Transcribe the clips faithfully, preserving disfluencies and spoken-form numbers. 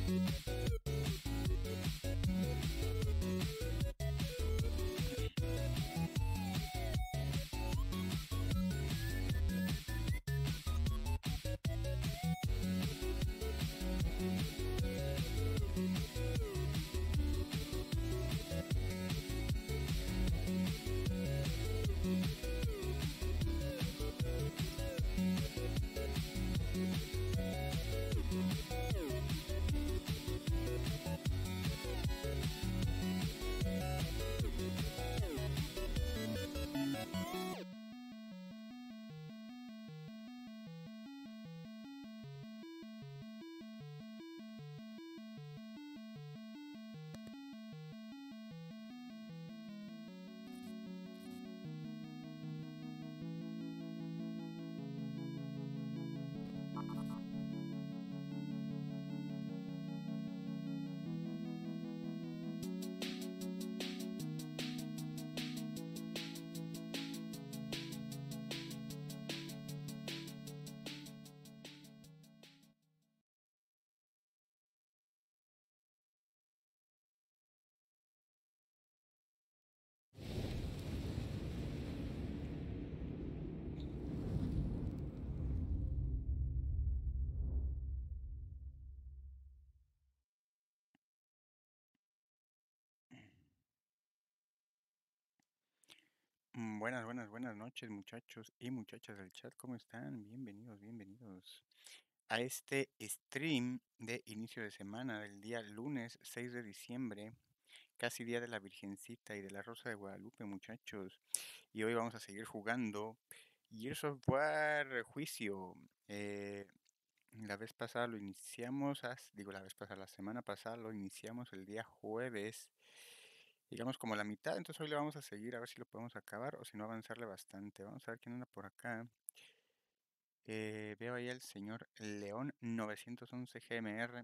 Mm, Buenas, buenas, buenas noches, muchachos y muchachas del chat. ¿Cómo están? Bienvenidos, bienvenidos a este stream de inicio de semana del día lunes seis de diciembre, casi día de la Virgencita y de la Rosa de Guadalupe, muchachos. Y hoy vamos a seguir jugando Gears of War Juicio. Eh, la vez pasada lo iniciamos, as- digo la vez pasada, la semana pasada lo iniciamos el día jueves. Digamos como la mitad, entonces hoy le vamos a seguir a ver si lo podemos acabar o si no avanzarle bastante. Vamos a ver quién anda por acá. Eh, veo ahí al señor León novecientos once G M R.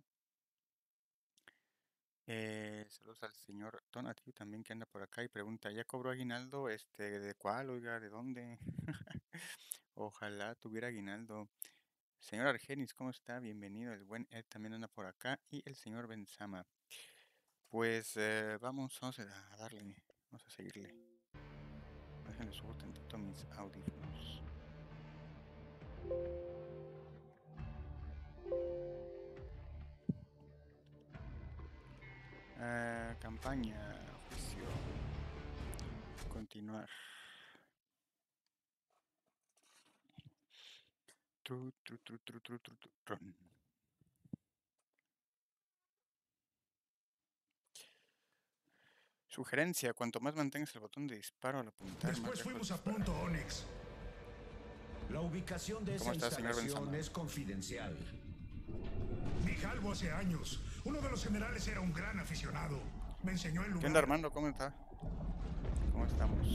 Eh, saludos al señor Donatiu también que anda por acá y pregunta, ¿ya cobró aguinaldo? Este, ¿de cuál? Oiga, ¿de dónde? Ojalá tuviera aguinaldo. Señor Argenis, ¿cómo está? Bienvenido. El buen Ed también anda por acá y el señor Benzama. Pues eh, vamos, vamos a darle, vamos a seguirle. Déjenle subo tantito mis audífonos. Eh, campaña, juicio. Continuar. Tru, tru, tru, tru, tru, tru, tru, tron. Sugerencia, cuanto más mantengas el botón de disparo al apuntar, más Después lejos fuimos a disparar. punto, Onyx. La ubicación de ¿Cómo esa está, señor instalación Benzama? es confidencial. Grijalvo hace años. Uno de los generales era un gran aficionado. Me enseñó el lugar. ¿Qué onda, Armando? ¿Cómo está? ¿Cómo estamos?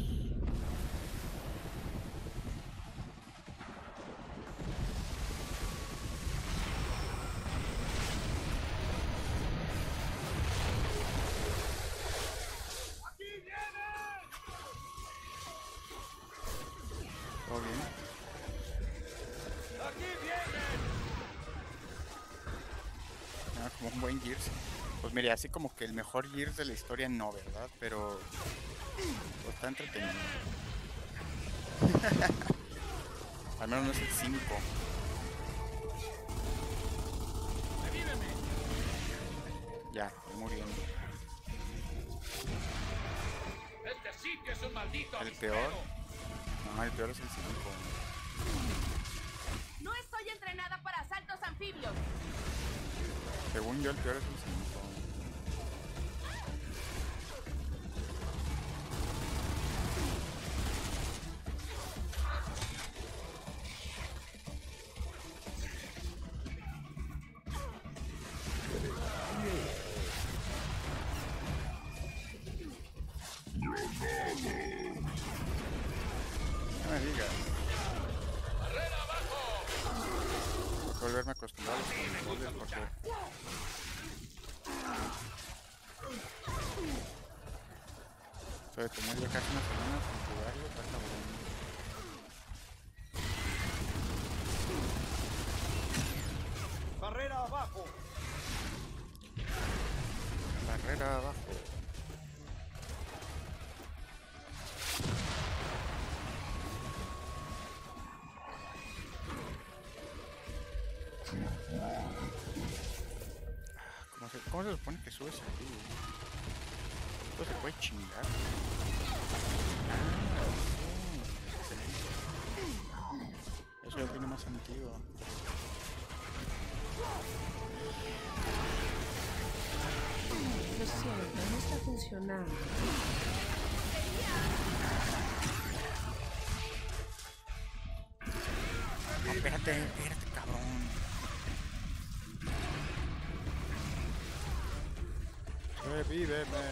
¿Todo bien? ¡Aquí vienen! Ah, como un buen Gears. Pues mire, así como que el mejor Gears de la historia no, ¿verdad? Pero pues, está entretenido. Al menos no es el cinco. ¡Revíveme! Ya, estoy muriendo. ¡Este sitio es un maldito El avispero! peor. No, el peor es el cinco. No estoy entrenada para asaltos anfibios. Según yo, el peor es el cinco. No me digas. ¡Barrera abajo! Tengo que volverme a acostumbrar a los controles porque... Esto de tener ya casi una semana sin jugarlo está cabrón. ¡Barrera abajo! Barrera abajo. ¿Cómo se, cómo se supone que subes aquí? Esto se puede chingar. Ah, sí. Excelente. Eso ya tiene más sentido. Lo siento, no está funcionando. No, espérate, espérate, cabrón. Revíveme.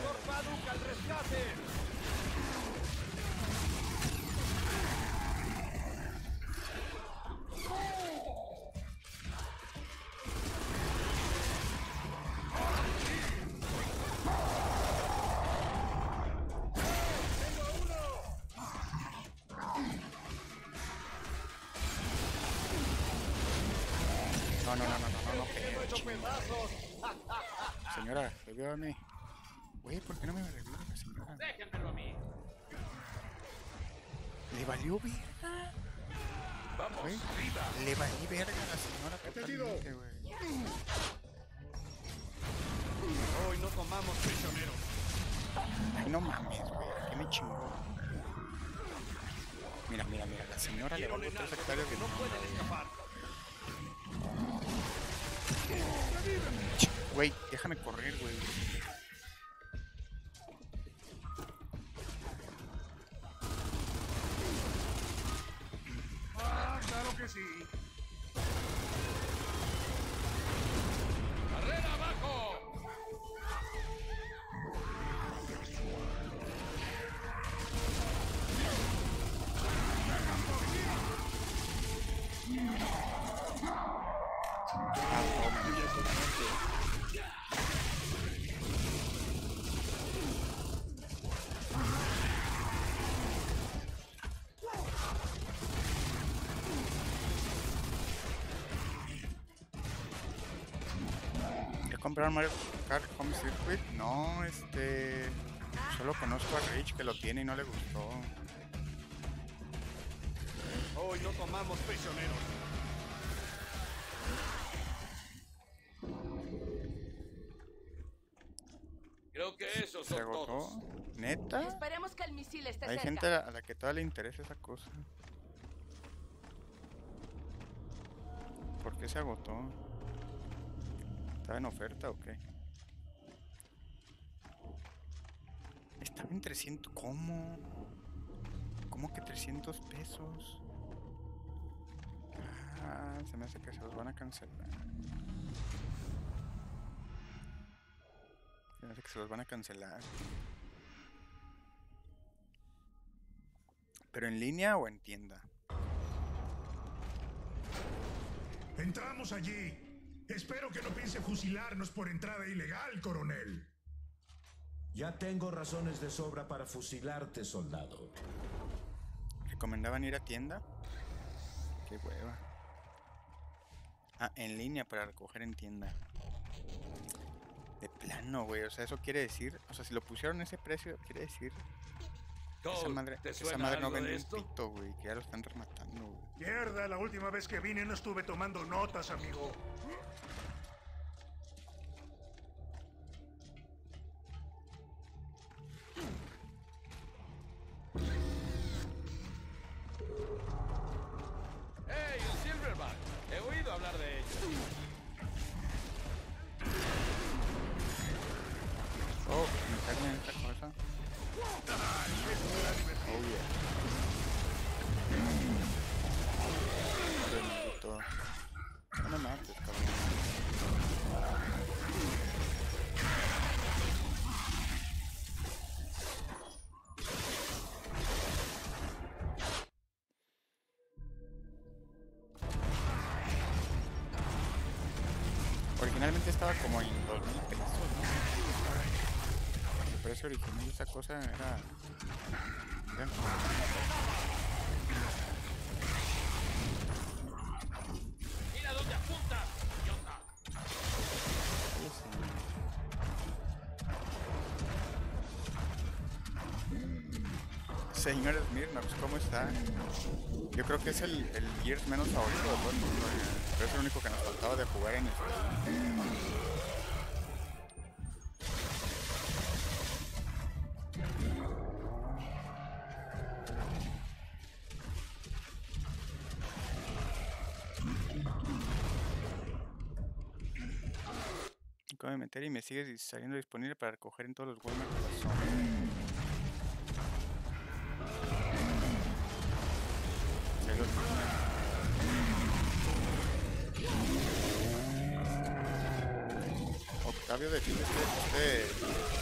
No, no, no, no, no, no, no, que chingada. Señora, revívame. Güey, ¿por qué no me revive la señora? Déjenmelo a mí. ¿Le valió verga? Vamos, Güey, arriba. le valí verga a la señora totalmente, güey. Hoy no tomamos prisioneros. Ay, no mames, güey, ¿qué me chingó? Mira, mira, mira, la señora le valgo tres hectáreas de No pueden escapar. Güey, déjame correr, güey. Ah, claro que sí. ¡Barrera abajo! Ah, toma. ¿Ya compraron Mario Kart Home Circuit? No, este... Solo conozco a Rich que lo tiene y no le gustó. Hoy no tomamos prisioneros. Creo que esos ¿Se son agotó? todos. ¿Neta? Esperemos que el misil esté Hay cerca. gente a la que todavía le interesa esa cosa. ¿Por qué se agotó? ¿Estaba en oferta o qué? Estaba en trescientos... ¿Cómo? ¿Cómo que trescientos pesos? Ah, se me hace que se los van a cancelar. Se me hace que se los van a cancelar. ¿Pero en línea o en tienda? Entramos allí. Espero que no piense fusilarnos por entrada ilegal, coronel. Ya tengo razones de sobra para fusilarte, soldado. ¿Recomendaban ir a tienda? Qué hueva. Ah, en línea para recoger en tienda. De plano, güey. O sea, eso quiere decir... O sea, si lo pusieron a ese precio, quiere decir... que esa Cole, madre, ¿te esa suena madre no algo de vende un esto? pito, güey. Que ya lo están rematando, güey. Mierda, la última vez que vine no estuve tomando notas, amigo. ¡Hey, un Silverback! He oído hablar de ellos. Oh, meterme en esta cosa. Oh, yeah. Joder, maldito. No me mates, cabrón. Originalmente estaba como en dos mil pesos, ¿no? El precio original de esa cosa era... eran como... ¡Mira dónde apuntas, idiota! Oye, sí. Señor Smirnox, ¿cómo está? Yo creo que es el, el Gears menos favorito de todo el mundo, eh, pero es el único que nos faltaba de jugar en este. Acabo de meter y me sigue saliendo disponible para recoger en todos los Walmart de la zona. Se lo Octavio defiende este, este...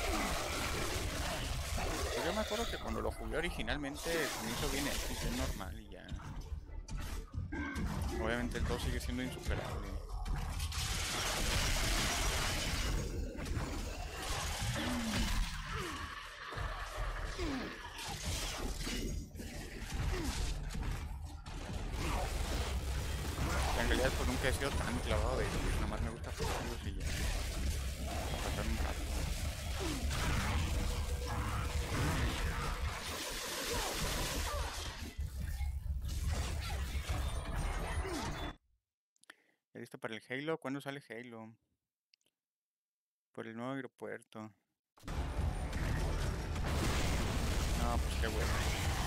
Pues yo me acuerdo que cuando lo jugué originalmente se me hizo bien X, es normal y ya. Obviamente el dos sigue siendo insuperable. En realidad pues nunca he sido tan clavado de ellos, nomás me gusta jugarlos y ya. Para pasar un rato. ¿Ya listo para el Halo? ¿Cuándo sale Halo? Por el nuevo aeropuerto. No, pues qué bueno.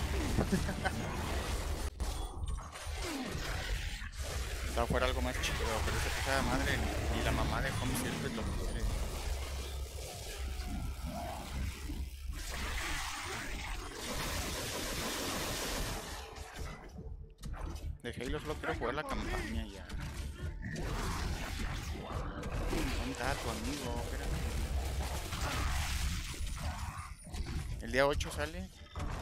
Estaba fuera algo más chido, pero esa pesada madre ni la mamá de Home Circuit lo quiere. De Halo solo quiero jugar la campaña ya. ¿Dónde está tu amigo? Espérate. El día ocho sale.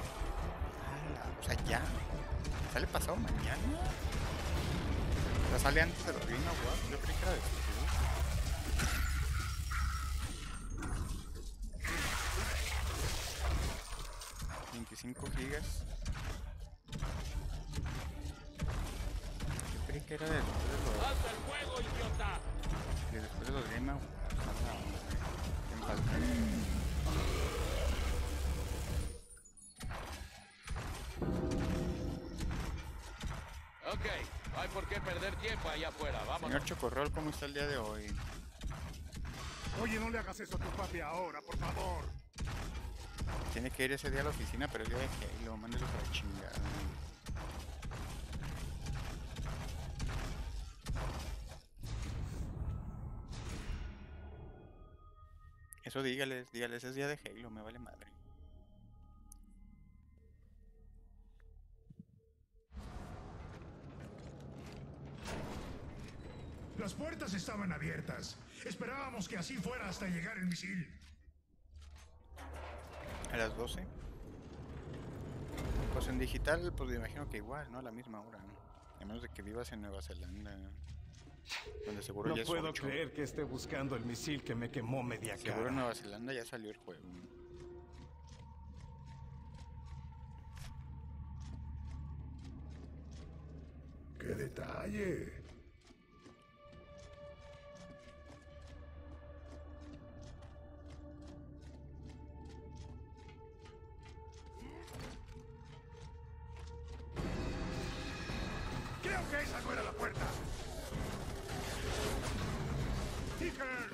O sea, ya. ¿Sale pasado mañana? O sea, sale antes de los Game Awards. Yo creí que era después. veinticinco gigas. Yo creí que era después de los... ¡Alza el fuego, idiota! Que después de los Game Awards. ¿Quién falta? Ok, no hay por qué perder tiempo allá afuera. Vamos. Señor Chocorrol, ¿cómo está el día de hoy? Oye, no le hagas eso a tu papi ahora, por favor. Tiene que ir ese día a la oficina, pero el día de Halo, mándelos a la chingada. Eso dígales, dígales, es día de Halo, me vale madre. Las puertas estaban abiertas. Esperábamos que así fuera hasta llegar el misil. A las doce. Pues en digital, pues me imagino que igual, ¿no? A la misma hora. A menos de que vivas en Nueva Zelanda. Donde seguro No ya es puedo ocho. creer que esté buscando el misil que me quemó media Seguro en cara. Nueva Zelanda ya salió el juego. ¡Qué detalle! Creo que esa no era la puerta. ¡Ticker!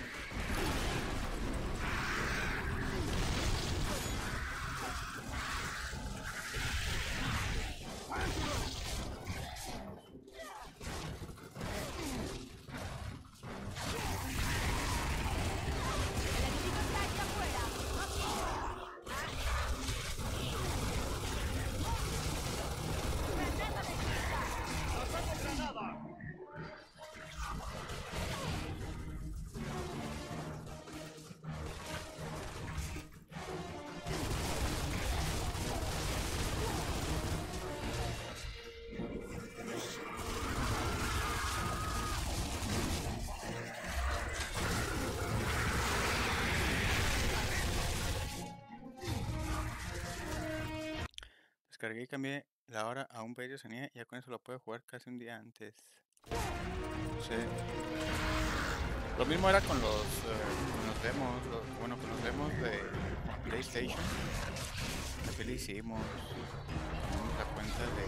Descargué y cambié la hora a un pedido de Sanía y ya con eso lo puedo jugar casi un día antes. Sí. Lo mismo era con los, eh, con los demos, los- bueno, con los demos de PlayStation. sí lo hicimos. Tenemos la cuenta de...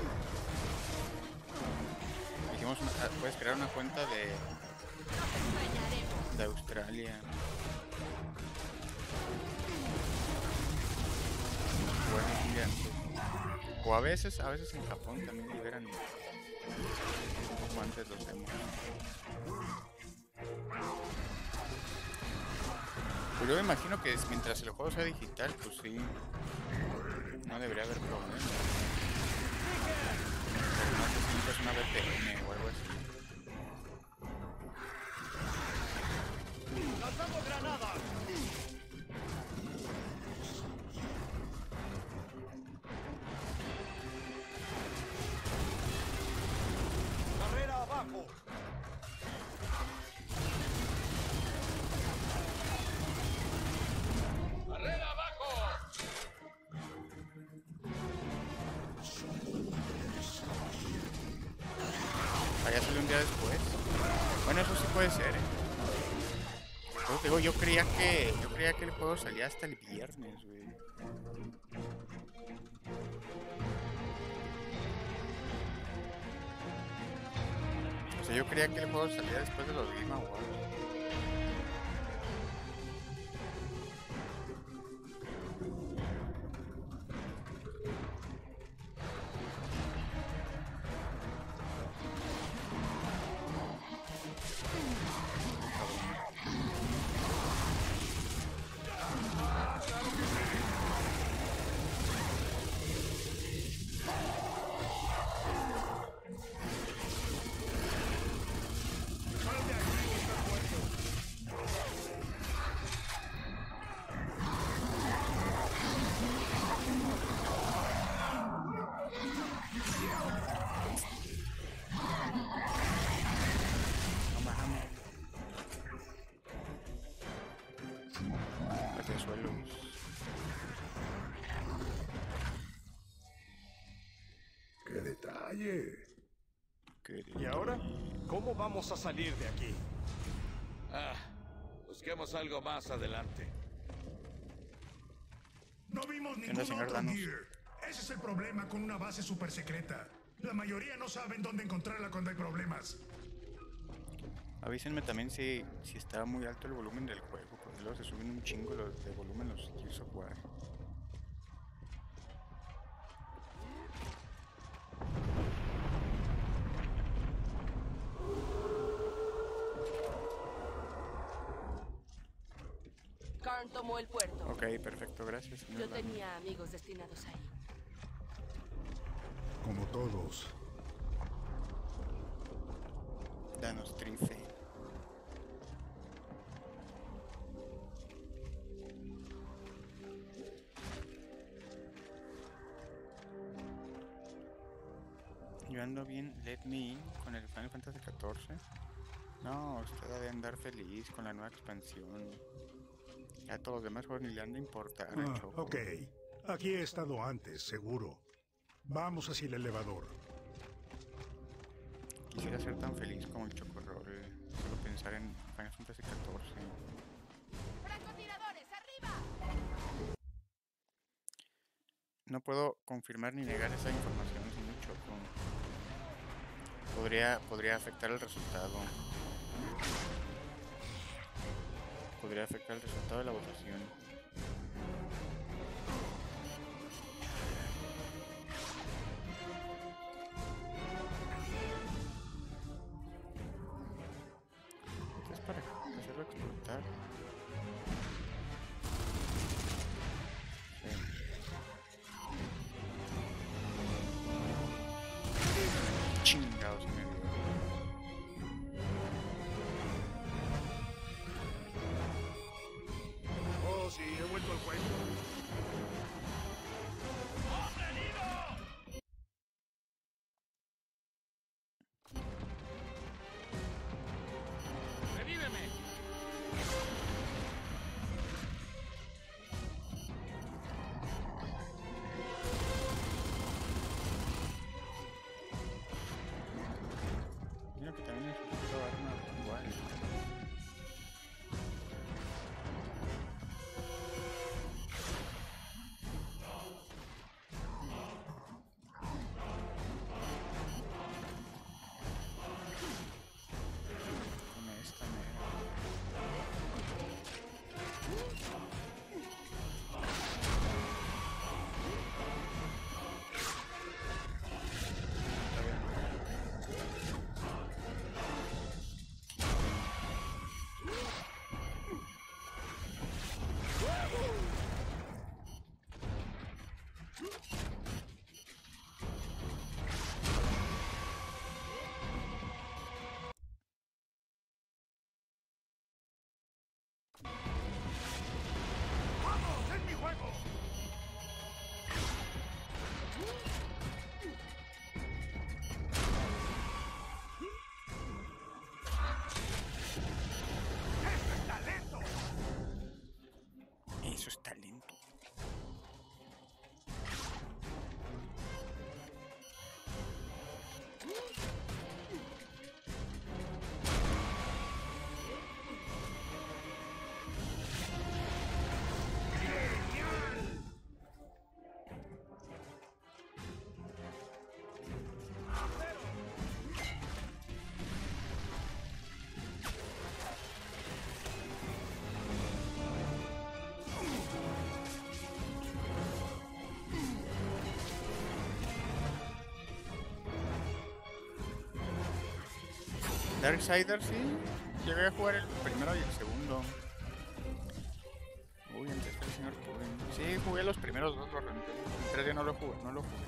Hicimos una... ah, puedes crear una cuenta de... de Australia. Bueno, bien. O a veces, a veces en Japón también liberan como antes los demos. Pues yo me imagino que es- mientras el juego sea digital, pues sí, no debería haber problema. Pero no sé si necesitas una V P N o algo así. ¡Lanzando granada! ¡Carrera abajo! ¡Barrera abajo! Allá salió un día después. Bueno, eso sí puede ser, ¿eh? Pero te digo, yo creía que yo creía que el juego salía hasta el viernes, güey. O sea, yo creía que el juego salía después de los Game Awards. No mames. Hacia suelos. ¡Qué detalle! Qué ¿Y ahora? ¿Cómo vamos a salir de aquí? Ah, busquemos algo más adelante. No vimos onda, ningún señor otro Danos? gear. Ese es el problema con una base super secreta. La mayoría no saben dónde encontrarla cuando hay problemas. Avísenme también si, si está muy alto el volumen del juego, porque luego se suben un chingo los de volumen los Gears of War. Karn tomó el puerto. Ok, perfecto, gracias, señor Yo Danos. tenía amigos destinados ahí. Como todos. Danos trife. Yo ando bien, let me in con el Final Fantasy catorce. No, usted debe andar feliz con la nueva expansión. A todos los demás juegos ni le han de importar al Ah, Choco. ok. Aquí he estado antes, seguro. Vamos hacia el elevador. Quisiera ser tan feliz como el Chocorrol, solo pensar en Final Fantasy catorce. ¡Francotiradores, arriba! No puedo confirmar ni negar esa información, señor Choco. Podría, podría afectar el resultado. Podría afectar el resultado de la votación. Esto es para hacerlo explotar. Sí. Chingados me dio. Oh, sí, he vuelto al juego. ¡Revíveme! Darksiders sí. Llegué a jugar el primero y el segundo. Uy, antes está el señor Pudding. Sí, jugué los primeros dos, los renté. El tres ya no lo jugué, no lo jugué.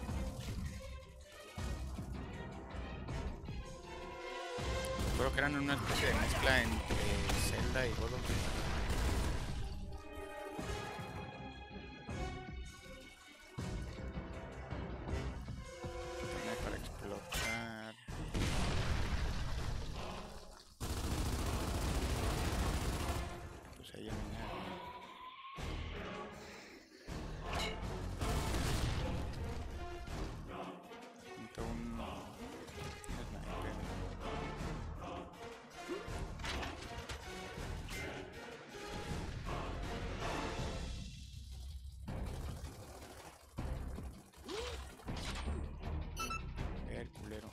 Creo que eran una especie de mezcla entre Zelda y God of War. Para explotar. Pues ahí ya no. Junto a un... un sniper. El culero.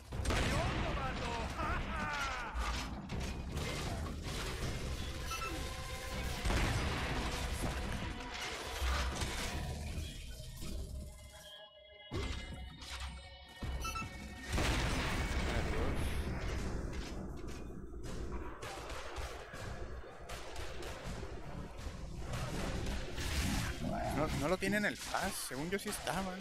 No, no lo tienen el Pass, según yo sí estaban.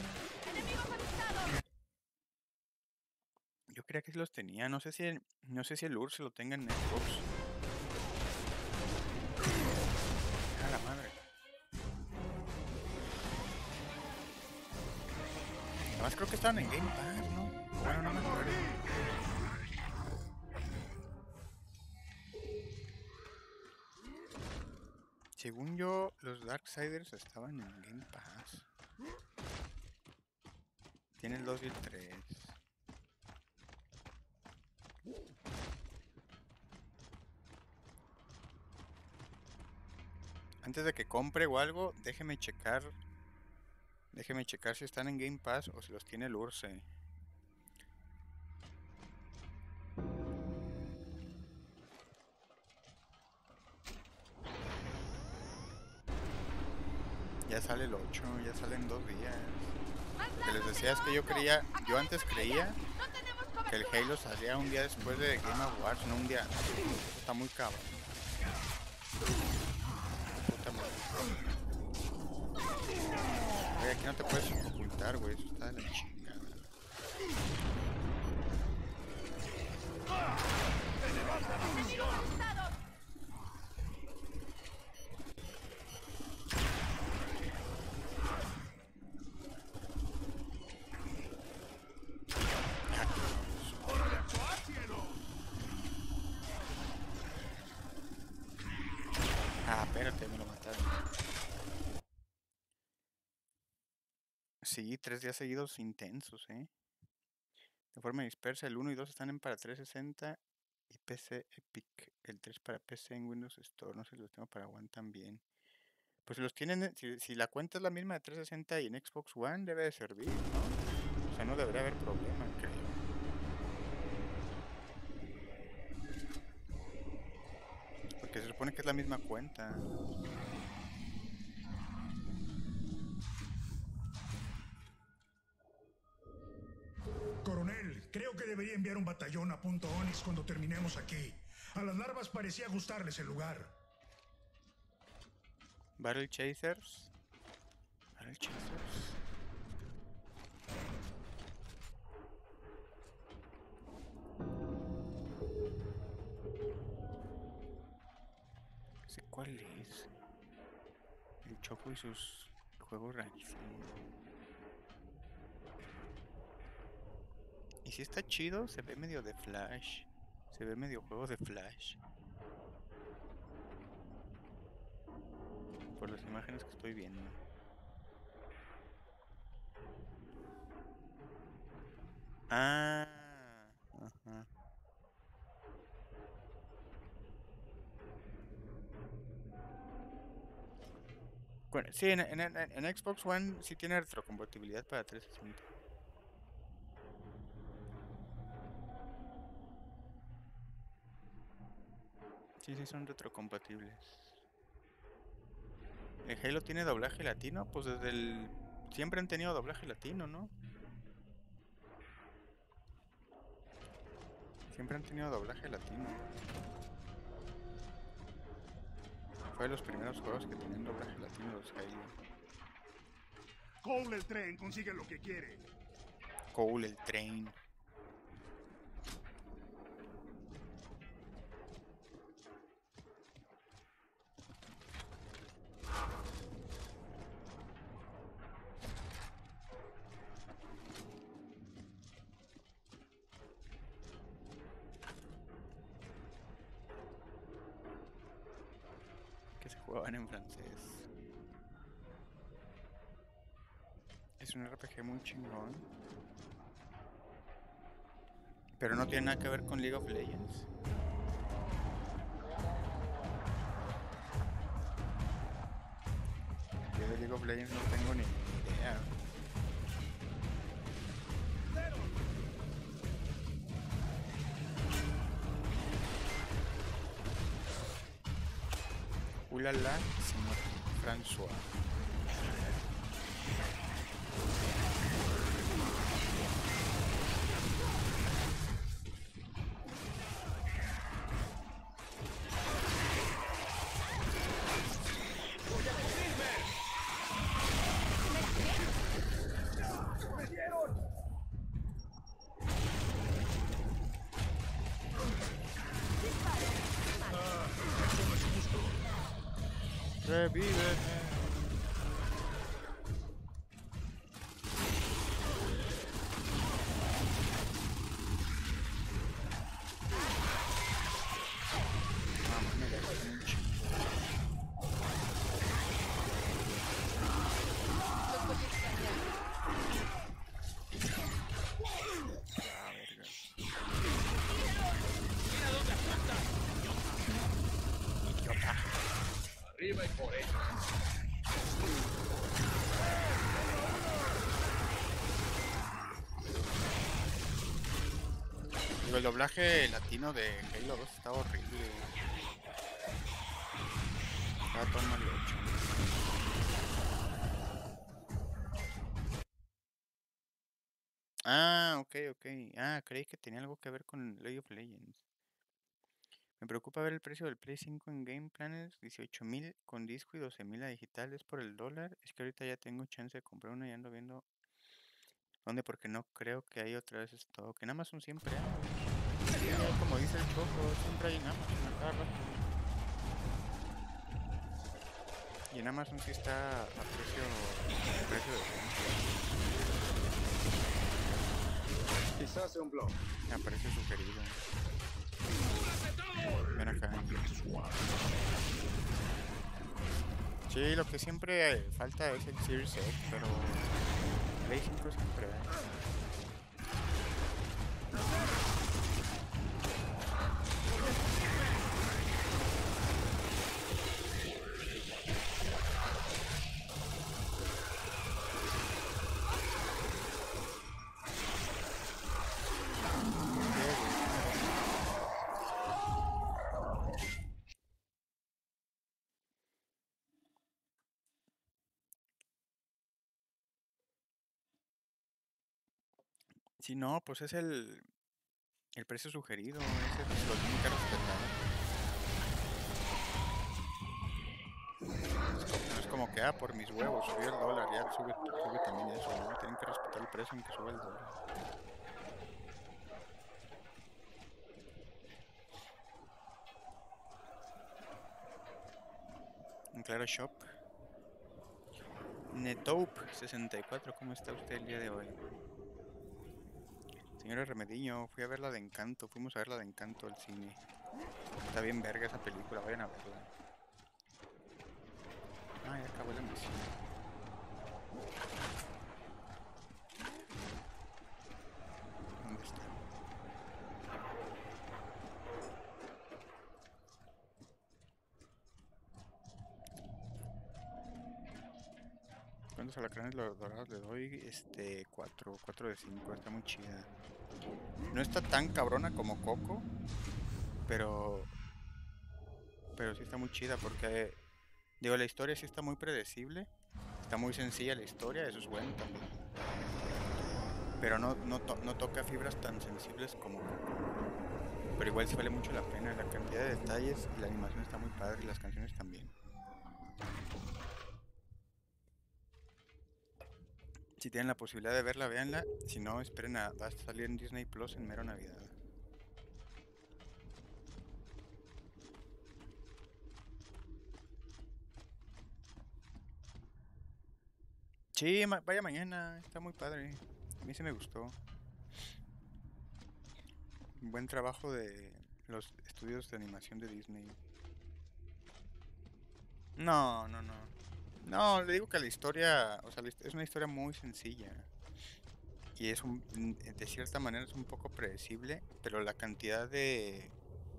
Yo creía que sí los tenía, no sé si el, no sé si el U R S lo tenga en Xbox. A la madre. Además creo que estaban en Game Pass, ¿no? Bueno, no me acuerdo. Según yo, los Darksiders estaban en Game Pass. Tienen el dos y el tres. Antes de que compre o algo, déjeme checar. Déjeme checar si están en Game Pass o si los tiene el U R S S. Ya sale el ocho, ya salen dos días. Que les decía es que yo creía, yo antes creía que el Halo salía un día después de Game Awards, no un día antes. Eso está muy cabrón. Puta madre. Oye, aquí no te puedes ocultar, güey, eso está de la chingada. Ah, espérate, me lo mataron. Sí, tres días seguidos intensos, ¿eh? De forma dispersa, el uno y dos están en para trescientos sesenta y P C Epic. El tres para P C en Windows Store, no sé si los tengo para One también. Pues si los tienen, si, si la cuenta es la misma de trescientos sesenta y en Xbox One, debe de servir, ¿no? O sea, no debería haber problema, creo. Porque se supone que es la misma cuenta. Coronel, creo que debería enviar un batallón a Punto Onix cuando terminemos aquí. A las larvas parecía gustarles el lugar. Battle Chasers. Battle Chasers. No sé cuál es. El Choco y sus juegos rarísimos. Y si está chido, se ve medio de Flash. Se ve medio juego de Flash. Por las imágenes que estoy viendo. Ah, ajá. Bueno, sí, en, en, en, en Xbox One sí tiene retrocompatibilidad para trescientos sesenta. Sí, sí, son retrocompatibles. ¿El Halo tiene doblaje latino? Pues desde el... Siempre han tenido doblaje latino, ¿no? Siempre han tenido doblaje latino. Fue de los primeros juegos que tenían doblaje latino, los Halo. Cole el tren consigue lo que quiere. Cole el tren. Que se jugaban en francés. Es un R P G muy chingón. Pero no tiene nada que ver con League of Legends. Yo de League of Legends no tengo ni idea. Ulala, señor François. Revive. Arriba y por eso. Digo, el doblaje latino de Halo dos está horrible. Está todo mal hecho. Ah, ok, ok. Ah, creí que tenía algo que ver con League of Legends. Me preocupa ver el precio del Play cinco en Game Planet, dieciocho mil con disco y doce mil a digital, es por el dólar. Es que ahorita ya tengo chance de comprar una y ando viendo dónde, porque no creo que hay otra vez stock. En Amazon siempre hay. Sí, como dice el Choco, siempre hay en Amazon a cada rato. Y en Amazon sí está a precio, a precio de compra. Quizás sea un blog. A precio sugerido. Ven acá. Sí, lo que siempre falta es el Series X, pero Play cinco siempre hay. Si no, pues es el, el precio sugerido, ese pues lo tienen que respetar. No es como que, ah, por mis huevos, subió el dólar, ya sube, sube también eso, ¿no? Tienen que respetar el precio aunque sube el dólar. En Claro Shop. Netoupe sesenta y cuatro, ¿cómo está usted el día de hoy? Señora Remediño, fui a ver la de Encanto, fuimos a ver la de Encanto al cine. Está bien verga esa película, vayan a verla. Ah, ya acabó la misión. ¿Dónde está? ¿Cuántos alacranes dorados le doy? Este, cuatro, cuatro de cinco, está muy chida. No está tan cabrona como Coco, pero pero sí está muy chida porque, digo, la historia sí está muy predecible, está muy sencilla la historia, eso es bueno también, pero no, no, to no toca fibras tan sensibles como Coco. Pero igual sí vale mucho la pena, la cantidad de detalles, y la animación está muy padre y las canciones también. Si tienen la posibilidad de verla, véanla. Si no, esperen a... va a salir en Disney Plus en mero Navidad. Sí, ma- vaya mañana, está muy padre. A mí sí me gustó. Un buen trabajo de los estudios de animación de Disney. No, no, no. No, le digo que la historia, o sea, la hist- es una historia muy sencilla. Y es un, mm, de cierta manera es un poco predecible, pero la cantidad de,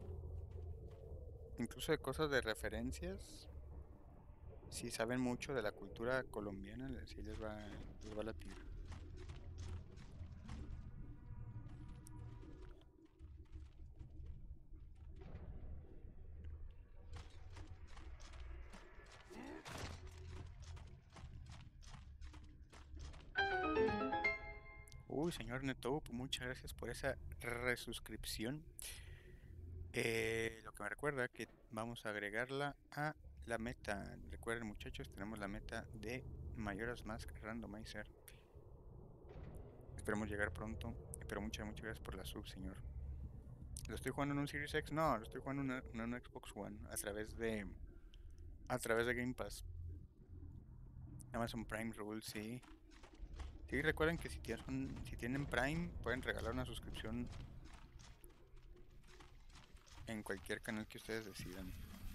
incluso de cosas de referencias, si saben mucho de la cultura colombiana, le- sí les va, les va a latir. Uy, señor Neto, muchas gracias por esa resuscripción. Eh, lo que me recuerda que vamos a agregarla a la meta. Recuerden, muchachos, tenemos la meta de Majora's Mask Randomizer. Esperemos llegar pronto. Pero muchas, muchas gracias por la sub, señor. ¿Lo estoy jugando en un Series X? No, lo estoy jugando en una, en una Xbox One a través de a través de Game Pass. Amazon Prime Rules, sí. Sí, recuerden que si tienen, si tienen Prime, pueden regalar una suscripción en cualquier canal que ustedes decidan.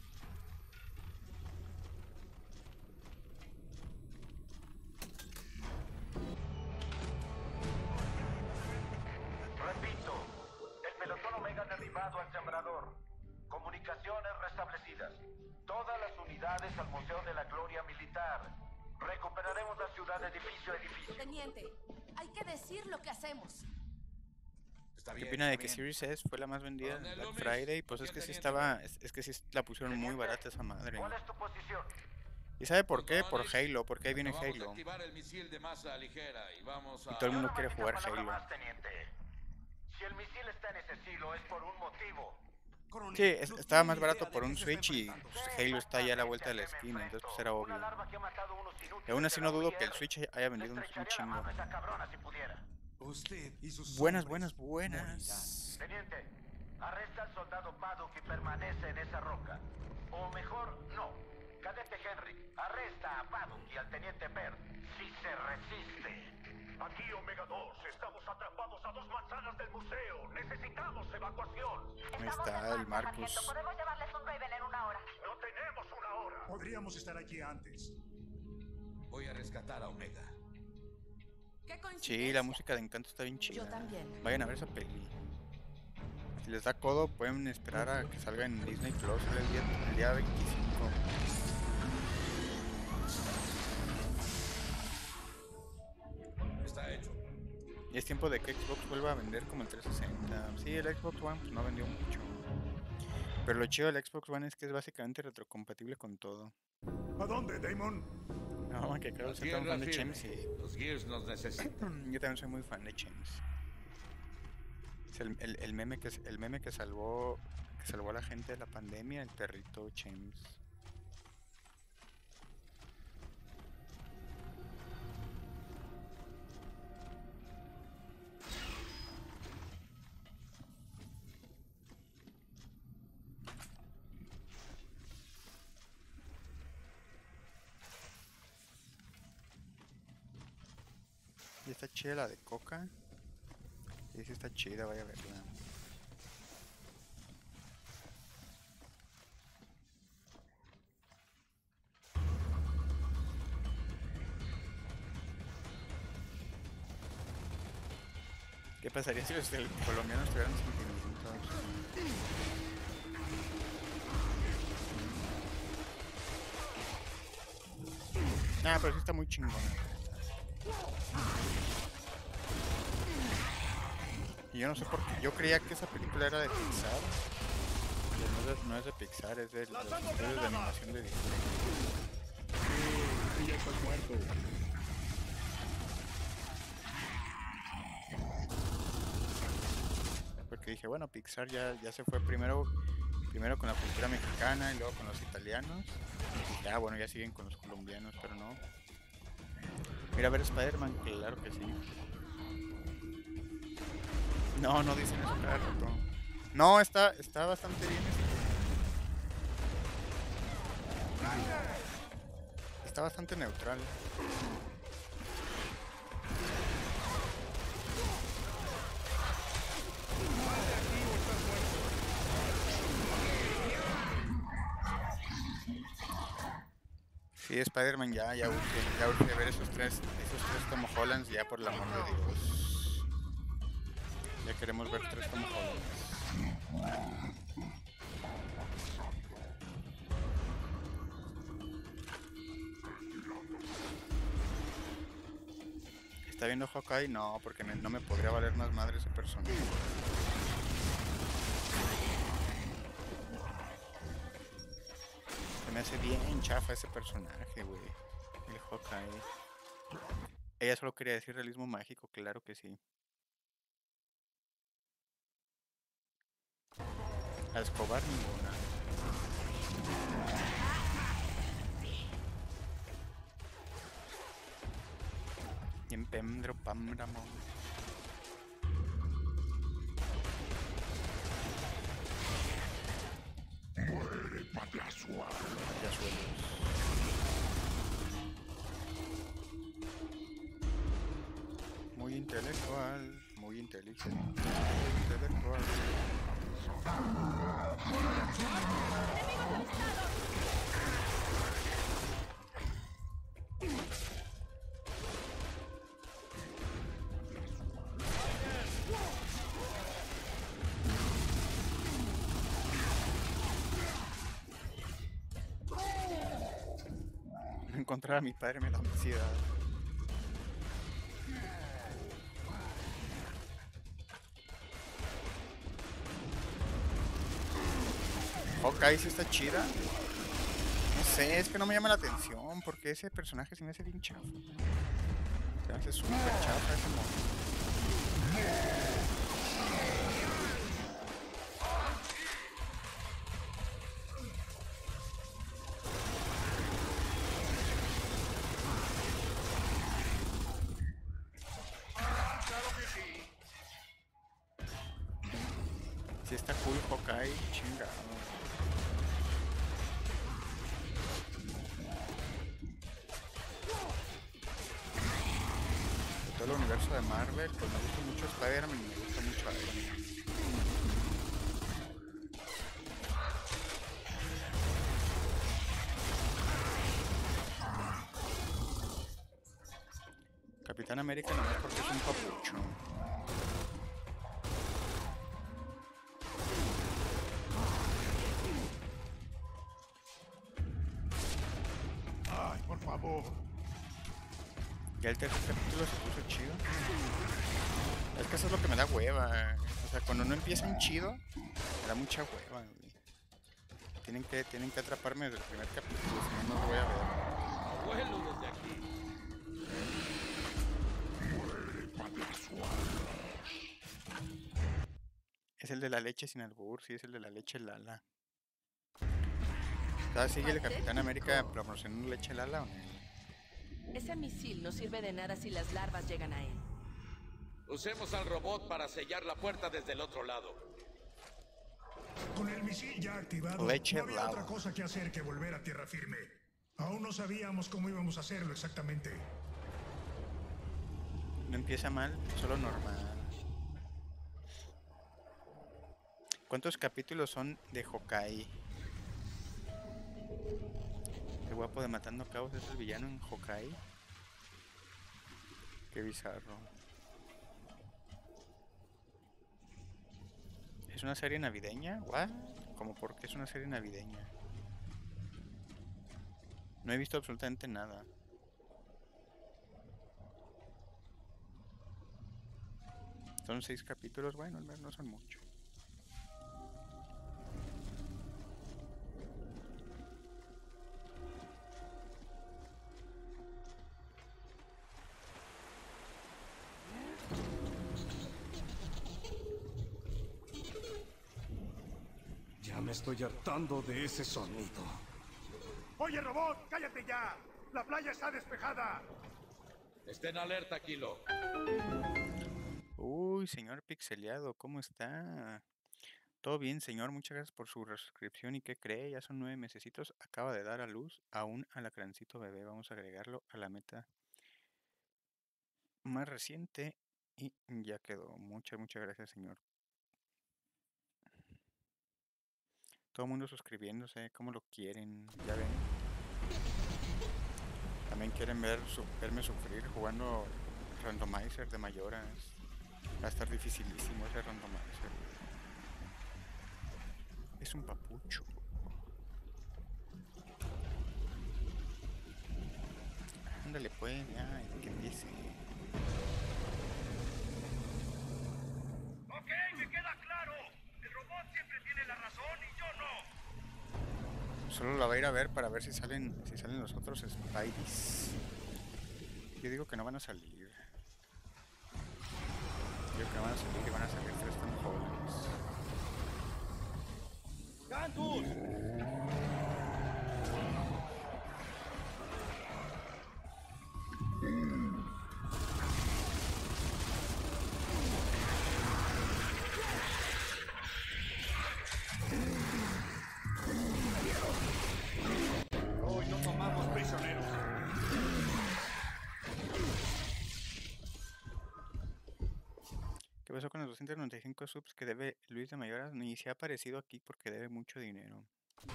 Repito, el pelotón Omega ha derribado al sembrador. Comunicaciones restablecidas. Todas las unidades al Museo de la Gloria Militar. Recuperaremos la ciudad edificio a edificio. Teniente, hay que decir lo que hacemos. ¿Qué opina de que Series S fue la más vendida en Black Friday? Pues es que sí estaba, es, es que sí la pusieron muy barata esa madre. ¿Cuál es tu posición? ¿Y sabe por qué? Por Halo, porque ahí viene Vamos a Halo. activar el misil de masa ligera y vamos a... Y todo el mundo Yo quiere no jugar una palabra Halo. más, teniente. Si el misil está en ese silo es por un motivo. Sí, es- estaba más barato por un Switch y pues, Halo está ya a la vuelta de la esquina, entonces pues era obvio. Una larva que ha matado unos inútiles Y aún así de no la dudo U I R. que el Switch haya vendido un, Le un estrecharía la chingo. mano a esa cabrona si pudiera. Usted y sus Buenas, hombres buenas, buenas. Teniente, arresta al soldado Paddock y permanece en esa roca. O mejor, no. Cadete Henry, arresta a Paddock y al teniente Baird si se resiste. Aquí Omega dos, estamos atrapados a dos manzanas del museo. Necesitamos evacuación. Ahí está el Marcus. Podemos llevarles un Raven en una hora. No tenemos una hora. Podríamos estar aquí antes. Voy a rescatar a Omega. ¿Qué Sí, coincidencia? la música de Encanto está bien chida. Yo también. Vayan a ver esa peli. Si les da codo, pueden esperar a que salga en Disney Plus el día, el día veinticinco. Está hecho. Y es tiempo de que Xbox vuelva a vender como el trescientos sesenta. Sí, el Xbox One pues, no vendió mucho. Pero lo chido del Xbox One es que es básicamente retrocompatible con todo. ¿A dónde, Damon? No, que creo que soy tan Tierra fan de firme. Chems y Los Gears nos necesitan. yo también soy muy fan de Chems. Es el, el, el meme que el meme que salvó que salvó a la gente de la pandemia, el perrito Chems. Y está chida la de Coca. Sí, sí está chida, vaya a verla. ¿Qué pasaría si los del- colombianos tuvieran sentimientos? Ah, pero sí está muy chingona. Y yo no sé por qué. Yo creía que esa película era de Pixar. Pero no es de, no es de Pixar, es de los estudios de animación de Disney. Sí, ya estás muerto. Porque dije, bueno, Pixar ya, ya se fue primero, primero con la cultura mexicana y luego con los italianos. Y ya, bueno, ya siguen con los colombianos, pero no. Mira a ver Spider-Man, claro que sí. No, no dicen eso cada rato. No, está, está bastante bien esto. Está bastante neutral. Sí, Spider-Man ya, ya urge, ya urge ver esos tres, esos tres Tom Hollands ya, por el amor de Dios. Ya queremos ver tres Tom Hollands. ¿Está viendo Hawkeye? No, porque no no me podría valer más madre ese personaje. Se me hace bien chafa ese personaje, güey. El Hawkeye. Ella solo quería decir realismo mágico, claro que sí. A Escobar ninguna. Y en Pemdro Pamramo. Muere, Payasuelos. Muy intelectual, muy inteligente, muy intelectual. Encontrar a mi padre me da ansiedad. Hawkeye sí está chida. No sé, es que no me llama la atención porque ese personaje se me hace bien chafa. Se me hace súper chafa ese mono. Si está cool Hawkeye, chingado. De todo el universo de Marvel, pues me gusta mucho Spider-Man y me gusta mucho Iron Man. Capitán América no es porque es un papucho. Ay, por favor. Ya el tercer capítulo se puso chido. Es que eso es lo que me da hueva. O sea, cuando no empiezan chido, me da mucha hueva, güey. Tienen que, tienen que atraparme desde el primer capítulo, si no, no lo voy a ver. Vuelo desde aquí. Es el de la leche sin albur, sí, es el de la leche Lala. ¿Sabes? ¿Sigue el Capitán América promocionando leche Lala o no? Ese misil no sirve de nada si las larvas llegan a él. Usemos al robot para sellar la puerta desde el otro lado. Con el misil ya activado, Leche no había Lala. otra cosa que hacer que volver a tierra firme. Aún no sabíamos cómo íbamos a hacerlo exactamente. No empieza mal, solo normal. ¿Cuántos capítulos son de Hawkeye? El guapo de Matando Cabos es el villano en Hawkeye. Qué bizarro. ¿Es una serie navideña? ¿What? ¿Cómo por qué es una serie navideña? No he visto absolutamente nada. Son seis capítulos, bueno, al menos no son muchos. me estoy hartando de ese sonido. Oye, robot, cállate ya. La playa está despejada. Estén alerta, Kilo. Uy, señor pixeleado, ¿cómo está? Todo bien, señor. Muchas gracias por su suscripción. ¿Y qué cree? Ya son nueve mesecitos. Acaba de dar a luz a un alacrancito bebé. Vamos a agregarlo a la meta más reciente. Y ya quedó. Muchas, muchas gracias, señor. Todo el mundo suscribiéndose. ¿Cómo lo quieren? Ya ven. También quieren ver su- verme sufrir jugando randomizer de mayoras. Va a estar dificilísimo ese randomizer. Es un papucho. Ándale pues, ya, y que empiece. Ok, me queda claro. El robot siempre tiene la razón y yo no. Solo la va a ir a ver para ver si salen, si salen los otros Spideys. Yo digo que no van a salir. Yo digo que no van a salir y van a salir tres Tom Hollands. ¡Cantus! Hoy no tomamos prisioneros. ¿Qué pasó con los doscientos noventa y cinco subs que debe Luis de Mayoras? Ni se ha aparecido aquí porque debe mucho dinero.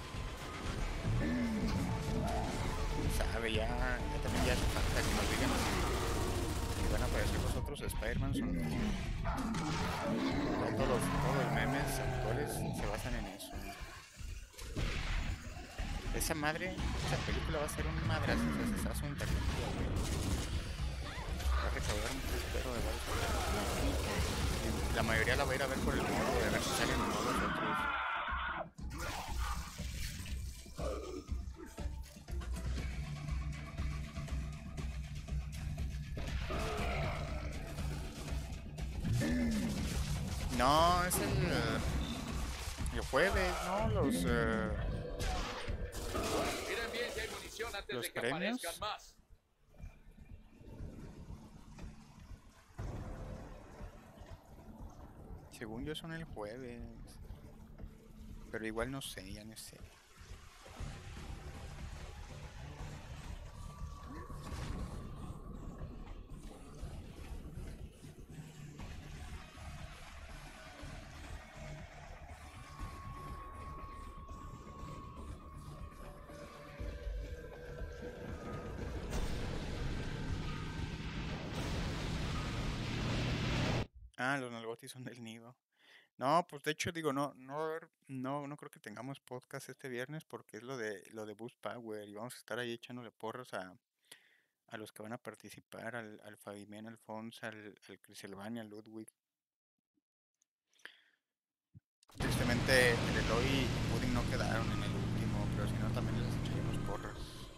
Sabe, ya, ya también ya hace falta que nos digan si, si van a aparecer los otros Spider-Man o no. Ya todos los, todos los memes actuales se basan en eso. Esa madre, esa película va a ser un madrazo, o sea, se un taquito, güey. Va a recaudar un putero de varios. La mayoría la va a ir a ver por el modo, de ver si salen o no los otros. No, es el, el jueves, ¿no? Los, uh, Miren bien si hay munición antes ¿Los de que premios? aparezcan más. según yo son el jueves. Pero igual no sé, ya no sé. Ah, los Nalgotis son del nido. No, pues de hecho digo, no, no, va a haber- no, no creo que tengamos podcast este viernes porque es lo de lo de Boost Power y vamos a estar ahí echándole porras a, a los que van a participar, al, al Fabián Alfonso, al, al Criselvania, al Ludwig. Tristemente el Eloy y Pudding no quedaron en el último, pero si no también les echaríamos porras.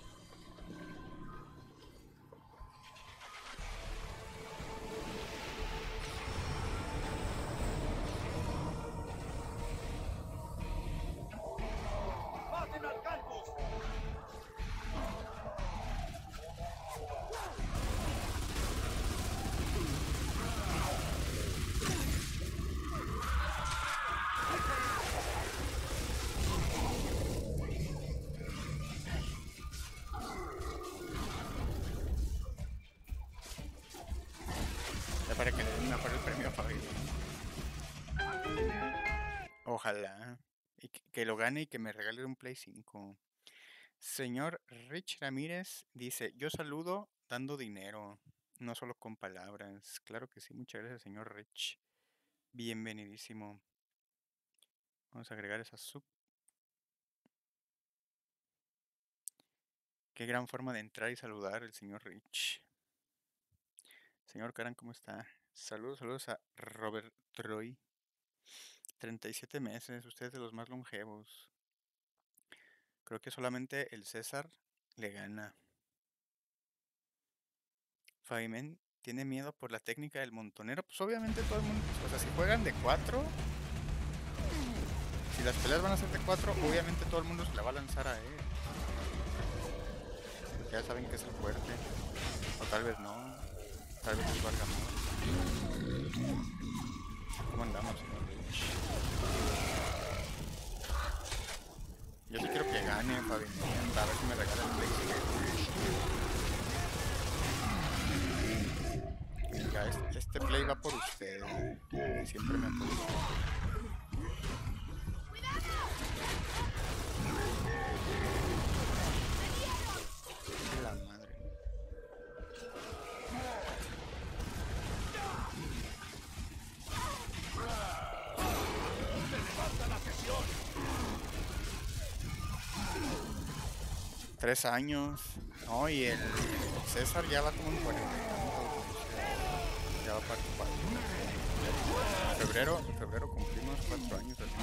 ¡Maten al Cantus! Ya para que le den mejor el premio a Fabi. Ojalá. Y que, que lo gane y que me regale un Play cinco. Señor Rich Ramírez dice, yo saludo dando dinero, no solo con palabras. Claro que sí, muchas gracias, señor Rich. Bienvenidísimo. Vamos a agregar esa sub. Qué gran forma de entrar y saludar el señor Rich. Señor Karan, ¿cómo está? Saludos, saludos a Robert Troy. treinta y siete meses, usted es de los más longevos. Creo que solamente el César le gana. Fabimen tiene miedo por la técnica del montonero. Pues obviamente todo el mundo, o sea, si juegan de cuatro, si las peleas van a ser de cuatro, obviamente todo el mundo se la va a lanzar a él. Porque ya saben que es el fuerte. O tal vez no. Tal vez es Vargamor. ¿Cómo andamos, señor Rich? Yo sí quiero que gane Pavimenta, a ver si me regala el play. Mira, este, este play va por usted. Que siempre me apoya. La madre. Tres años. No, y el César ya va como en cuarenta. Ya va para cuatro. En febrero, en febrero cumplimos cuatro años así.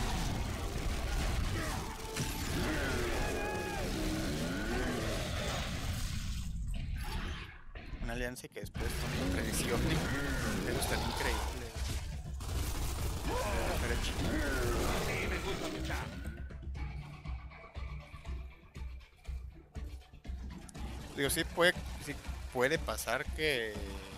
Una alianza que después con traición. Pero está increíble. Sí, me gusta luchar. Digo, sí puede, sí puede pasar que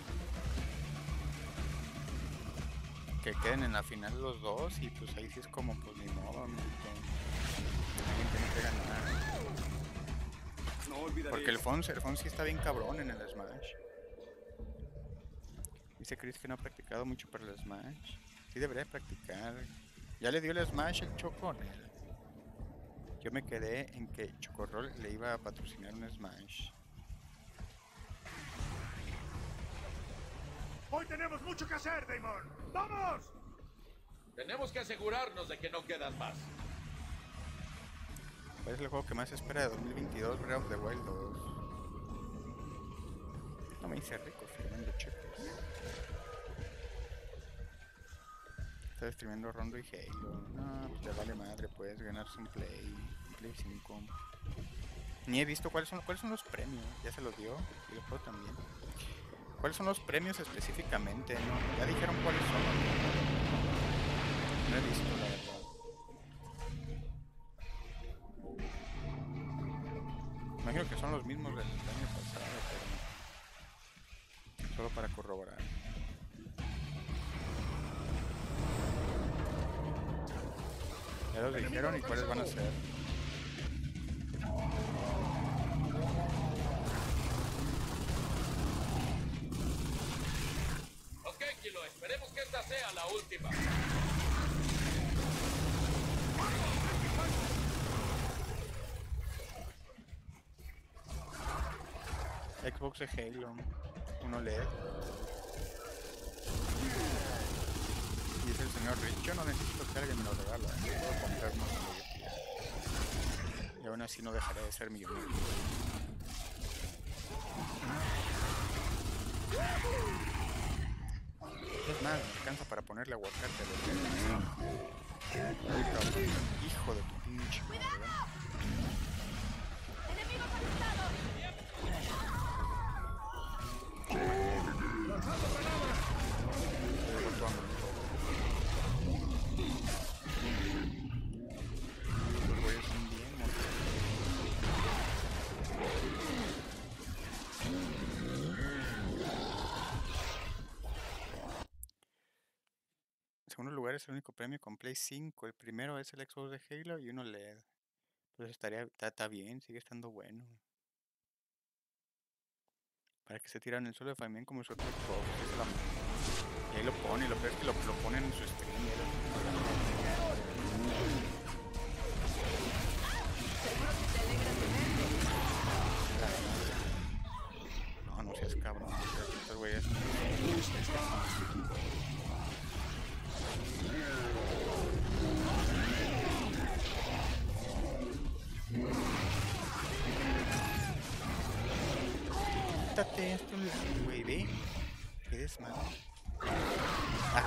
que queden en la final los dos y pues ahí sí es como pues ni modo, ¿no? Alguien tiene que ganar. No olvidaré Porque el esto. Fons, el Fons sí está bien cabrón en el Smash. Dice Chris que no ha practicado mucho para el Smash. Sí debería practicar. Ya le dio el Smash el Choco. Yo me quedé en que Chocorrol le iba a patrocinar un Smash. Hoy tenemos mucho que hacer, Damon. ¡Vamos! Tenemos que asegurarnos de que no quedan más. ¿Cuál es el juego que más se espera de dos mil veintidós? Breath of the Wild dos. No me hice rico firmando cheques. Estaba streamando Rondo y Halo. No, pues le vale madre, puedes ganarse un Play, un Play cinco. Ni he visto cuáles son, cuáles son los premios. Ya se los dio y el juego también. ¿Cuáles son los premios específicamente? ¿No? Ya dijeron cuáles son. No he visto, la verdad. Imagino que son los mismos del año pasado, pero solo para corroborar. Ya los dijeron y cuáles van a ser. Ok, Kilo, esperemos que esta sea la última. Xbox de Halo, uno L E D. Dice el señor Rich, yo no necesito que alguien me lo regala, yo puedo comprar uno cuando yo quiera. Y aún así no dejaré de ser millonario. Es más, me alcanza para ponerle aguacate a los dedos. Hijo de tu pinche madre, ¿verdad? ¡Enemigos avistados! Luego tu hambre. Los güeyes son bien mortales. En segundo lugar es el único premio con Play cinco. El primero es el Xbox de Halo y uno L E D. Pues estaría, está, está bien, sigue estando bueno. Para que se tiran el suelo de Fabián como su otro Xbox. Es la... Y ahí lo pone, y lo peor es que lo, lo ponen en su stream. y era- Seguro que te alegras de verme. No, no seas cabrón. Estos güeyes. Quítate esto, güey, ve. Qué desmadre. Ah.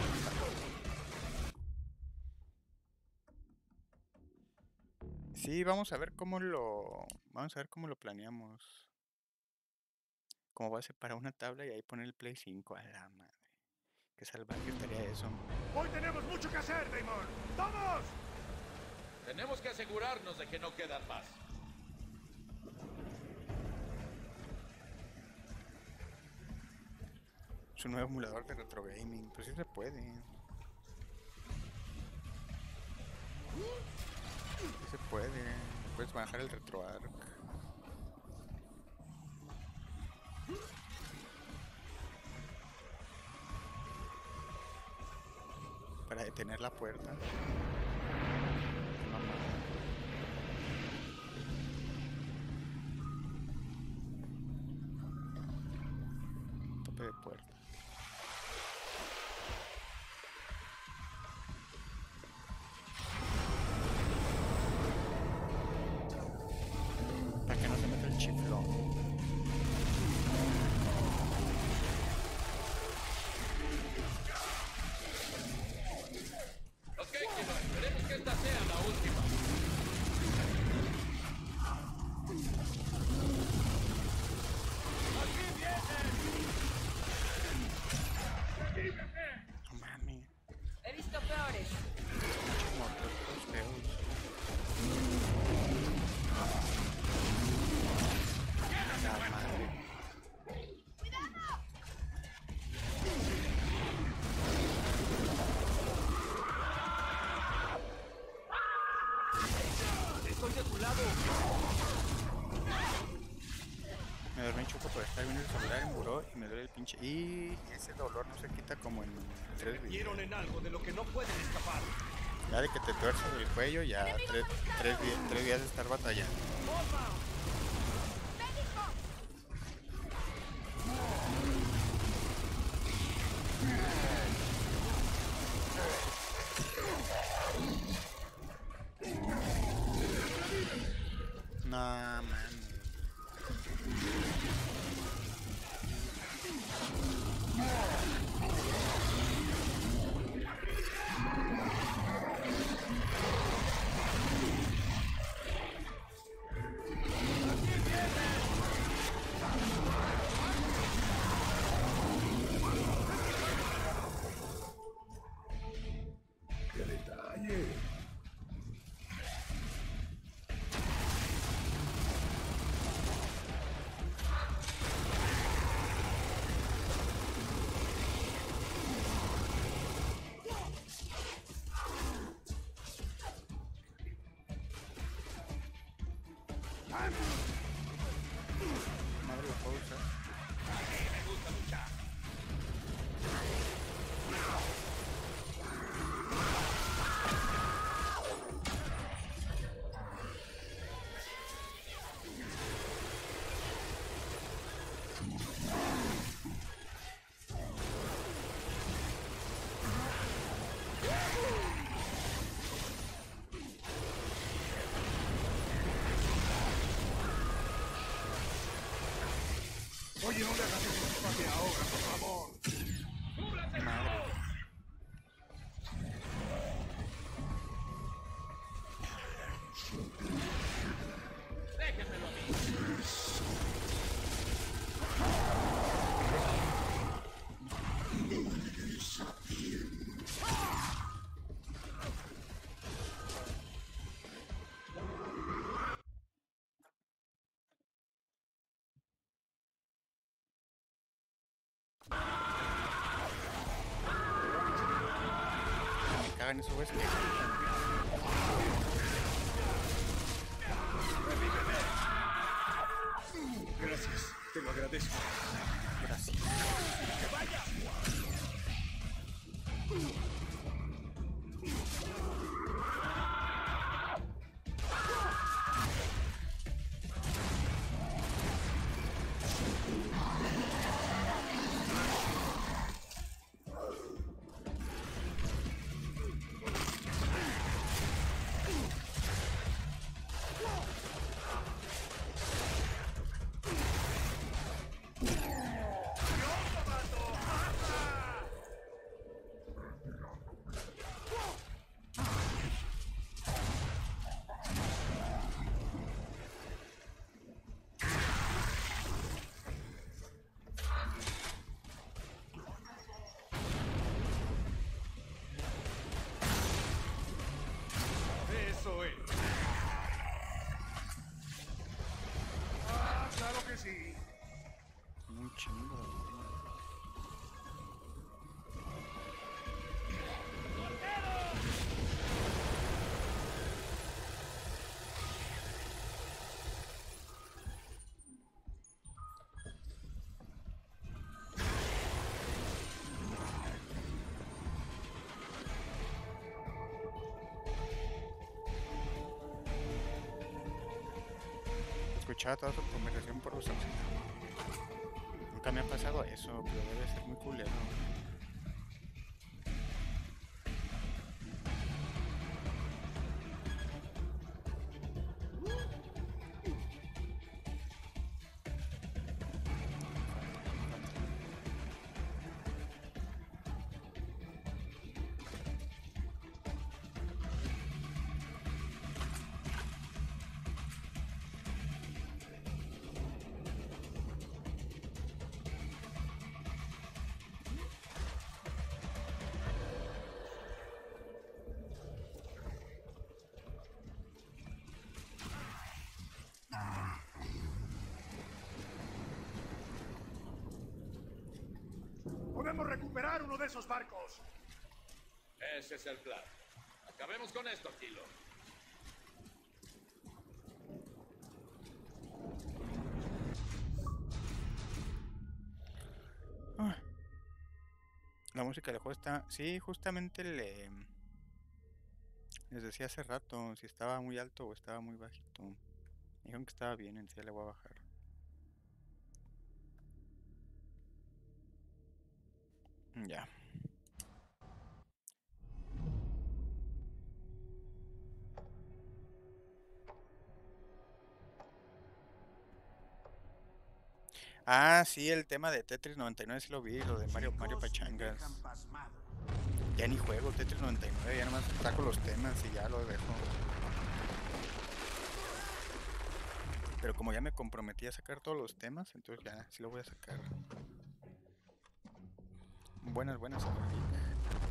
Sí, vamos a ver cómo lo. Vamos a ver cómo lo planeamos. Como base para una tabla y ahí poner el Play cinco. A la madre. Qué salvaje estaría eso. Hoy tenemos mucho que hacer, Damon. ¡Vamos! Tenemos que asegurarnos de que no quedan más. Su nuevo emulador de retro gaming, pues sí se puede. Sí se puede. Puedes bajar el RetroArch. Para detener la puerta. Tope de puerta. Para que no se meta el chiflón. Ok, Kilo, esperemos que esta sea la última. ¡Aquí vienen! No mames. He visto peores. Muchos muertos, todos feos. La madre. Estoy de tu lado. Me dormí chupo por estar viendo el celular en buró y me duele el pinche. Y ese dolor no se quita como en tres días. Vieron en algo de lo que no pueden escapar. Ya de que te tuerces el cuello, ya tres, tres, días, tres días de estar batallando. No, man. ¡Qué detalle! Madre la puedo usar. Oye, no le hagas eso a mi ahora, por favor. Madre. Déjenmelo a mí. Me cagan esos güeyes que Gracias, te lo agradezco. Gracias. aquí. Un chingo de batería. Escuchaba toda su conversación por los auxiliares. Nunca me ha pasado eso, pero debe ser muy culero. Podemos recuperar uno de esos barcos. Ese es el plan. Acabemos con esto, Kilo. Ah. La música del juego está... Sí, justamente le... Les decía hace rato si estaba muy alto o estaba muy bajito. Me dijeron que estaba bien, entonces le voy a bajar. Ya. Ah, sí, el tema de Tetris noventa y nueve sí lo vi, lo de Mario, Mario Pachangas. Ya ni juego Tetris noventa y nueve, ya nomás saco los temas y ya lo dejo. Pero como ya me comprometí a sacar todos los temas, entonces ya sí lo voy a sacar. Buenas, buenas, señor Geek.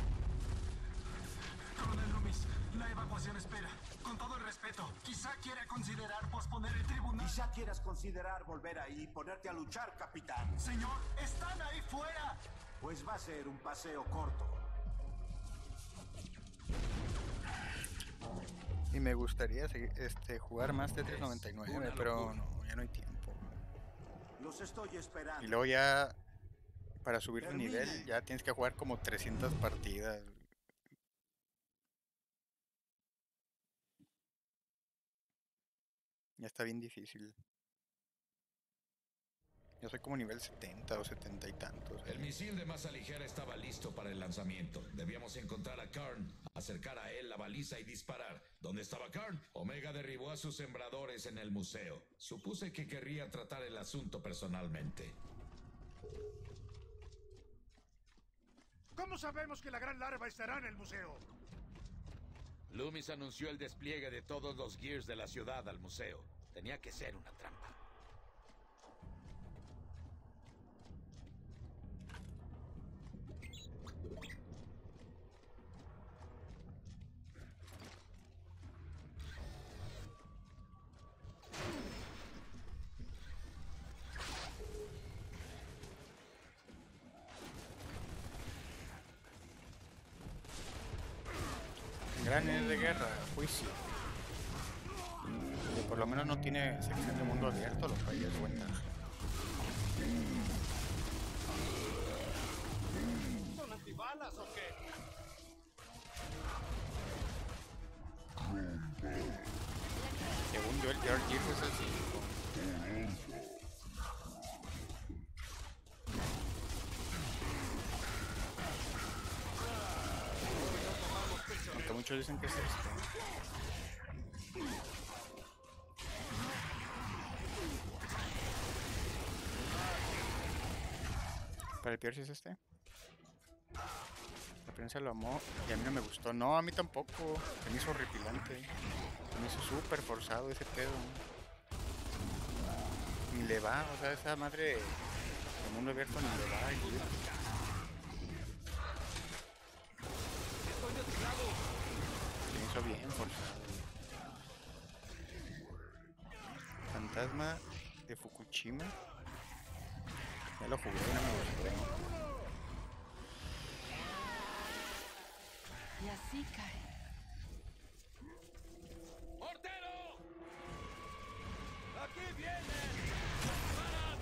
Coronel Loomis, la evacuación espera. Con todo el respeto, quizá quiera considerar posponer el tribunal. Quizá quieras considerar volver ahí y ponerte a luchar, capitán. Señor, están ahí fuera. Pues va a ser un paseo corto. Y me gustaría seguir, este, jugar más Tetris noventa y nueve, pero no, ya no hay tiempo. Los estoy esperando. Y luego ya, para subir de Terminen. nivel, ya tienes que jugar como trescientas partidas. Ya está bien difícil. Yo soy como nivel setenta o setenta y tantos. El misil de masa ligera estaba listo para el lanzamiento. Debíamos encontrar a Karn, acercar a él la baliza y disparar. ¿Dónde estaba Karn? Omega derribó a sus sembradores en el museo. Supuse que querría tratar el asunto personalmente. ¿Cómo sabemos que la gran larva estará en el museo? Loomis anunció el despliegue de todos los Gears de la ciudad al museo. Tenía que ser una trampa. Granes de guerra, juicio. Que por lo menos no tiene sección de mundo abierto, lo cual ya es buena. ¿Son antibalas o qué? Según yo, el Gear Gears es el cinco. Aunque muchos dicen que es este. Para el Pierce es este. La prensa lo amó y a mí no me gustó. No, a mí tampoco. Se me hizo horripilante. Se me hizo súper forzado ese pedo. Ni le va, o sea, esa madre del mundo abierto ni le va. Y... Estoy de tu lado. se me hizo bien forzado. Fantasma de Fukushima. Ya lo jugué, no me gustó. Y así cae. ¡Portero! ¡Aquí vienen! ¡Disparan!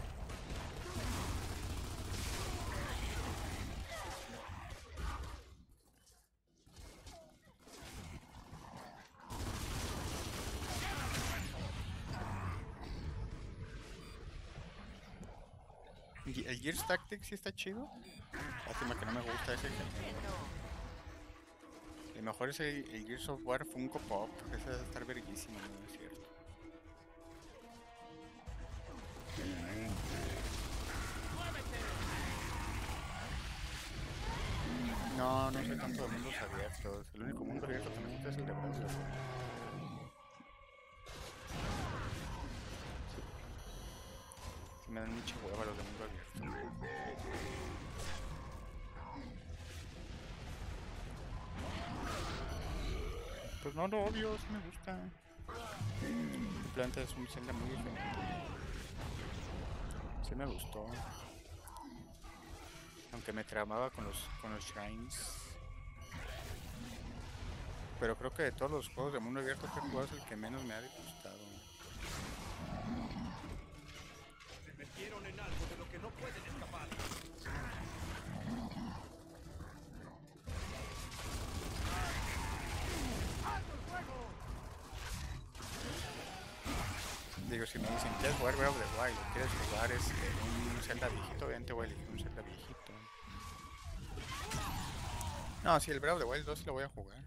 ¿Y ¿El Gears Tactics sí está chido? Lástima que no me gusta ese género. El mejor es el, el Gears of War Funko Pop. Ese debe estar verguísimo, no es cierto. No, no soy tanto de mundos abiertos. El único mundo abierto que me gusta es el de Brasil. Sí, me dan mucha hueva los de mundo abierto. Pues no lo odio, sí me gusta. El planta es un Zelda muy diferente. Sí me gustó. Aunque me tramaba con los, con los shrines. Pero creo que de todos los juegos de mundo abierto que he jugado es el que menos me ha gustado. Se metieron en algo de lo que no pueden escapar. Digo, si me dicen, ¿quieres jugar Breath of the Wild? ¿O quieres jugar este, un Zelda viejito? Obviamente voy a elegir un Zelda viejito. No, si el Breath of the Wild dos lo voy a jugar.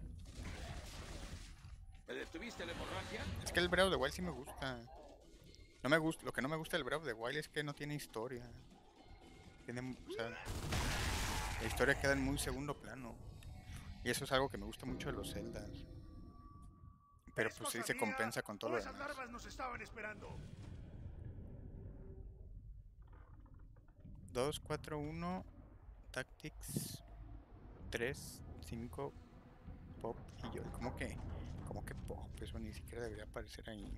¿Me detuviste la hemorragia? Es que el Breath of the Wild sí me gusta. No me gusta, lo que no me gusta del Breath of the Wild es que no tiene historia. Tiene, o sea, la historia queda en muy segundo plano. Y eso es algo que me gusta mucho de los Zeldas. Pero pues sí se compensa con todo lo demás. Esas larvas nos estaban esperando. dos, cuatro, uno, Tactics, tres, cinco, Pop y yo. ¿Cómo que? ¿Cómo que Pop? Eso ni siquiera debería aparecer ahí.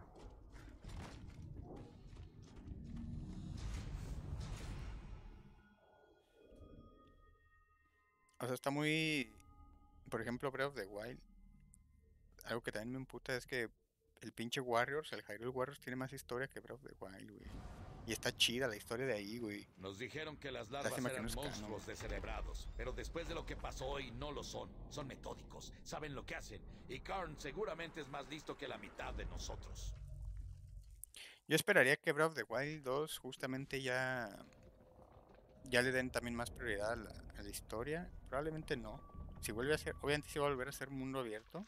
O sea, está muy... Por ejemplo, Breath of the Wild. Algo que también me emputa es que el pinche Warriors, el Hyrule Warriors, tiene más historia que Breath of the Wild, güey. Y está chida la historia de ahí, güey. Nos dijeron que las larvas Lástima que eran no es monstruos canon. descerebrados, pero después de lo que pasó hoy no lo son. Son metódicos, saben lo que hacen, y Karn seguramente es más listo que la mitad de nosotros. Yo esperaría que Breath of the Wild dos justamente ya... Ya le den también más prioridad a la, a la historia. Probablemente no. Si vuelve a ser... Obviamente sí va a volver a ser mundo abierto.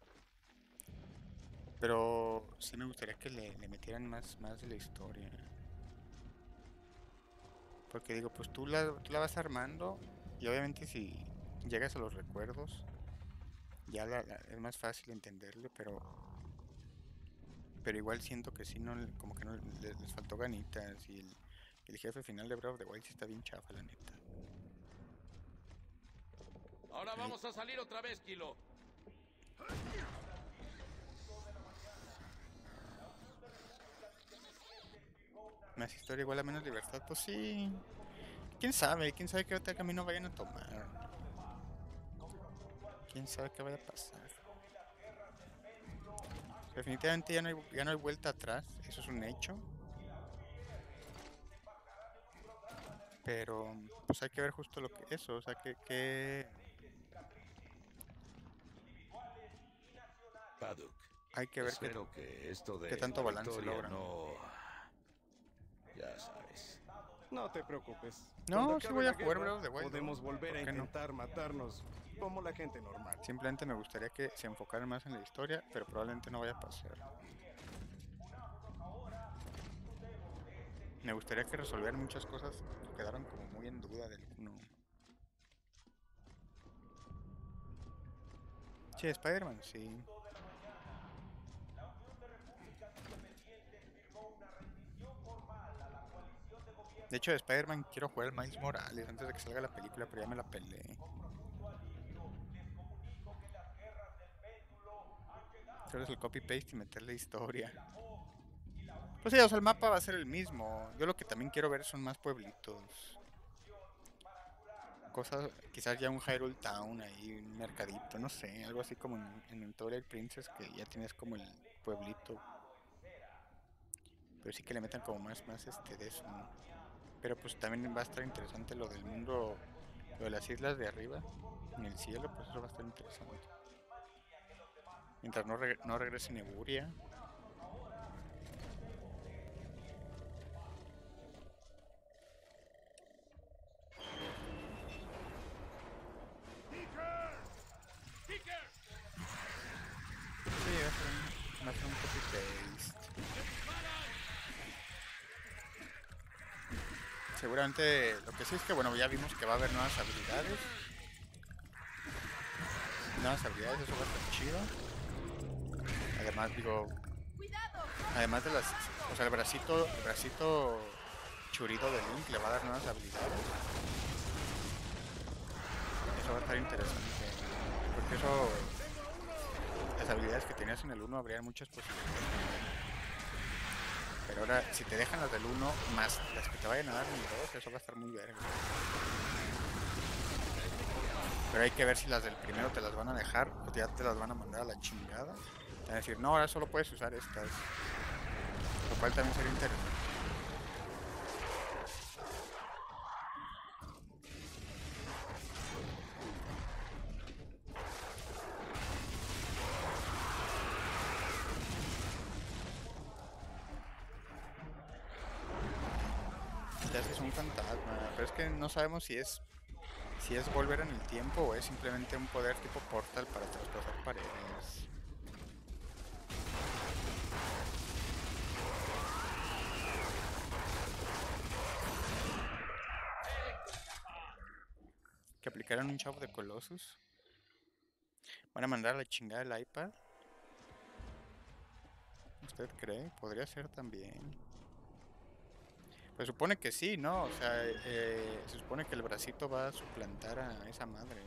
Pero sí me gustaría que le, le metieran más, más de la historia. Porque digo, pues tú la, tú la vas armando y obviamente si llegas a los recuerdos ya la, la- es más fácil entenderlo, pero pero igual siento que sí, no, como que no les, les faltó ganitas y el, el jefe final de Breath of the Wild sí está bien chafa, la neta. Ahora vamos a salir otra vez, Kilo. Más historia igual a menos libertad, pues sí. ¿Quién sabe? ¿Quién sabe qué otro camino vayan a tomar? ¿Quién sabe qué vaya a pasar? Definitivamente ya no hay, ya no hay vuelta atrás, eso es un hecho. Pero pues hay que ver justo lo que eso, o sea que, que Paduk. hay que ver qué, Espero que esto de qué tanto la balance victoria logran. no... Ya sabes. No te preocupes. No, Cuando sí acabe voy a la jugar guerra, Breath of the Wild, podemos ¿no? volver a ¿Por qué no? intentar matarnos como la gente normal. Simplemente me gustaría que se enfocaran más en la historia, pero probablemente no vaya a pasar. Me gustaría que resolvieran muchas cosas que quedaron como muy en duda del uno. Sí, Spider-Man, sí. De hecho, de Spider-Man quiero jugar el Miles Morales antes de que salga la película, pero ya me la peleé. Solo es el copy-paste y meterle historia. Pues sí, o sea, el mapa va a ser el mismo. Yo lo que también quiero ver son más pueblitos. Cosas, quizás ya un Hyrule Town ahí, un mercadito, no sé, algo así como en, en el Twilight Princess, que ya tienes como el pueblito. Pero sí que le metan como más, más este de eso, ¿no? Pero pues también va a estar interesante lo del mundo, lo de las islas de arriba, en el cielo, pues eso va a estar interesante. Mientras no, reg no regrese Neburia. Sí, va a ser un, va a ser un copy paste. Seguramente lo que sí es que bueno, ya vimos que va a haber nuevas habilidades. Nuevas habilidades, eso va a estar chido. Además, digo, además de las, o sea, el bracito, el bracito churido de Link le va a dar nuevas habilidades. Eso va a estar interesante, porque eso, las habilidades que tenías en el uno habrían muchas posibilidades. Pero ahora, si te dejan las del uno más las que te vayan a dar en el dos, eso va a estar muy verga. Pero hay que ver si las del primero te las van a dejar o ya te las van a mandar a la chingada. Te van a decir, no, ahora solo puedes usar estas. Lo cual también sería interesante. Ya es un fantasma, pero es que no sabemos si es si es volver en el tiempo o es simplemente un poder tipo portal para traspasar paredes. Que aplicaron un chavo de Colossus. Van a mandar a la chingada el iPad. ¿Usted cree? Podría ser también. Pues supone que sí, ¿no? O sea, eh, se supone que el bracito va a suplantar a esa madre.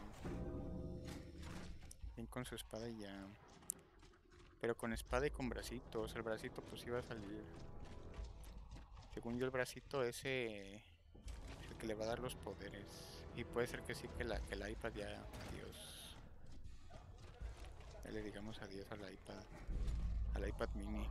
Bien con su espada y ya. Pero con espada y con bracito. O sea, el bracito pues iba a salir. Según yo el bracito ese es el que le va a dar los poderes. Y puede ser que sí, que, la, que el iPad ya... Adiós. Ya le digamos adiós al iPad. Al iPad mini.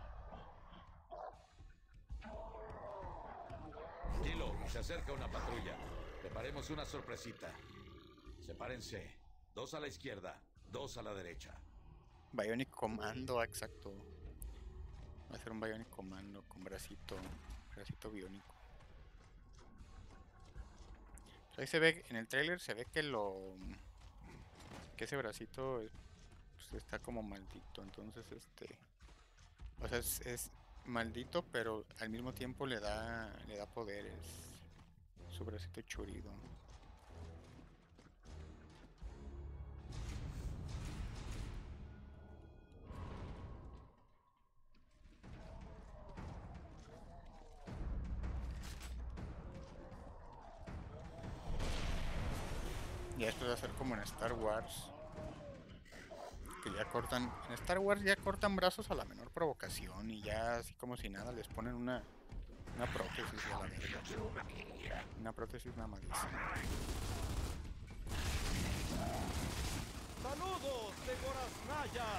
Kilo, se acerca una patrulla. Preparemos una sorpresita. Sepárense. Dos a la izquierda, dos a la derecha. Bionic Commando, exacto. Va a ser un Bionic Commando con bracito. Bracito biónico. Pues ahí se ve, en el trailer se ve que lo... Que ese bracito pues, está como maldito. Entonces este... O sea, es, es maldito, pero al mismo tiempo le da le da poderes. Su bracito churido. Y esto va a ser como en Star Wars. Que ya cortan... En Star Wars ya cortan brazos a la menor provocación. Y ya así como si nada les ponen una... Una prótesis a la verga. Una prótesis mamadísima. ¡Saludos de Goraznaya!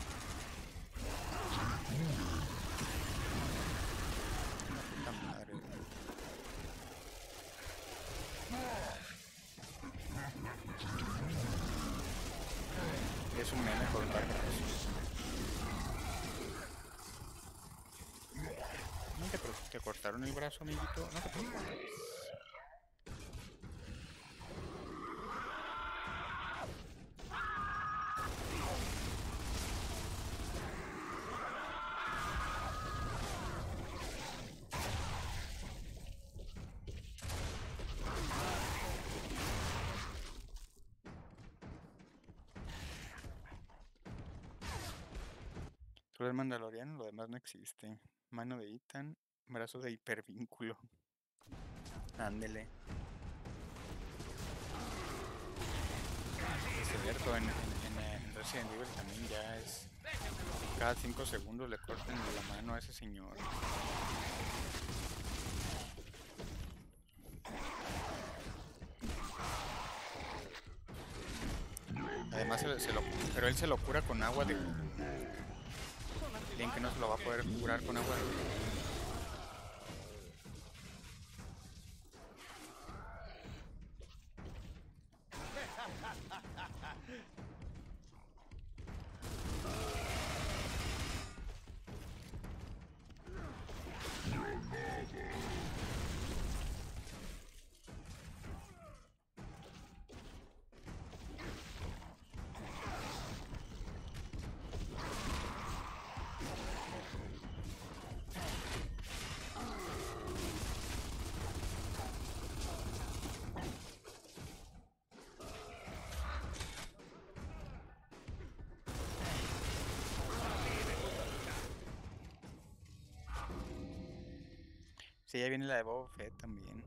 Una puta madre. Es un meme cortar brazos. No te preocupes, te cortaron el brazo, amiguito. No te preocupes. Solo el Mandaloriano, lo demás no existe. Mano de Ethan, brazo de hipervínculo. Ándele. Es cierto, en, en, en, en Resident Evil también ya es... Cada cinco segundos le cortan la mano a ese señor. Además se, se lo, pero él se lo cura con agua de... Bien que no se lo va a poder curar con agua de... Sí, ya viene la de Boba Fett también.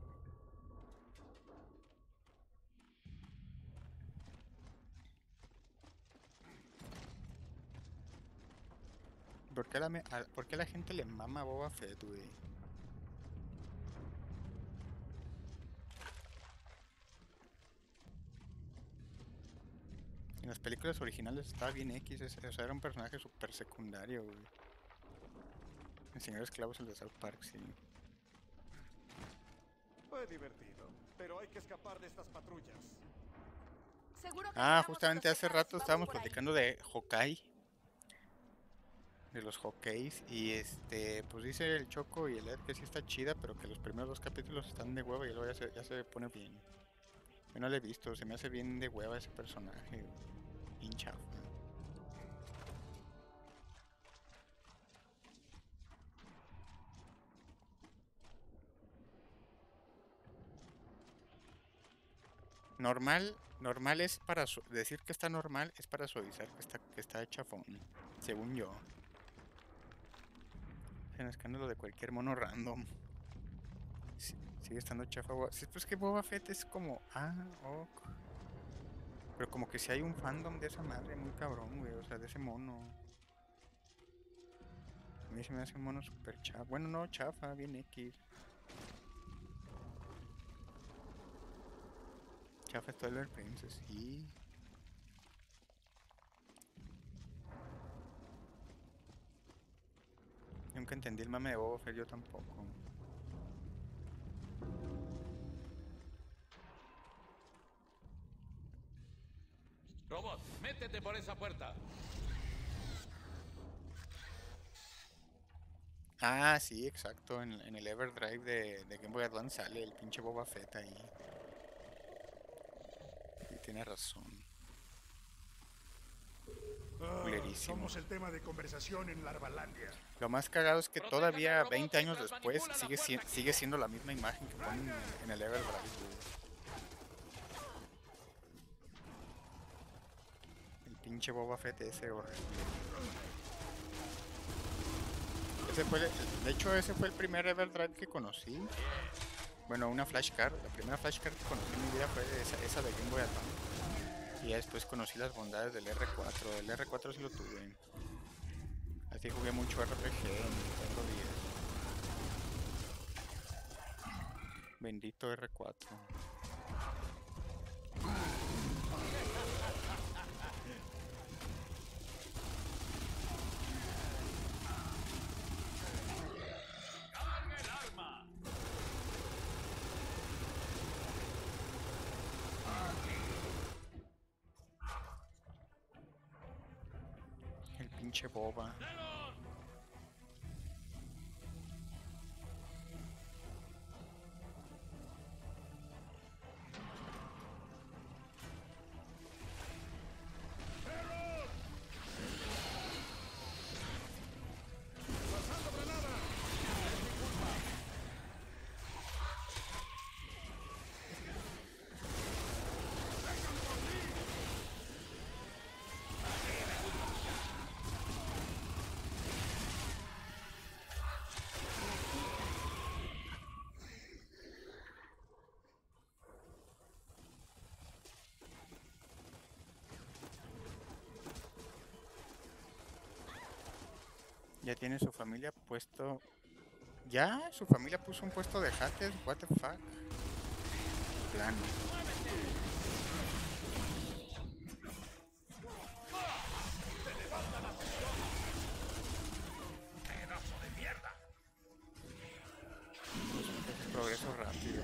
¿Por qué, la me- a, ¿Por qué la gente le mama a Boba Fett, güey? En las películas originales estaba bien X, es- o sea, era un personaje súper secundario, güey. El señor esclavos, el de South Park, sí. Fue divertido, pero hay que escapar de estas patrullas. Seguro que Ah, llegamos a justamente los hace tejados, rato vamos estábamos por ahí. platicando de Hawkeye. De los Hawkeyes. Y este, pues dice el Choco y el Ed que sí está chida, pero que los primeros dos capítulos están de hueva y luego ya se, ya se pone bien. Yo no lo he visto, se me hace bien de hueva ese personaje. Bien chafa. Normal, normal es para su- decir que está normal es para suavizar que está, que está chafón, según yo. Es un escándalo de cualquier mono random. Sí, sigue estando chafa. Boba- Sí, pues que Boba Fett es como, ah, ok. Pero como que si hay un fandom de esa madre muy cabrón, güey, o sea, de ese mono. A mí se me hace un mono super chafa. Bueno, no, chafa, bien X. Chafa es Twilight Princess, sí. Nunca entendí el mame de Boba Fett, yo tampoco. Robot, métete por esa puerta. Ah, sí, exacto. En, en el Everdrive de, de Game Boy Advance sale el pinche Boba Fett ahí. Y tiene razón. Ah, Culerísimo. somos el tema de conversación en Larvalandia. Lo más cagado es que Protejan todavía al robot veinte años mientras después manipula la sigue, si- puerta. sigue siendo la misma imagen que ponen en, en el Everdrive, güey. El pinche Boba Fett ese horrible. Ese fue, el- de hecho, ese fue el primer Everdrive que conocí. Bueno, una flashcard. La primera flashcard que conocí en mi vida fue esa, esa de Game Boy Advance. Y ya después conocí las bondades del R cuatro. El R cuatro sí lo tuve. Así jugué mucho R P G en Nintendo diez. Bendito R cuatro. El pinche boba. Ya tiene su familia puesto... ¿Ya? ¿Su familia puso un puesto de hackers? What the fuck? Plano. ¡Pedazo de mierda! Es progreso rápido.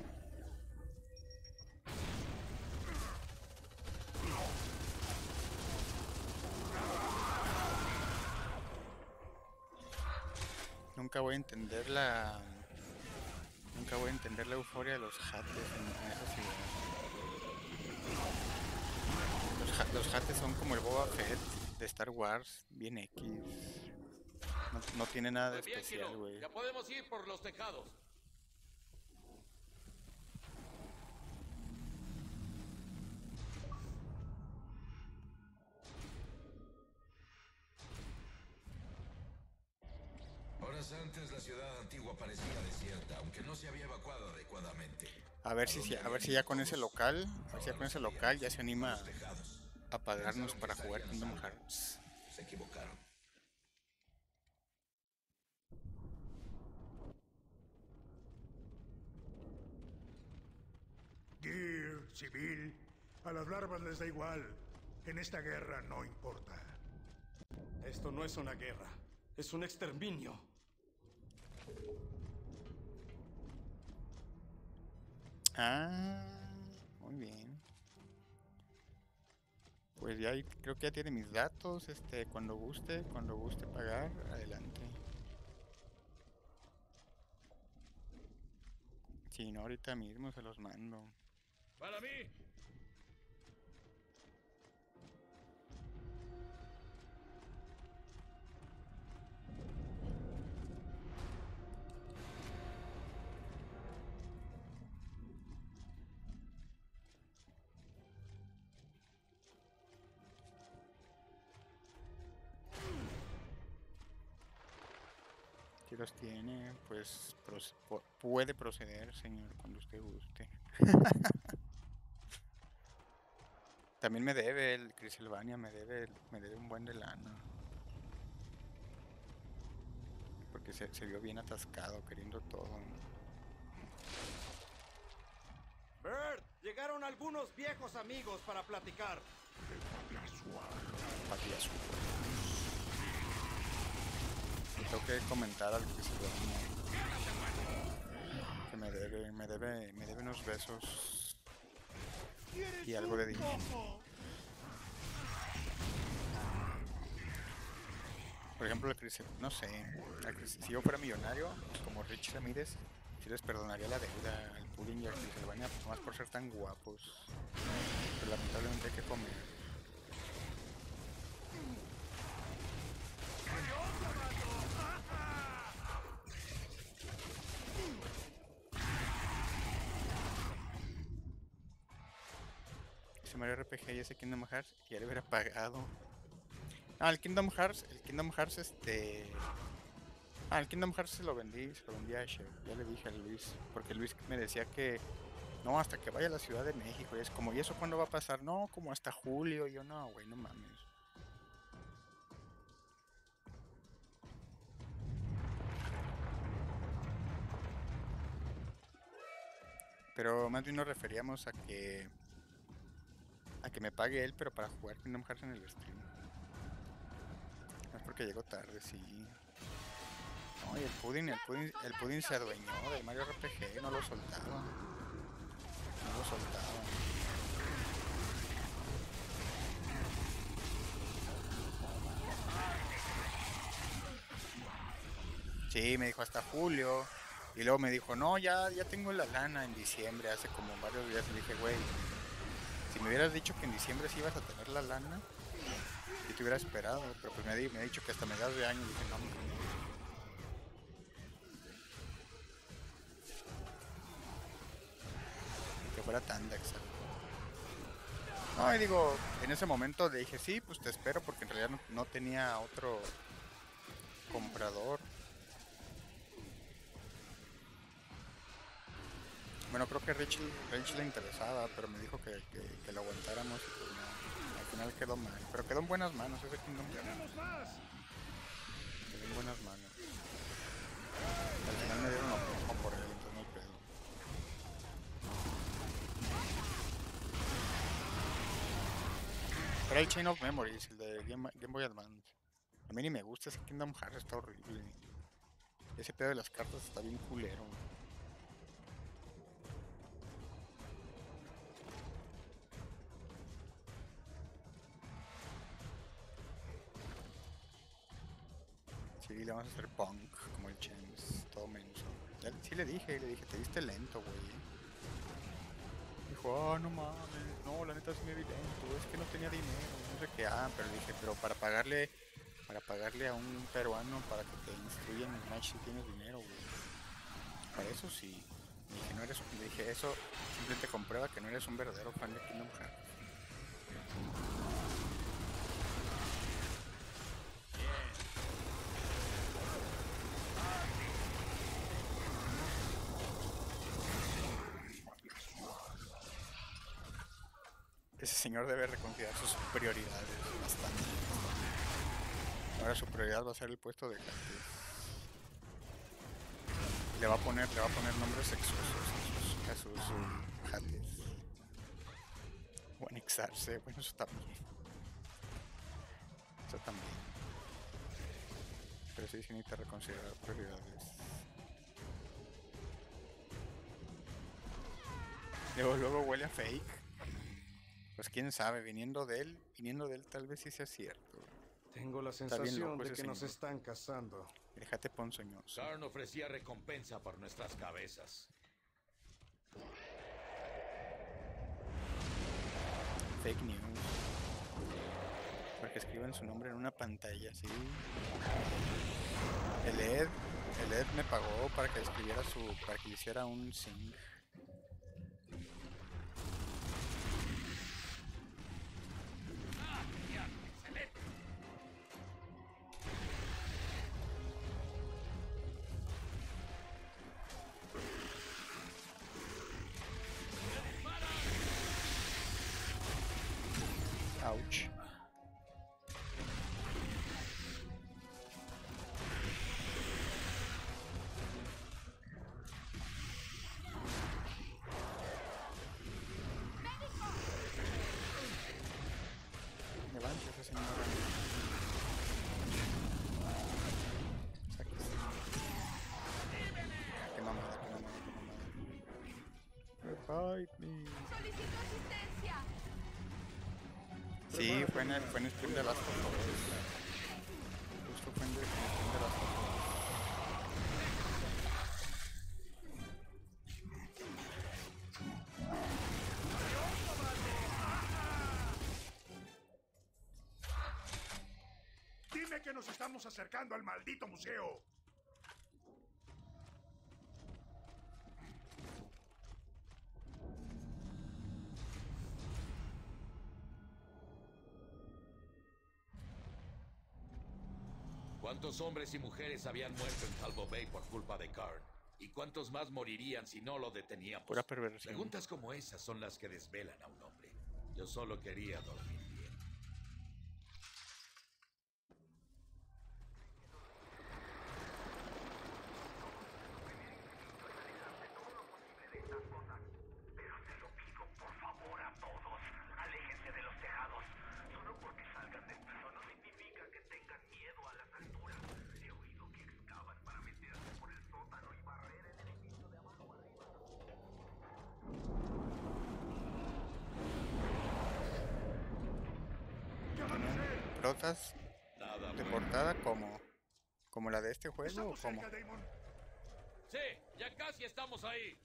Nunca voy a entender la... Nunca voy a entender la euforia de los hackers en, en esa ciudad. Los, ha los hackers son como el Boba Fett de Star Wars, bien X. No, no tiene nada de Muy bien, especial, Kilo. güey. Ya podemos ir por los tejados. Horas antes la ciudad antigua parecía desierta, aunque no se había evacuado adecuadamente. A ver si, si- a ver si ya con ese local, a ver si ya con ese local ya se anima a pagarnos para jugar Kingdom Hearts. Se equivocaron. Gear, civil, a las larvas les da igual. En esta guerra no importa. Esto no es una guerra. Es un exterminio. Ah, muy bien. Pues ya ahí creo que ya tiene mis datos, este, cuando guste, cuando guste pagar, adelante. Si no, ahorita mismo se los mando. ¡Para mí! Si los tiene, pues proce- pu- puede proceder, señor, cuando usted guste. También me debe el Crisilvania, me debe, me debe un buen de lana. Porque se, se vio bien atascado, queriendo todo. Bert, llegaron algunos viejos amigos para platicar. Patria Azul. Y tengo que comentar al Crisilvania que me debe, me debe, me debe unos besos y algo de dinero. Por ejemplo, el Cris, no sé, el Cris- si yo fuera millonario, como Rich Ramírez, sí les perdonaría la deuda al Pudding y al Crisilvania, más por ser tan guapos. Pero lamentablemente hay que comer. Ese Mario R P G y ese Kingdom Hearts ya le hubiera pagado. Ah, el Kingdom Hearts, el Kingdom Hearts este... Ah, el Kingdom Hearts se lo vendí, se lo vendí a Asher, ya le dije a Luis, porque Luis me decía que no, hasta que vaya a la Ciudad de México, y es como, ¿y eso cuándo va a pasar? No, como hasta julio, y yo no, güey, no mames. Pero más bien nos referíamos a que a que me pague él, pero para jugar Kingdom Hearts en el stream. No es porque llegó tarde, sí. No, y el pudding, el pudding, el pudding se adueñó del Mario R P G, no lo soltaba. No lo soltaba. Sí, me dijo hasta julio. Y luego me dijo, no, ya, ya tengo la lana en diciembre, hace como varios días. Le dije, güey, si me hubieras dicho que en diciembre sí ibas a tener la lana, y te hubiera esperado, pero pues me, di- me ha dicho que hasta mediados de año. Y dije, no, no, que fuera tanda, exacto. No, y digo, en ese momento le dije, sí, pues te espero, porque en realidad no, no tenía otro comprador. Bueno, creo que Rich, Rich le interesaba, pero me dijo que, que, que lo aguantáramos y pues no, al final quedó mal. Pero quedó en buenas manos ese Kingdom Hearts. en buenas manos. Al final me dieron lo mismo por él, entonces no hay pedo. Pero el Chain of Memories, el de Game, Game Boy Advance. A mí ni me gusta, ese Kingdom Hearts está horrible. Ese pedo de las cartas está bien culero. Sí, le vamos a hacer punk, como el James, todo menso. Ya, sí le dije, le dije, te viste lento, güey. Dijo, ah, no mames, no, la neta sí me vi lento, es que no tenía dinero, no sé qué. Ah, pero le dije, pero para pagarle, para pagarle a un peruano para que te instruya en el match si tienes dinero, güey. Para eso sí. Le dije, no eres, le dije, eso simplemente comprueba que no eres un verdadero fan de Kingdom Hearts. Ese señor debe reconsiderar sus prioridades bastante. Ahora su prioridad va a ser el puesto de gratis. Le va a poner, le va a poner nombres sexuosos a sus, a sus um, jates. O anexarse, bueno, eso también. Eso también. Pero sí, sí necesita reconsiderar prioridades. Luego, luego huele a fake. Pues quién sabe, viniendo de él, viniendo de él tal vez sí sea cierto. Tengo la Está bien sensación loco de ese que nos señor. están cazando. Déjate ponzoñoso. Karn ofrecía recompensa por nuestras cabezas. Fake news. Porque escriban su nombre en una pantalla, ¿sí? El Ed, el Ed me pagó para que escribiera su, para que le hiciera un sing. Ouch. Levántese, señora. Sáquese. Qué mamada, qué mamada, qué mamada. Revive me. Solicito asistencia. Sí, fue en el, fue en el stream de las fotos. Justo fue en el stream de las fotos. Dime que nos estamos acercando al maldito museo. ¿Cuántos hombres y mujeres habían muerto en Talbot Bay por culpa de Karn? ¿Y cuántos más morirían si no lo deteníamos? Pura perversión. Preguntas como esas son las que desvelan a un hombre. Yo solo quería dormir bien. Pero te lo pido, por favor, a todos. Aléjense de los tejados. Solo porque salgan de esta zona no significa que tengan miedo a las alturas. He oído que excavan para meterse por el sótano y barrer el edificio de abajo arriba. ¿Protas Nada de bueno. portada como, como la de este juego o Estamos como? cerca, Damon. Sí, ya casi estamos ahí.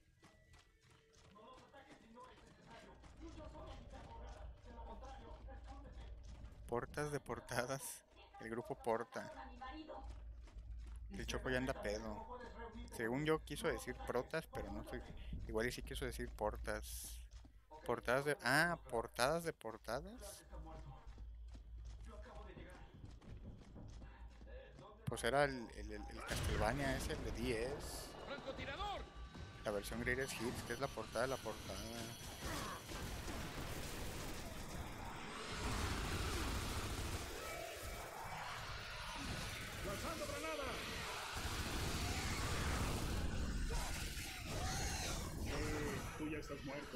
Portas de portadas. El grupo Porta. El Choco ya anda pedo. Según yo quiso decir protas, pero no estoy. Igual y sí quiso decir portas. Portadas de. Ah, portadas de portadas. Pues era el, el, el, el Castlevania ese, el de diez. ¡Francotirador! La versión Greatest Hits, que es la portada de la portada. ¡Lanzando granada! estás muerto.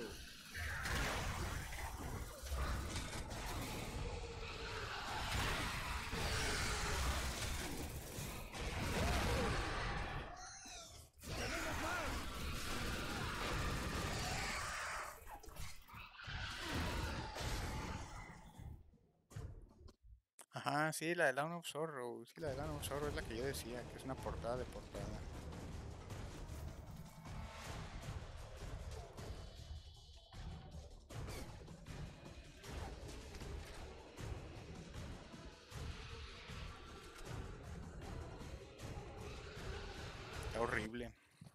Ajá, sí, la de Dawn of Sorrow. Sí, la de Dawn of Sorrow es la que yo decía, que es una portada de portada. Está horrible.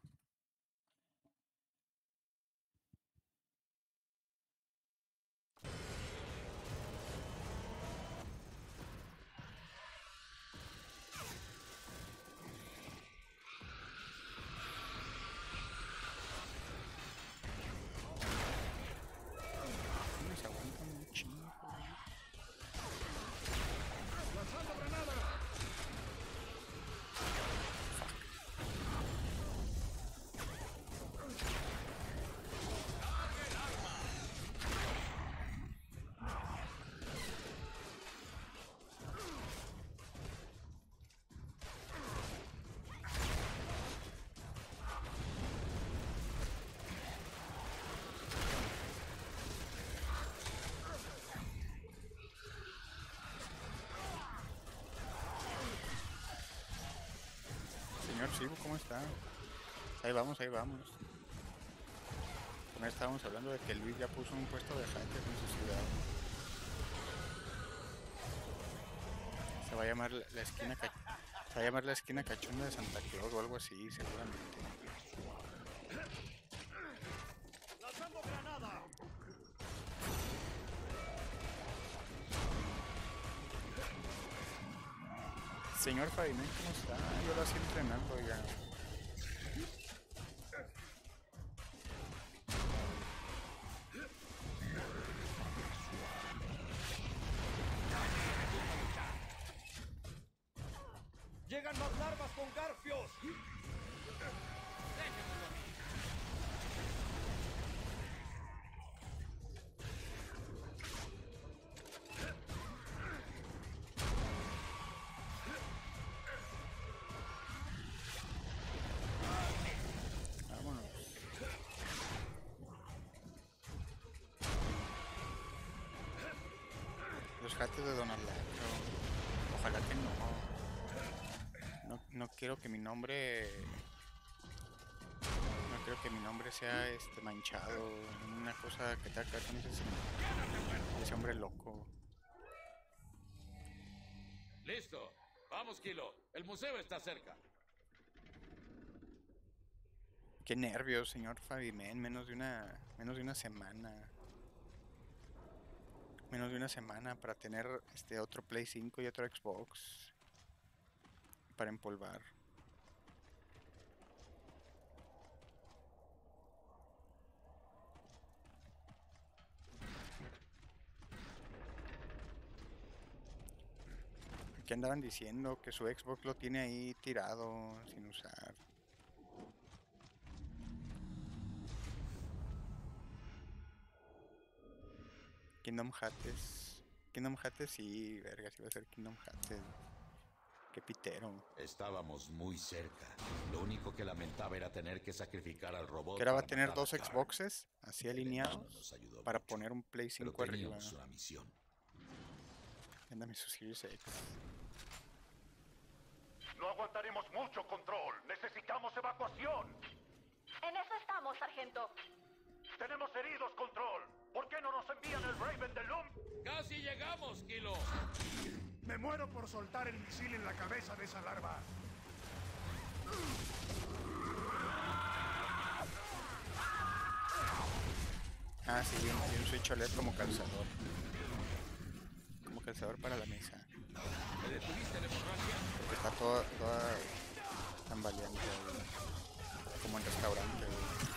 Se aguantan un chingo. ¡Lanzando granada! Señor Sibu, ¿cómo está? Ahí vamos, ahí vamos. Con él estábamos hablando de que Luis ya puso un puesto de hackers en su ciudad. Se va a llamar la la esquina ca- se va a llamar la esquina cachonda de Santa Claus o algo así, seguramente. ¡Lanzando granada! Señor Fabián, ¿cómo está? Yo lo hacía entrenando ya. ¡Llegan más larvas con garfios! Vámonos. Los jates de Donald Lacro. Ojalá que no. No, no quiero que mi nombre. No quiero que mi nombre sea este manchado. Una cosa que tenga que ver con ese, ese hombre loco. Listo. Vamos, Kilo. El museo está cerca. Qué nervios, señor Fabimen. Menos de una. Menos de una semana. Menos de una semana para tener este otro Play cinco y otro Xbox. Para empolvar. ¿Qué andaban diciendo? Que su Xbox lo tiene ahí tirado, sin usar. Kingdom Hearts. Kingdom Hearts sí, verga, sí va a ser Kingdom Hearts. Qué pitero. Estábamos muy cerca. Lo único que lamentaba era tener que sacrificar al robot. Que ahora va a para tener matar dos a Karn. Xboxes así El alineados enano nos ayudó para mucho, poner un Play pero cinco arriba. teníamos una misión. Ándame su Series X. No aguantaremos mucho, Control. Necesitamos evacuación. En eso estamos, sargento. Tenemos heridos, Control. ¿Por qué no nos envían el Raven de Loom? ¡Casi llegamos, Kilo! Me muero por soltar el misil en la cabeza de esa larva. Ah, sí, y un, y un Switch O L E D como calzador. Como calzador para la mesa. ¿Me detuviste la hemorragia? Porque está toda, toda tambaleante, güey. Como en restaurante, güey.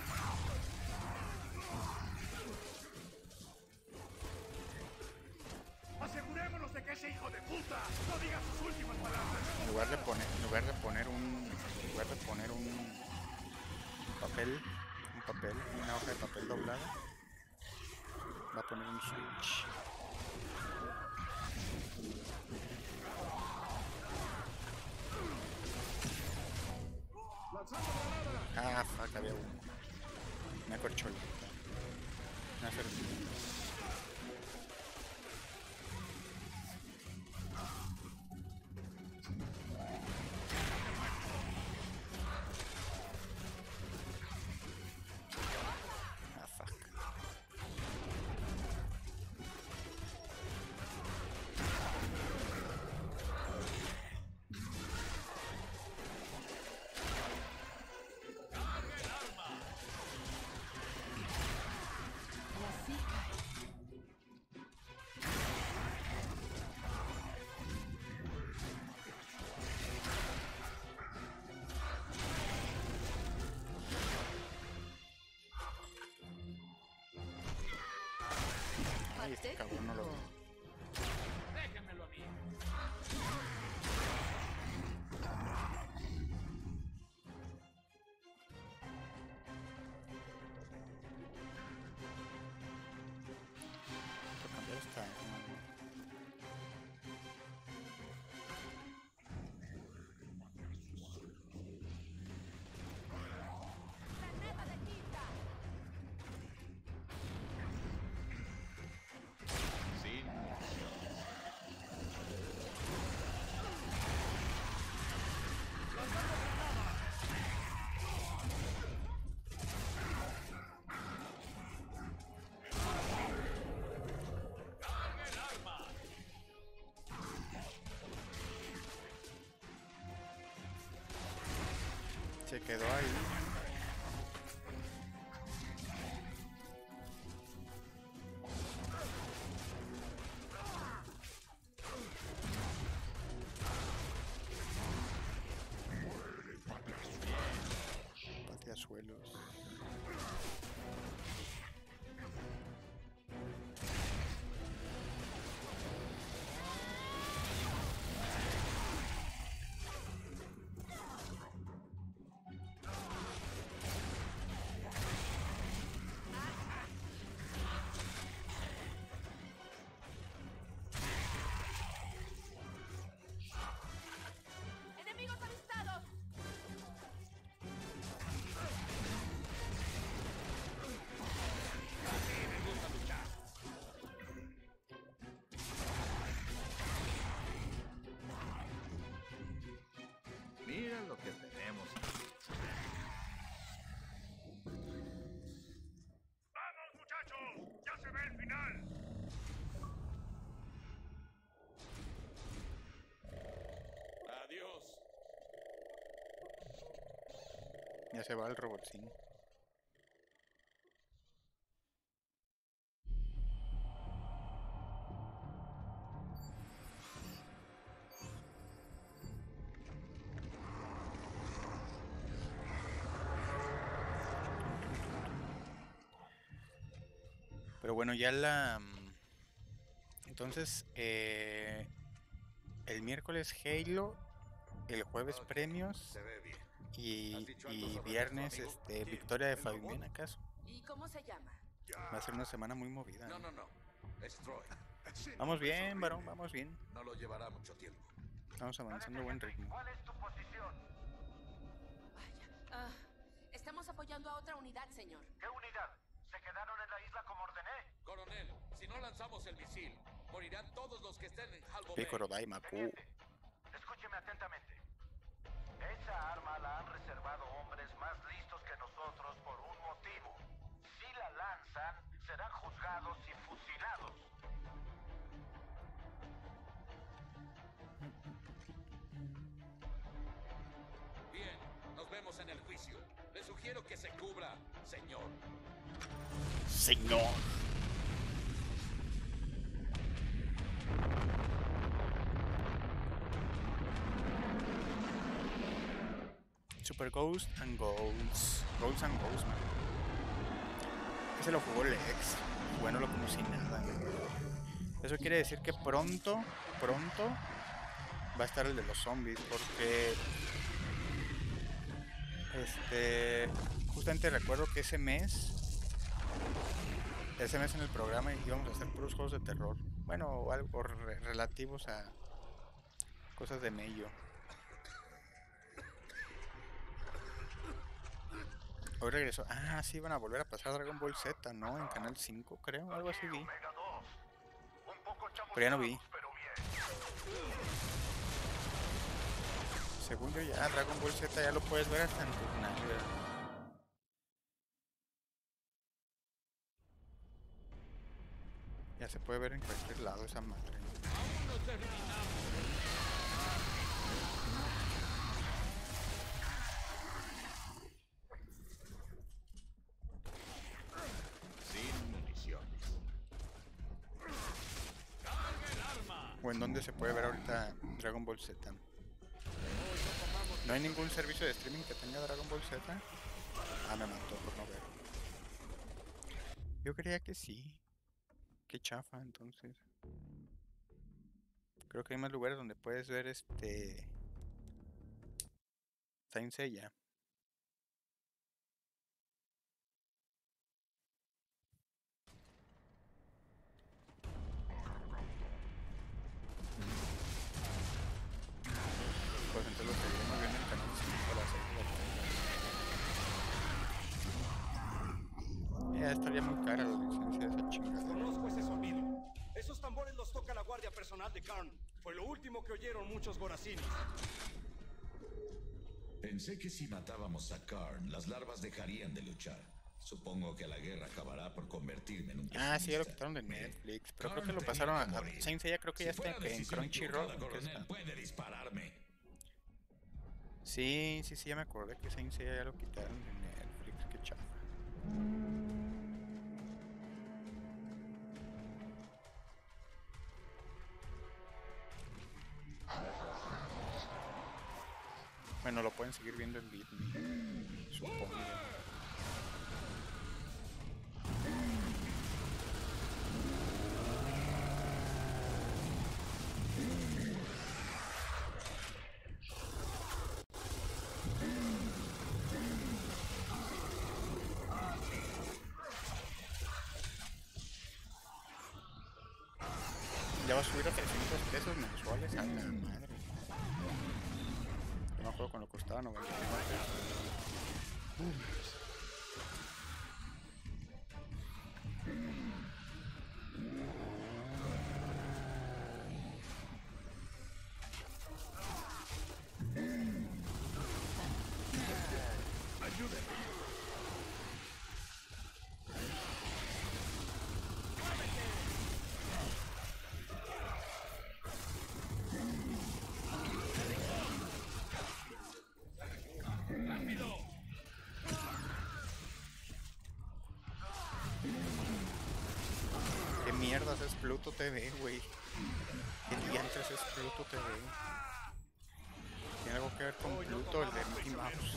Asegurémonos de que ese hijo de puta no diga sus últimas palabras. En lugar de poner, en lugar de poner un, en lugar de poner un papel, un un papel, una hoja de papel doblada. Va a poner un switch. Ah, fuck, había uno. Una corcholita. Una serpiente. Ah, fuck. Ay, este cabrón no lo veo. Déjenmelo a mí. Por cambiar esta. Se quedó ahí. Pateasuelos. ¡Enemigos avistados! Mira lo que tenemos. ¡Vamos, muchachos! ¡Ya se ve el final! Adiós. Ya se va el robotín. Pero bueno, ya la... Entonces, eh, el miércoles Halo, el jueves Ok, premios Se ve bien. y, ¿Has dicho algo y sobre viernes nuestro amigo? este, ¿Quién? victoria de ¿El robot? Fabián, ¿acaso? ¿Y cómo se llama? Va a ser una semana muy movida. No, ¿no? no, no. Es Troy. Vamos bien, varón, vamos bien. No lo llevará mucho tiempo. Estamos avanzando a buen ritmo. ¿Cuál es tu posición? Vaya. Ah, estamos apoyando a otra unidad, señor. ¿Qué unidad? ¿Se quedaron en la isla como ordené? Coronel, si no lanzamos el misil, morirán todos los que estén en Halvo Bay. Piccolo Dai, Maku. Teniente, escúcheme atentamente. Esa arma la han reservado hombres más listos que nosotros por un motivo. Si la lanzan, serán juzgados y fusilados. Bien, nos vemos en el juicio. Le sugiero que se cubra, señor. Señor. Super Ghost and Goals. Ghosts and Ghosts, man. Ese lo jugó Lex. Bueno, como si nada. Eso quiere decir que pronto, pronto va a estar el de los zombies. Porque Este, justamente recuerdo que ese mes, ese mes en el programa íbamos a hacer puros juegos de terror. Bueno, o algo re- relativos a cosas de mello. Hoy regresó. Ah, sí, iban a volver a pasar Dragon Ball Z, ¿no? En Canal cinco, creo, algo así vi. Pero ya no vi. Según yo ya, Dragon Ball Z ya lo puedes ver hasta en tu canal. Ya se puede ver en cualquier lado esa madre. Aún no terminamos. Sin municiones. ¡Carga el arma! ¿O en dónde se puede ver ahorita Dragon Ball Z? ¿No hay ningún servicio de streaming que tenga Dragon Ball Z? Ah, me mató por no ver. Yo creía que sí. Qué chafa, entonces. Creo que hay más lugares donde puedes ver este... Saint Seiya. Pues entonces lo seguiremos viendo en el canal cinco a las seis de la tarde. Ya estaría muy cara la licencia de esa chingada. Conozco ese sonido. Esos tambores los toca la guardia personal de Karn. Fue lo último que oyeron muchos gorazinis. Pensé que si matábamos a Karn, las larvas dejarían de luchar. Supongo que la guerra acabará por convertirme en un Ah, sí, ya lo pesimista. quitaron de Netflix. Pero creo Karn que lo tenía pasaron a... que a morir. Saint Seiya creo que Si ya está fuera en, en decisión Crunchyroll. equivocada, ¿En qué coronel, está? puede dispararme. Sí, sí, sí, ya me acordé que Saint Seiya ya lo quitaron de Netflix. Qué chafa. Bueno, lo pueden seguir viendo en Bitme, supongo. Ya va a subir a trescientos pesos mensuales. A la madre. Yo me acuerdo cuando costaba noventa y nueve pesos. ¿Qué mierdas es Pluto T V, güey? ¿Qué diantres es Pluto T V? ¿Tiene algo que ver con Pluto, el de Mickey Mouse?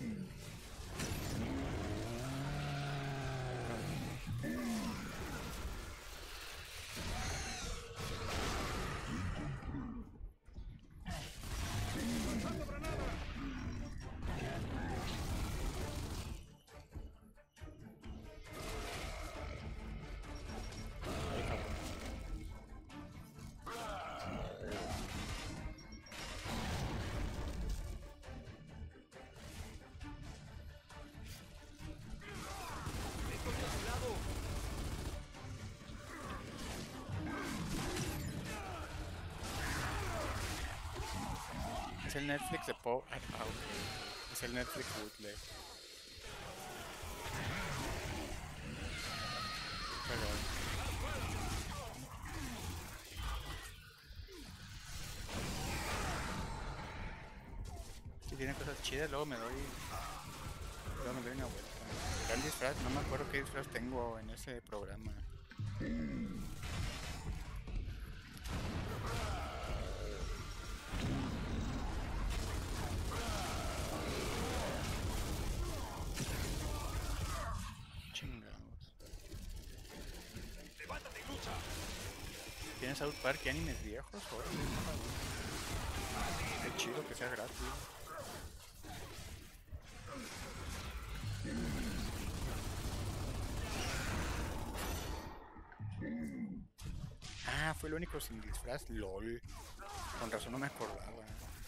Es el Netflix de Pop. Ah, ok. Es el Netflix bootleg. Pero... si tiene cosas chidas, luego me doy... Luego me doy una vuelta. Gran disfraz, no me acuerdo qué disfraz tengo en ese programa. ¿Tienes South Park y animes viejos? Órale, qué chido que sea gratis. fue el único sin disfraz, lol. Con razón no me acordaba.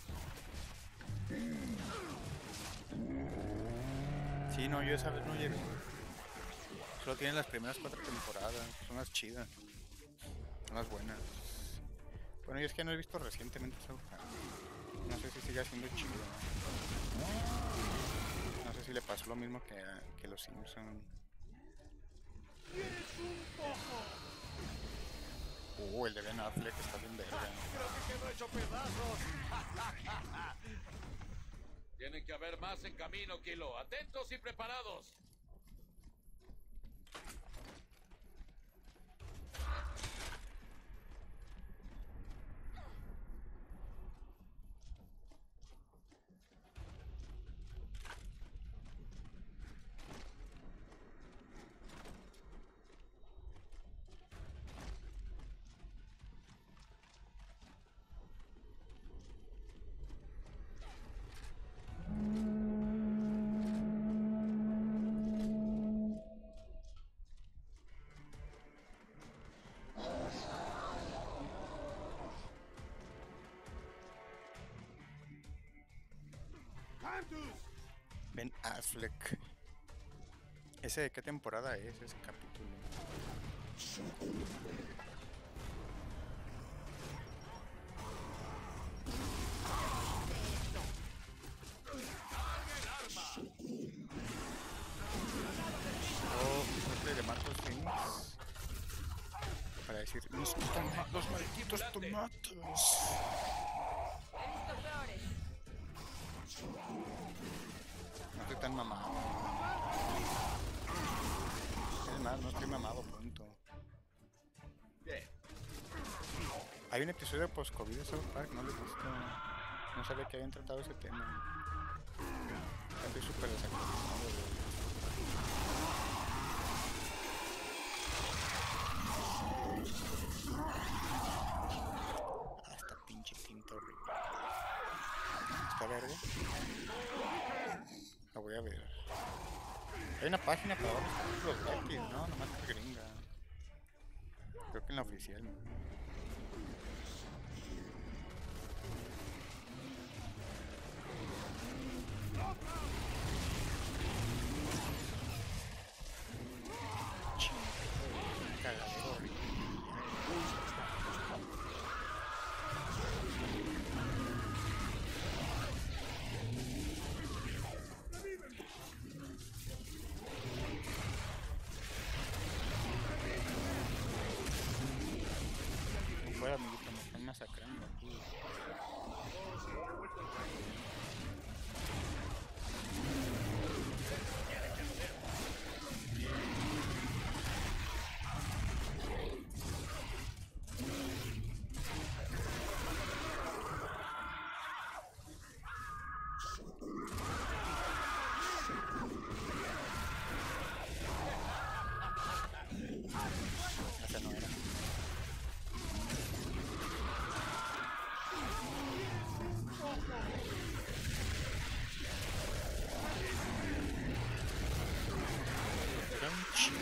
Sí, no, yo esa vez no llegué. Solo tienen las primeras cuatro temporadas, son las chidas. Son las buenas. Bueno, y es que no he visto recientemente South Park. No sé si sigue siendo chido. No sé si le pasó lo mismo que, a, que los Simpsons. Uh, el de Ben Affleck está bien verga. Creo que quedó hecho pedazos. Tienen que haber más en camino, Kilo. Atentos y preparados. Ben Affleck. ¿Ese de qué temporada es ese capítulo? Oh, este de Marcos Phoenix. Para decir, los, toma los malditos tomates. No estoy tan mamado. Es más, no estoy mamado, punto. Hay un episodio post-COVID de South Park, no lo he visto. No sabía que habían tratado ese tema. Estoy súper desactualizado. Hasta pinche tinta horrible. ¿Está verde? Lo voy a ver. Hay una página para ver los capítulos gratis, ¿no? Nomás que gringa. Creo que en la oficial. Cagadero horrible. Fuera, amiguito, me están masacrando aquí. Esa no era. Crunch.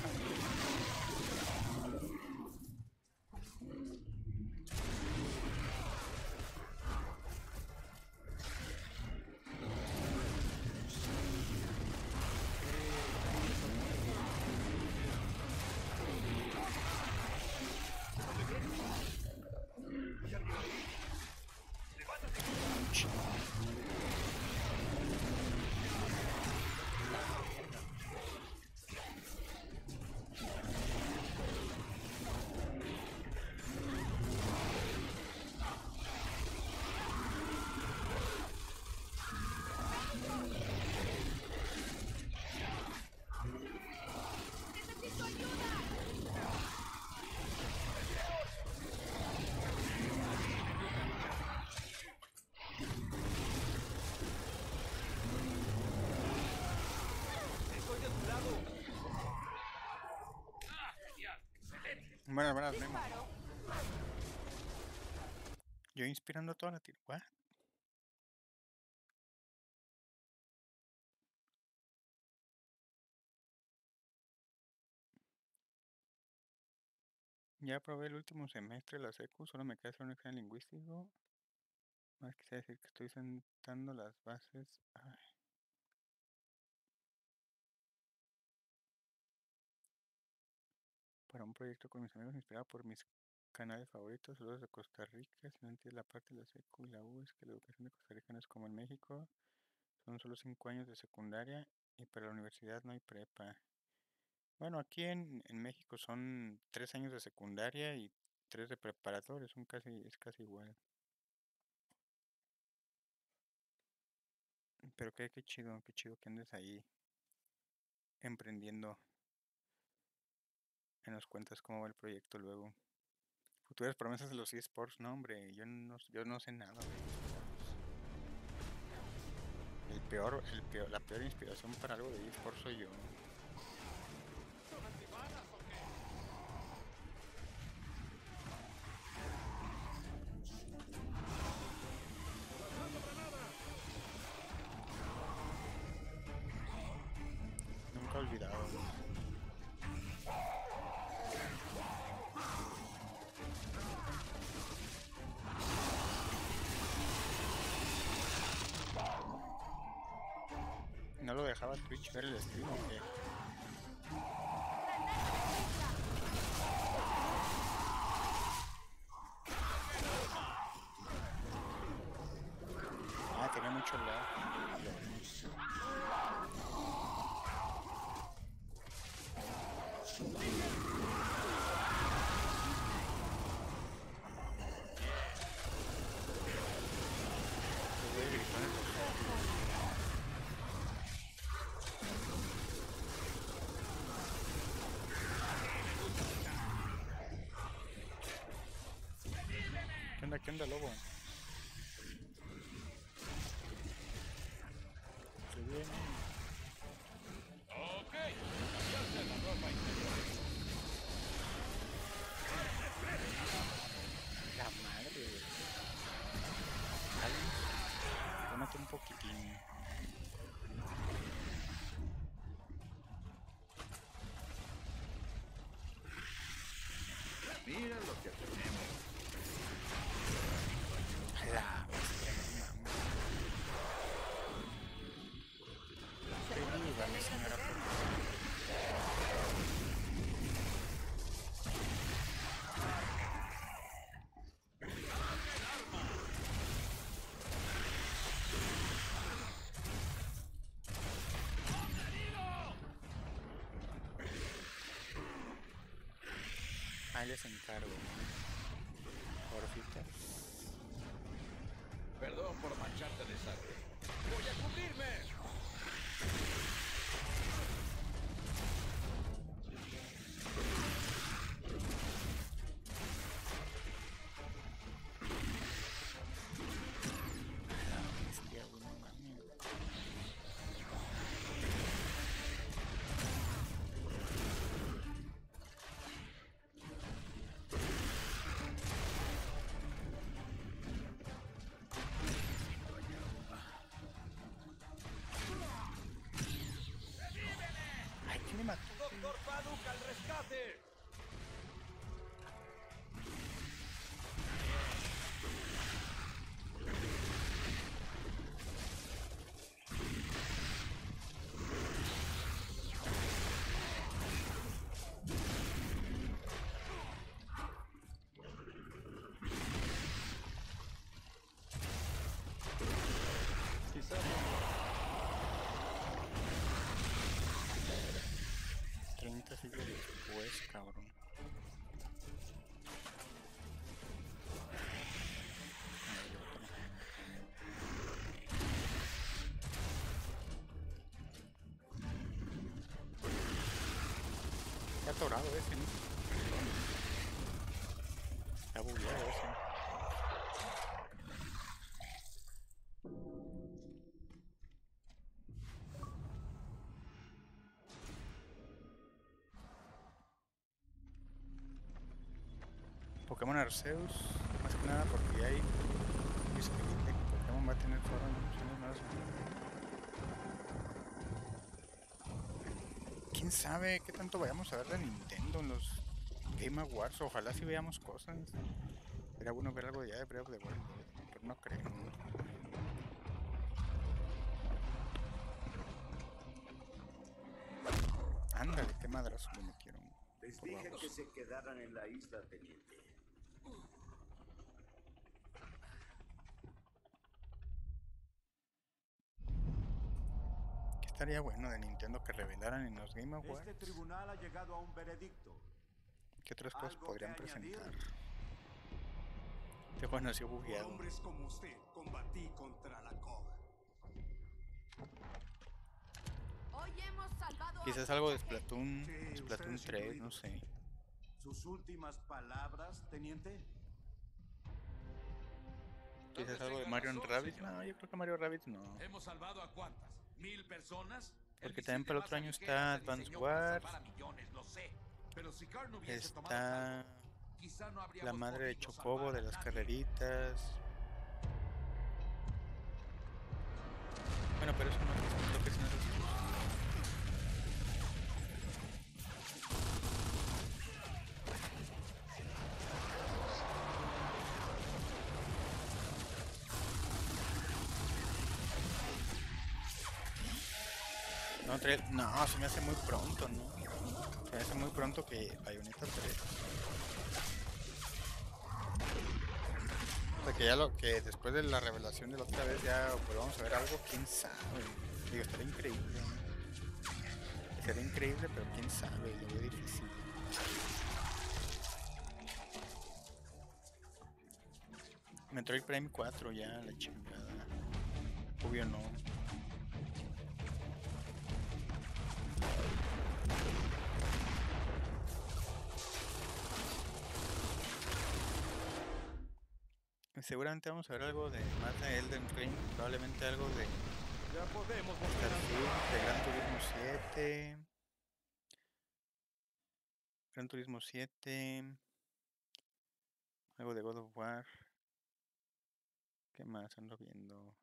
Crunch. Buenas, buenas, Memo. Yo inspirando toda la tira. ¿What? Ya probé el último semestre de la secu, solo me queda hacer un examen lingüístico. Más quisiera decir que estoy sentando las bases. Ay. Para un proyecto con mis amigos inspirado por mis canales favoritos, saludos de Costa Rica. Si no entiendes la parte de la secu y la U, es que la educación de Costa Rica no es como en México. Son solo cinco años de secundaria y para la universidad no hay prepa. Bueno, aquí en, en México son tres años de secundaria y tres de preparatoria, son casi, es casi igual. Pero qué, qué chido, qué chido que andes ahí emprendiendo. Que nos cuentas cómo va el proyecto luego. Futuras promesas de los eSports, no hombre, yo no, yo no sé nada de eSports. El peor, el peor, la peor inspiración para algo de eSports soy yo. Nunca he olvidado. ¿No lo dejaba Twitch ver el stream o qué? Ah, tenía mucho lag. ¿Qué onda, qué onda, lobo? Se viene. Ok, cambiarse la ropa interior. La madre. Ay, tómate un poquitín. Mira lo que tenemos. La bestia, no mames. Qué viva, mi señora. Ahí les encargo. Porfita. Perdón por mancharte de sangre. ¡Voy a cubrirme! Ay, ¿quién me mató? ¡Doctor Paduk al rescate! Quizás treinta siglos después, cabrón. Está atorado ese, ¿no? Está bugueado ese. Pokémon Arceus, más que nada porque ya hay disponible que Pokémon va a tener foro en unos años más. ¿Quién sabe qué tanto vayamos a ver de Nintendo en los Game Awards, ojalá si veamos cosas. Sería bueno ver algo ya de Breath of the Wild, pero no creo. Ándale, qué madrazo le metieron. Les dije que se quedaran en la isla, teniente. Que estaría bueno de Nintendo que revelaran en los Game Awards. Este tribunal ha llegado a un veredicto. ¿Qué otras cosas ¿Algo podrían que añadir? presentar? Este juego nació Por bugueado. hombres como usted, combatí contra la cobra. Hoy hemos salvado a Quizás mucha algo de gente. Splatoon, Sí, Splatoon ustedes tres, no incluidos. sé. ¿Sus últimas palabras, teniente? Tal Quizás vez algo de tenga Mario razón, Rabbids. señor. No, yo creo que Mario Rabbids no. ¿Hemos salvado a cuántas? ¿Mil personas? El Porque misil también de para el otro masa año ligera está se Advance diseñó para Wars. salvar a millones, lo sé. Pero si Karn no hubiese tomado cargo, Está quizá no la habríamos madre de podido Chocobo salvar de a las nadie. carreritas. Bueno, pero eso no es, creo que eso no es exclusivo. No, trae- no, se me hace muy pronto, ¿no? Se me hace muy pronto que Bayonetta tres. O sea, que ya lo que después de la revelación de la otra vez ya pues vamos a ver algo, quién sabe. Digo, estaría increíble, ¿no? Sería increíble, pero quién sabe, lo veo difícil. Metroid Prime cuatro ya, la chingada. Obvio no. Seguramente vamos a ver algo de más de Elden Ring, probablemente algo de Ya podemos volver a... Starfield, de Gran Turismo siete. Gran Turismo siete. Algo de God of War. ¿Qué más ando viendo?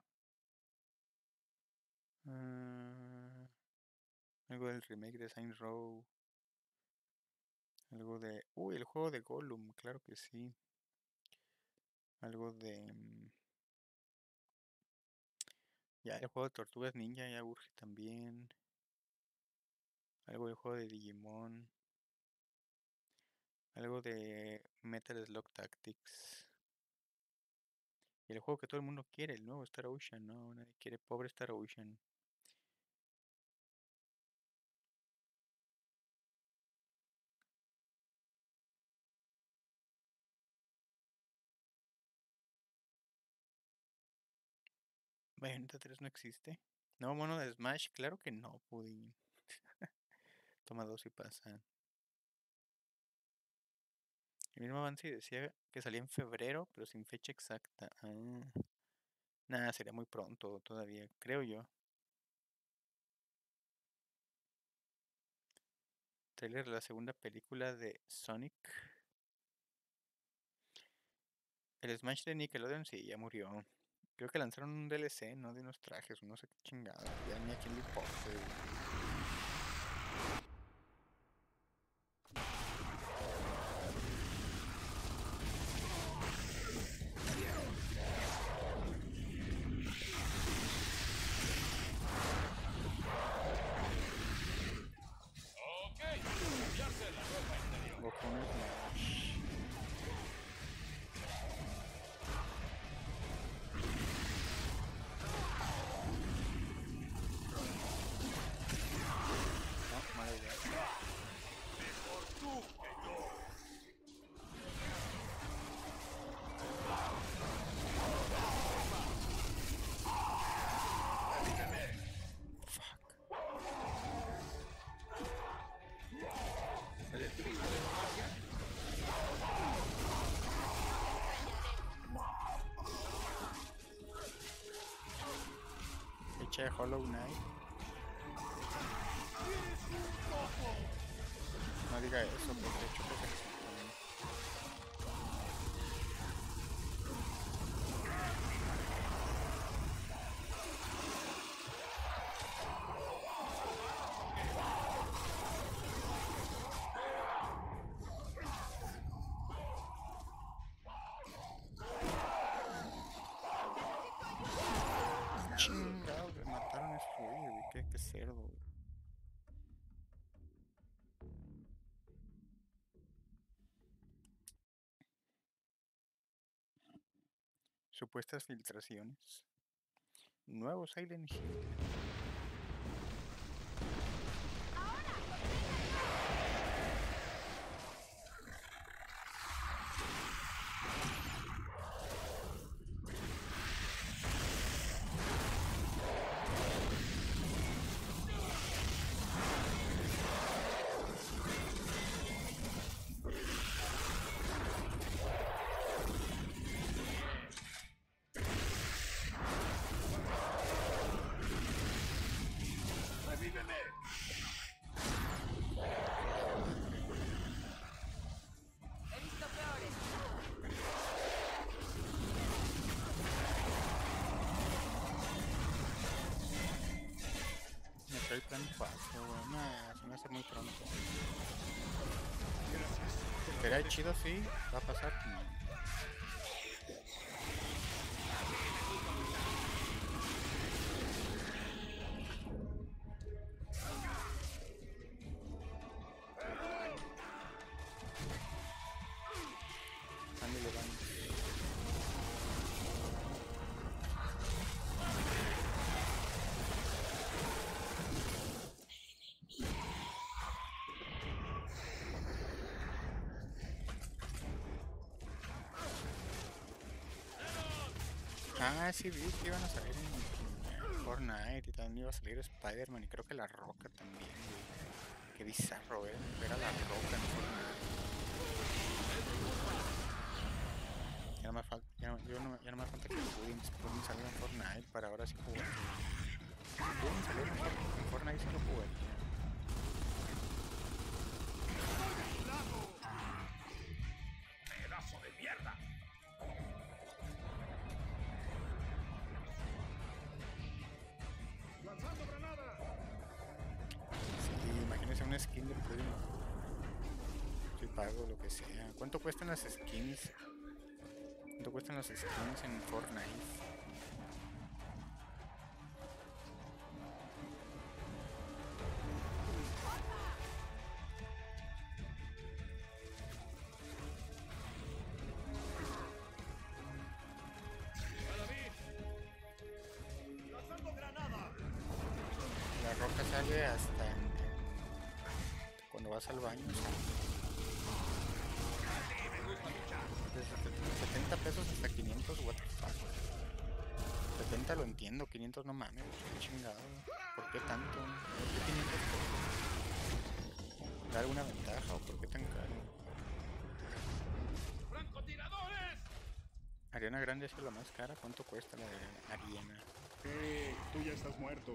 Ah, algo del remake de Saints Row. Algo de... Uy, el juego de Gollum, claro que sí. Algo de... mm, Ya, el juego de Tortugas Ninja ya urge también. Algo del juego de Digimon. Algo de Metal Slug Tactics. Y el juego que todo el mundo quiere, el nuevo Star Ocean, no, nadie quiere, pobre Star Ocean. Bayonetta tres no existe. No, mono de Smash, claro que no, pudín. Toma dos y pasa. El mismo avance decía que salía en febrero, pero sin fecha exacta. Ah. Nada, sería muy pronto todavía, creo yo. Trailer de la segunda película de Sonic. El Smash de Nickelodeon sí, ya murió. Creo que lanzaron un D L C, ¿no? De unos trajes, no sé qué chingada. Ya ni a quién le importa. Ok, cambiarse la ropa interior. Goku no es Smash. No, mala idea. Mejor tú que yo. Fecha de Hollow Knight. No diga eso, porque de hecho que se Chingados, le mataron a ese güey, güey. Qué, qué cerdo, güey. Supuestas filtraciones. Nuevo Silent Hill. He visto peores. Me trae plan cuatro, güey. Nah, se me hace muy pronto. ¿Será chido? Sí. ¿Va a pasar? No. Ándale, vamos. Ah, sí vi que iban a salir en Fortnite y también iba a salir Spider-Man y creo que La Roca también, güey. Qué bizarro, eh, ver a La Roca en Fortnite. Ya no me falta, ya no, yo no, ya no me falta que Pudding, Pudding salga en Fortnite para ahora sí jugar. Si Pudding saliera en Fortnite, en Fortnite sí lo jugaría. ¡Pedazo de mierda! ¡Lanzando granada! Sí, imagínese una skin de Pudding. Si pago lo que sea. ¿Cuánto cuestan las skins? ¿Cuánto cuestan las skins en Fortnite? ¡Lanzando granada! La Roca sale hasta en, en- cuando vas al baño. Desde setenta pesos hasta quinientos, what the fuck. setenta lo entiendo, quinientos no mames, qué chingado. ¿Por qué tanto? ¿Por qué quinientos pesos? ¿Da alguna ventaja o por qué tan caro? ¡Francotiradores! Ariana Grande es la más cara, ¿cuánto cuesta la de Ariana? Eh, tú ya estás muerto.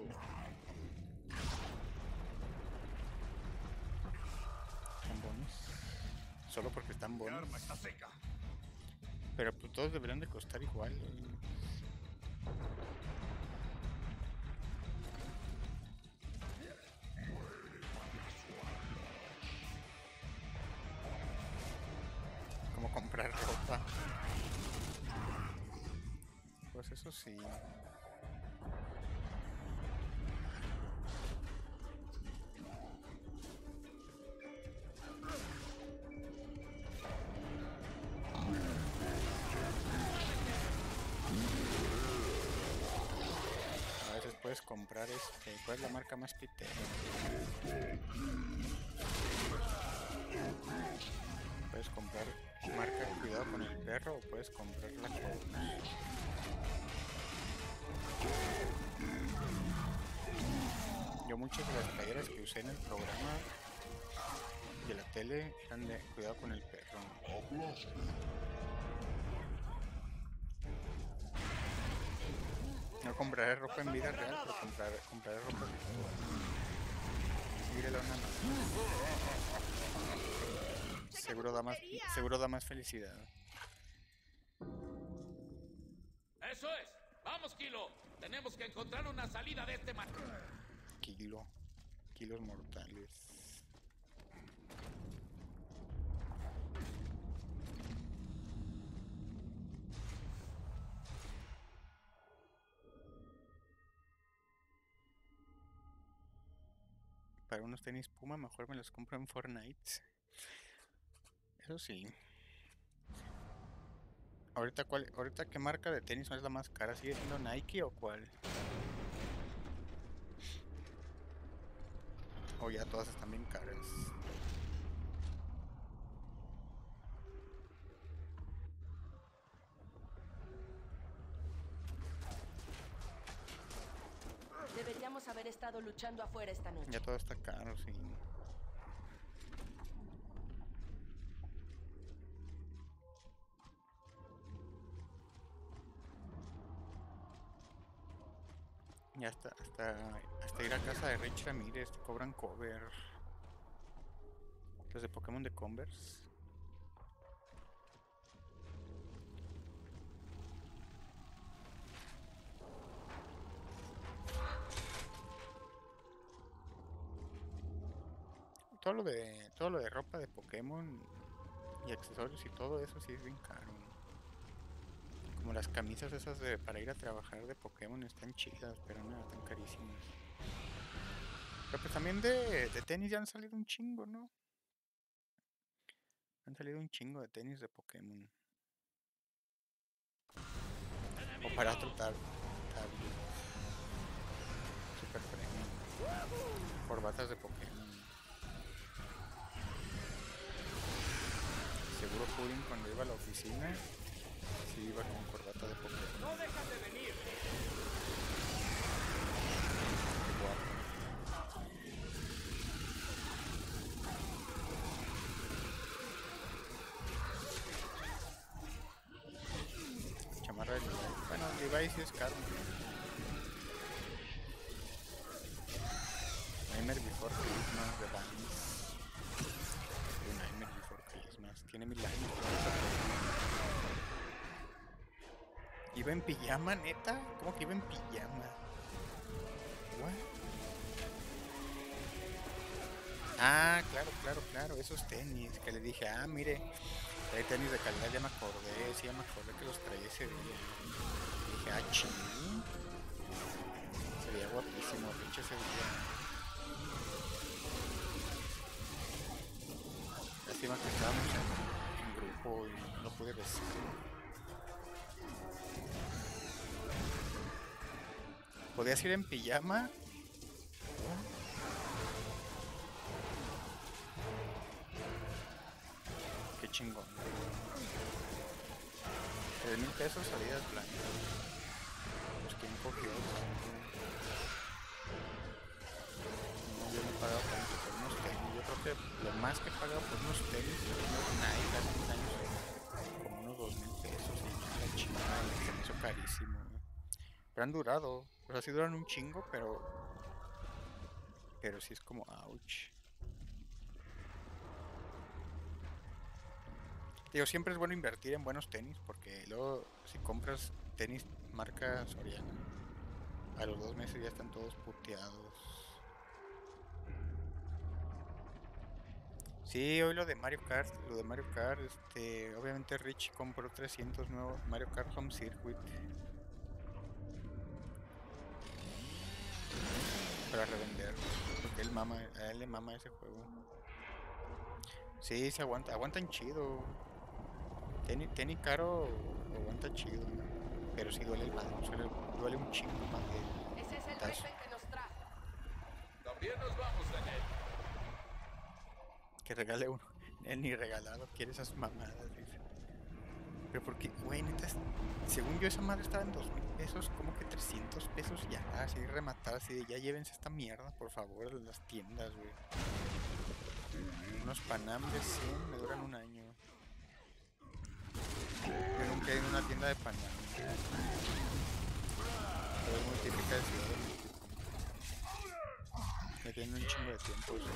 ¿Son bonos? Solo porque están Mi bonos. arma está seca. Pero pues todos deberían de costar igual. eh. Como comprar ropa. Pues eso sí. A veces puedes comprar este. ¿Cuál es la marca más pitera? Puedes comprar marca Cuidado con el Perro o puedes comprar la corona. Yo muchas de las playeras que usé en el programa de la tele eran de Cuidado con el Perro. No compraré ropa en vida real, pero compraré, compraré ropa virtual. Mírelo una mano. Seguro da más, seguro da más felicidad. ¡Eso es! ¡Vamos, Kilo! Tenemos que encontrar una salida de este mar. Kilo. Kilos mortales. para unos tenis Puma, mejor me los compro en Fortnite. Eso sí. Ahorita, ¿cuál, ahorita qué marca de tenis es la más cara? ¿Sigue siendo Nike o cuál? O ya todas están bien caras. Deberíamos haber estado luchando afuera esta noche. Ya todo está caro, sí. Y hasta, hasta, hasta ir a casa de Rich Ramírez te cobran cover. Los de Pokémon de Converse. Todo lo de todo lo de ropa de Pokémon y accesorios y todo eso sí es bien caro. Como las camisas esas de para ir a trabajar de Pokémon están chidas, pero no, están carísimas. Pero pues también de, de tenis ya han salido un chingo, ¿no? Han salido un chingo de tenis de Pokémon. O para trotar. Super premium. Corbatas de Pokémon. Seguro Pudding cuando iba a la oficina, sí iba con corbata de Pokémon. ¡No dejan de venir! Qué guapo. Chamarra de Levi. Bueno, Levi sí es caro. Nightmare Before Christmas de Vans. De Nightmare Before Christmas. Tiene mil años. ¿Iba en pijama, neta? ¿Cómo que iba en pijama? ¿What? Ah, claro, claro, claro. Esos tenis que le dije, ah, mire, trae tenis de calidad, ya me acordé. Sí, ya me acordé que los traía ese día. Y dije, ah, ching. Sería guapísimo, pinche ese día. Lástima que estábamos en, en grupo y no lo pude besar. ¿Podías ir en pijama? Qué chingón. Tres mil pesos salidas blancas. Pues quién cogió. No, yo no he pagado tanto por unos tenis. Yo creo que lo más que he pagado por unos tenis, unos Nike hace unos años, como unos dos mil pesos. Y la chingada, se me hizo carísimo. Pero han durado. O sea, sí duran un chingo, pero... Pero sí es como, ouch. Digo, siempre es bueno invertir en buenos tenis, porque luego si compras tenis marca Soriana, a los dos meses ya están todos puteados. Sí, hoy lo de Mario Kart, lo de Mario Kart, este, obviamente Rich compró trescientos nuevos Mario Kart Home Circuit. Para revender, porque él mama, a él le mama ese juego. Sí, se aguanta, aguantan chido. Tenis, tenis caro aguanta chido, pero sí duele el mano, duele, duele un chingo más de... Ese es el jefe que nos trajo. También nos vamos en él. Que regale uno, él ni regalado, quiere esas mamadas, dice. Pero porque, güey, neta, según yo esa madre estaba en dos mil pesos, como que trescientos pesos ya, así rematada, así de ya llévense esta mierda, por favor, de las tiendas, güey. Unos Panam de cien me duran un año. Yo nunca he ido a una tienda de Panam. Pero es muy típica de Ciudad de México. Ya tienen un chingo de tiempo, ¿sí?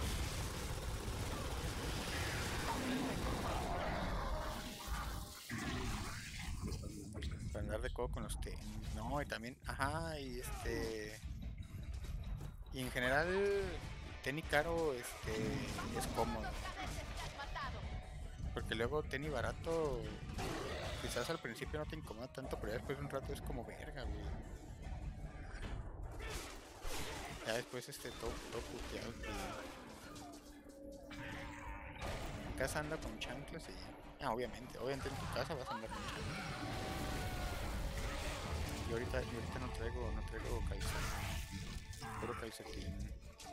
Para andar de codo con los tenis, no, y también, ajá, y este, y en general, tenis caro, este, es cómodo, porque luego tenis barato, quizás al principio no te incomoda tanto, pero ya después de un rato es como verga, güey. Ya después este todo, todo puteado. En casa anda con chanclas y... Ah, obviamente, obviamente en tu casa vas a andar con chanclas. Y ahorita, y ahorita no traigo, no traigo calzado. Puro calcetín.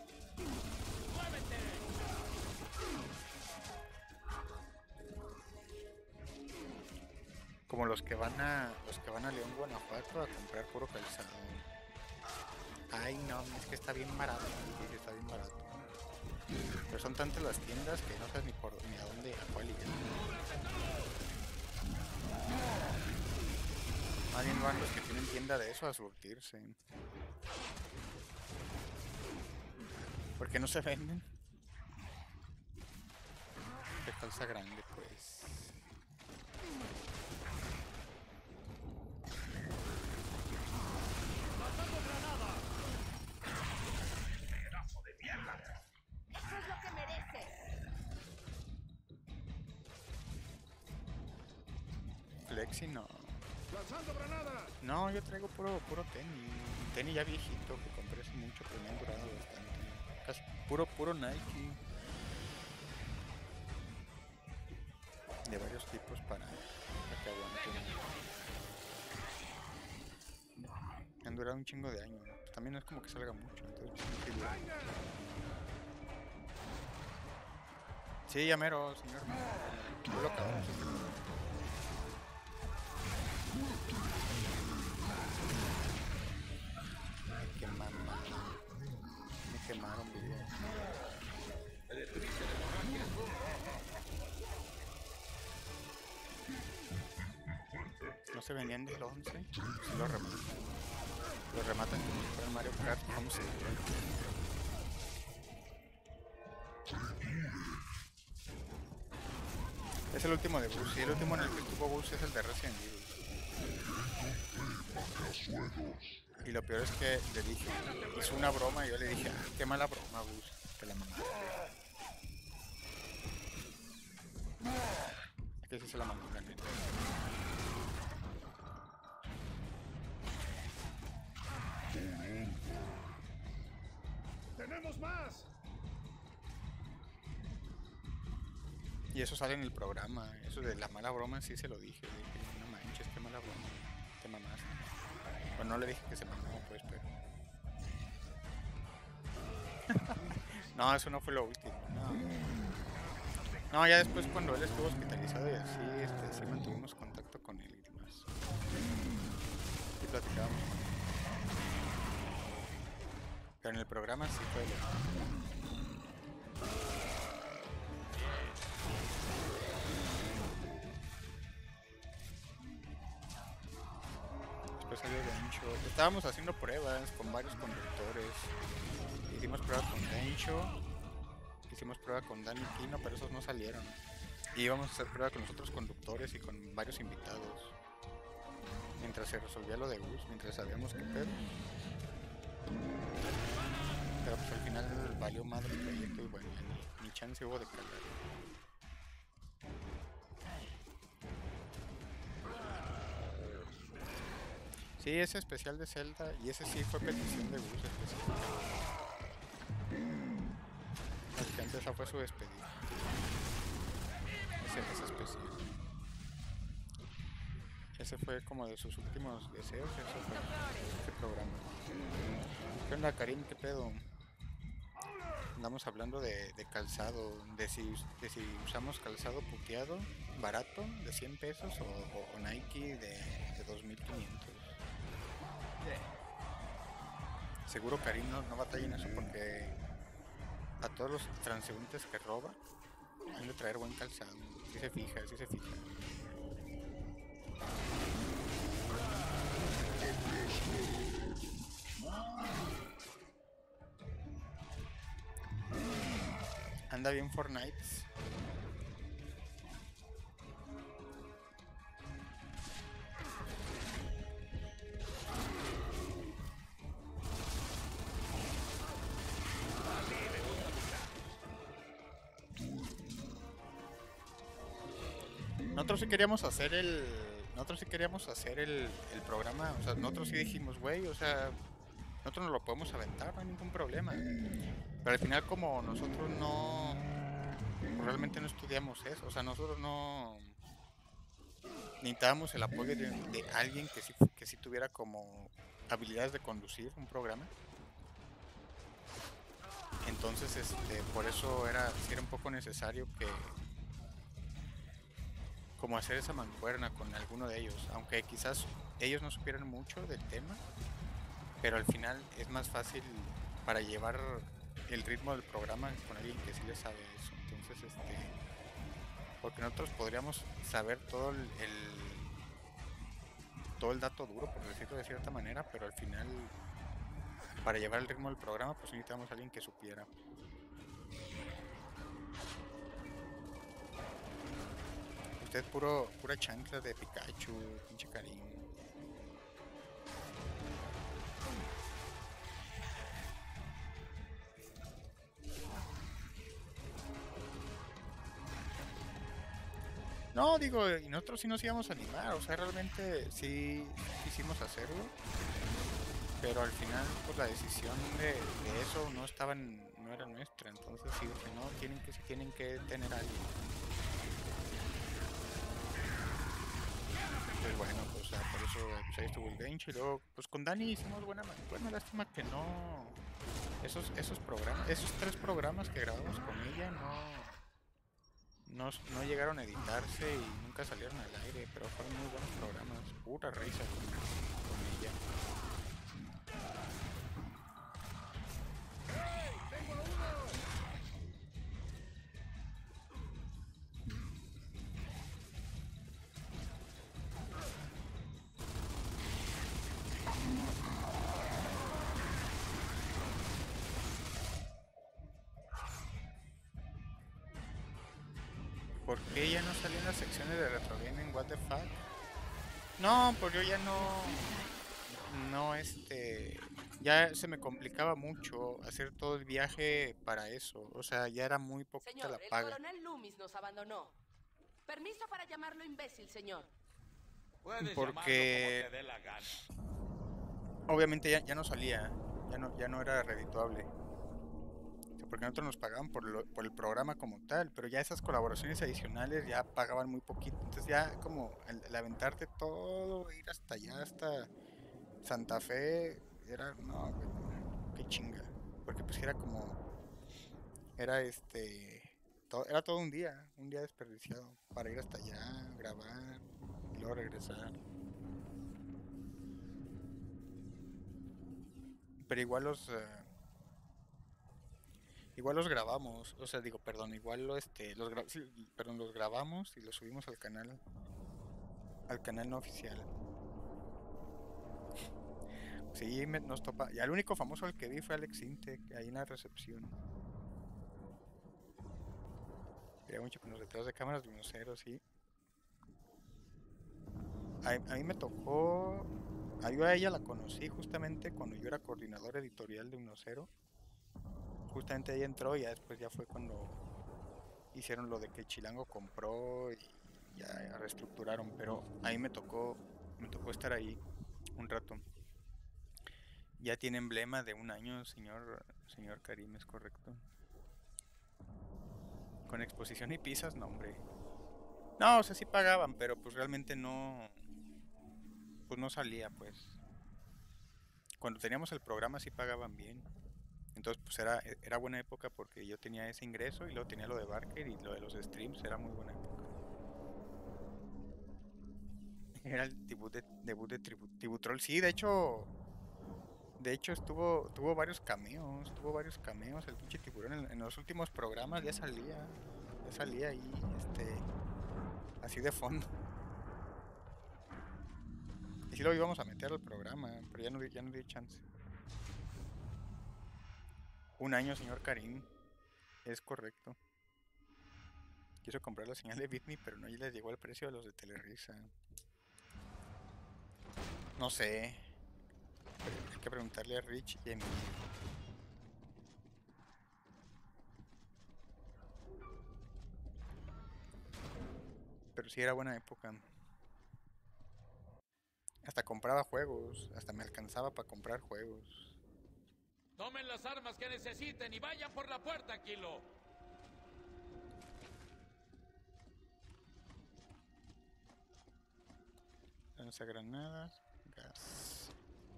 Como los que van a los que van a León, Guanajuato a comprar puro calzado. Ay no, es que está bien barato, sí, está bien barato. Pero son tantas las tiendas que no sabes ni por ni a dónde, a cuál ir. Más bien van los que tienen tienda de eso a surtirse. ¿Por qué no se venden? De calza grande, pues. ¡Pedazo de mierda! ¡Eso es lo que mereces! Flexi no. ¡Lanzando granada! No, yo traigo puro, puro tenis. Tenis ya viejito que compré hace mucho, pero me han durado bastante. Casi puro, puro Nike. De varios tipos para, para que aguanten. Me han durado un chingo de años. Pues también no es como que salga mucho, entonces pues, no. Sí, ya mero, señor. Yo lo acabamos. Me quemaron, me quemaron, video. ¿No se venían del once? Sí lo rematan. Lo rematan como si fuera Mario Kart, ¿cómo se dice? Es el último de Bus, y el último en el que tuvo Bus es el de Resident Evil. Y lo peor es que le dije, hizo una broma y yo le dije, ah, qué mala broma, Bus, te la mamaste. Es que sí se la mamó, la neta. ¡Tenemos más! Y eso sale en el programa, eso de la mala broma sí se lo dije, le dije, no manches, qué mala broma, te mamaste. Bueno, no le dije que se mamó, pues, pero... No, eso no fue lo último, no. No, ya después cuando él estuvo hospitalizado y así, este, sí mantuvimos contacto con él y demás. Y platicábamos con él. Pero en el programa sí fue lo... Después salió Dencho. Estábamos haciendo pruebas con varios conductores. Hicimos pruebas con Dencho. Hicimos prueba con Dani Kino, pero esos no salieron. Y íbamos a hacer prueba con los otros conductores y con varios invitados. Mientras se resolvía lo de Gus, mientras sabíamos qué pedo. Pero pues al final valió madre el proyecto y bueno, ni, ni chance hubo de calar. Sí, ese especial de Zelda, y ese sí fue petición de Gus específicamente. Básicamente esa fue su despedida. Ese, ese especial. Ese fue como de sus últimos deseos, eso fue ese programa. ¿Qué onda, Karim? ¿Qué pedo? Andamos hablando de, de calzado, de si, de si usamos calzado puteado, barato, de cien pesos, o, o, o Nike de, de dos mil quinientos. Seguro Karim no, no batalla en eso porque a todos los transeúntes que roba han de traer buen calzado. Si se fija, si se fija. Anda bien Fortnite. Nosotros sí queríamos hacer el... Nosotros sí queríamos hacer el, el programa, o sea, nosotros sí dijimos, güey, o sea, nosotros nos lo podemos aventar, no hay ningún problema. Pero al final como nosotros no, pues realmente no estudiamos eso, o sea, nosotros no necesitábamos el apoyo de, de alguien que sí, que sí tuviera como habilidades de conducir un programa. Entonces, este, por eso era, sí era un poco necesario que como hacer esa mancuerna con alguno de ellos, aunque quizás ellos no supieran mucho del tema, pero al final es más fácil para llevar el ritmo del programa con alguien que sí le sabe eso. Entonces, este, porque nosotros podríamos saber todo el, el todo el dato duro, por decirlo de cierta manera, pero al final para llevar el ritmo del programa pues necesitamos a alguien que supiera. Usted puro pura chancla de Pikachu, pinche Karim. No, digo, y nosotros sí nos íbamos a animar, o sea, realmente sí quisimos hacerlo, pero al final pues la decisión de, de eso no estaba en, no era nuestra, entonces sí dije, no, tienen que, sí tienen que tener a alguien. Pues bueno, pues o sea, por eso pues, ahí estuvo el Bench y luego pues con Dani hicimos buena, bueno, lástima que no, esos, esos programas, esos tres programas que grabamos con ella no... No, no llegaron a editarse y nunca salieron al aire, pero fueron muy buenos programas, pura risa con, con ella. ¿Por qué ya no salió en las secciones de Retro Gaming? What the fuck? No, pues yo ya no... No, este... Ya se me complicaba mucho hacer todo el viaje para eso. O sea, ya era muy poquita Señor, la el paga. coronel Loomis nos abandonó. Permiso para llamarlo imbécil, señor. Puedes Porque... llamarlo como te dé la gana. Obviamente ya, ya no salía. Ya no, ya no era redituable. Porque nosotros nos pagaban por, lo, por el programa como tal, pero ya esas colaboraciones adicionales ya pagaban muy poquito. Entonces ya como el, el aventarte todo, ir hasta allá, hasta Santa Fe, era, no, güey, no, qué chinga. Porque pues era como, era este, to, era todo un día, un día desperdiciado para ir hasta allá, grabar y luego regresar. Pero igual los... Uh, Igual los grabamos, o sea, digo, perdón, igual lo, este, los, gra sí, perdón, los grabamos y los subimos al canal, al canal no oficial. Sí, me, nos topa, y el único famoso al que vi fue Alex Inte, ahí en la recepción. Quería mucho con los detrás de cámaras de unos ceros, sí. A, a mí me tocó, a yo a ella la conocí justamente cuando yo era coordinador editorial de unos cero. Justamente ella entró y ya después ya fue cuando hicieron lo de que Chilango compró y ya reestructuraron, pero a mí me tocó, me tocó estar ahí un rato. Ya tiene emblema de un año, señor, señor Karim, es correcto. Con exposición y pizzas, no, hombre. No, o sea, sí pagaban, pero pues realmente no, pues no salía, pues. Cuando teníamos el programa sí pagaban bien. Entonces, pues era, era buena época porque yo tenía ese ingreso y luego tenía lo de Barker y lo de los streams, era muy buena época. Era el debut de, debut de Tributrol, sí, de hecho, de hecho estuvo, tuvo varios cameos, tuvo varios cameos el pinche tiburón en, en los últimos programas ya salía, ya salía ahí, este, así de fondo. Y sí lo íbamos a meter al programa, pero ya no, ya no dio chance. Un año, señor Karim, es correcto. Quiso comprar la señal de Bitme, pero no les llegó al precio de los de Telerisa. No sé. Pero hay que preguntarle a Rich y a Emilio. Pero sí era buena época. Hasta compraba juegos. Hasta me alcanzaba para comprar juegos. Tomen las armas que necesiten y vayan por la puerta, Kilo. Lanzagranadas, gas.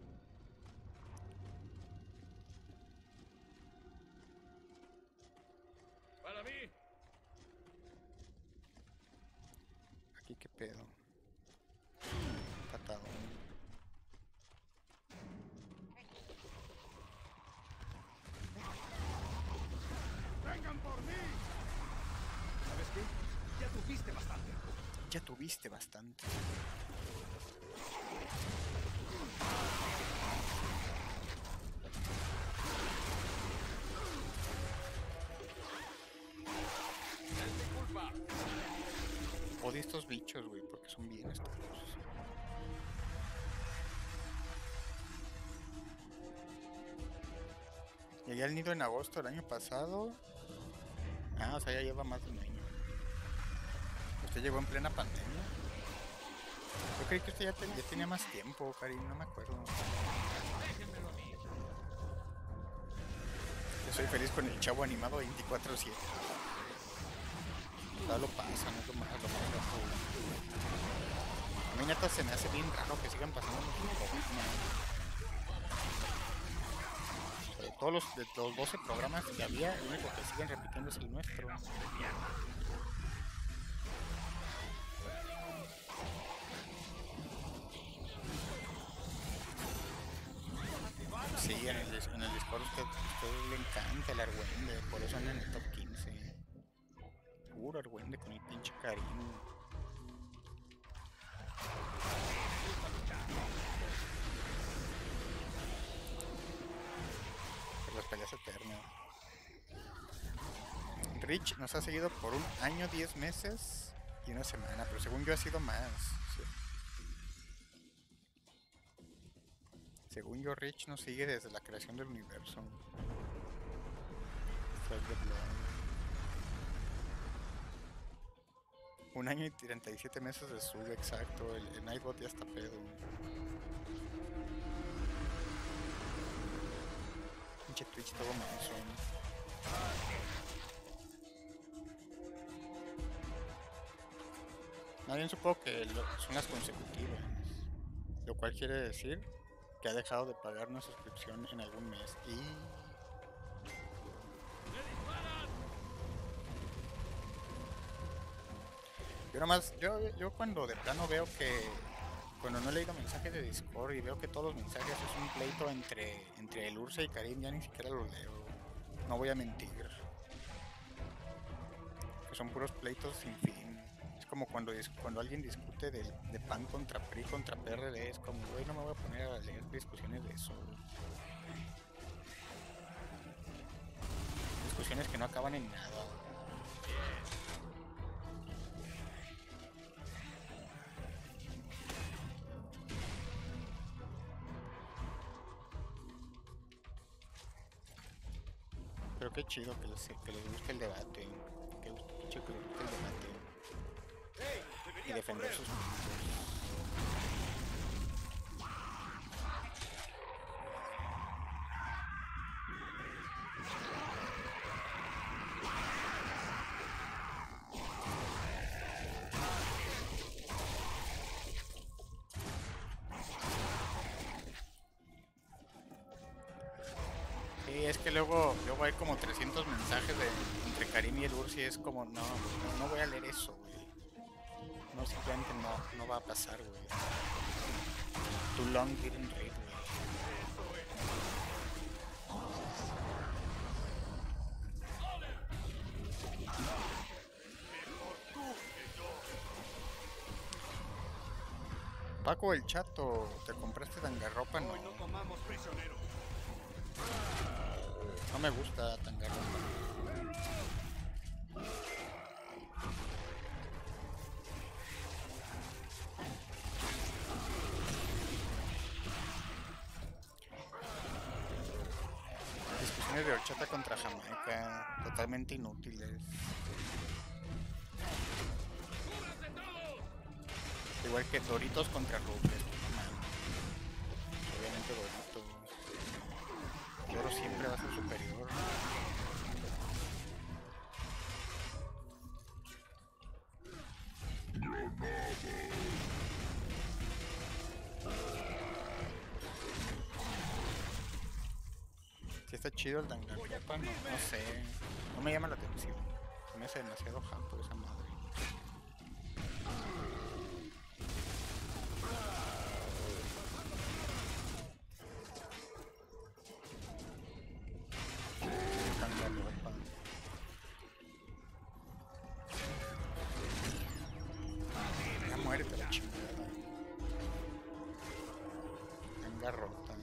Para mí. Aquí qué pedo. Patado. ¡Vengan por mí! ¿Sabes qué? Ya tuviste bastante. Ya tuviste bastante. Es mi culpa. Odio estos bichos, güey, porque son bien estúpidos. Llegué al nido en agosto del año pasado. Ah, o sea, ya lleva más de un año. ¿Usted llegó en plena pandemia? Yo creí que usted ya, te, ya tenía más tiempo, Karim, no me acuerdo. Déjenmelo a mí. Yo soy feliz con el Chavo Animado veinticuatro siete. Todo lo pasa, no es lo más, lo más loco. A mí neta se me hace bien raro que sigan pasando los programas. Sobre todos los, de los doce programas que había, el único que siguen repitiendo es el nuestro. Sí, en el, en el Discord a usted, usted le encanta el Argüende, por eso anda en el top quince. Puro Argüende con el pinche Karim. Por las peleas eternas. Rich nos ha seguido por un año, diez meses y una semana, pero según yo ha sido más. Sí. Según yo, Rich nos sigue desde la creación del universo. Un año y treinta y siete meses de suyo, exacto. El, el Nightbot ya está pedo. Pinche Twitch todo manso. Más bien supongo que lo, son las consecutivas. Lo cual quiere decir que ha dejado de pagar una suscripción en algún mes. Y... Yo nomás, yo, yo cuando de plano veo que, cuando no he leído mensajes de Discord y veo que todos los mensajes es un pleito entre, entre el Ursa y Karim, ya ni siquiera los leo. No voy a mentir. Que son puros pleitos sin fin. Es como cuando, cuando alguien discute de, de P A N contra P R I contra P R D, es como, güey, no me voy a poner a leer discusiones de eso. Discusiones que no acaban en nada. Pero qué chido que les, que les guste el debate. Qué chido que les guste el debate. Y defender sus puntos. Sí, es que luego, luego hay como trescientos mensajes de, entre Karim y el Ursi, es como, no, no, no voy a leer eso, güey. No, simplemente no, no va a pasar, güey. Too long didn't read, güey. Paco el Chato, ¿te compraste tangarropa? No. Hoy no tomamos prisioneros. No me gusta tangarropa. Discusiones de horchata contra Jamaica, totalmente inútiles. Igual que Doritos contra Rubles, no mames. Obviamente Doritos. Lloro siempre. está chido el Danganronpa, no, no sé, no me llama la atención, se me hace demasiado jampo esa madre. Danganronpa. Ya muérete la chingada. Danganronpa.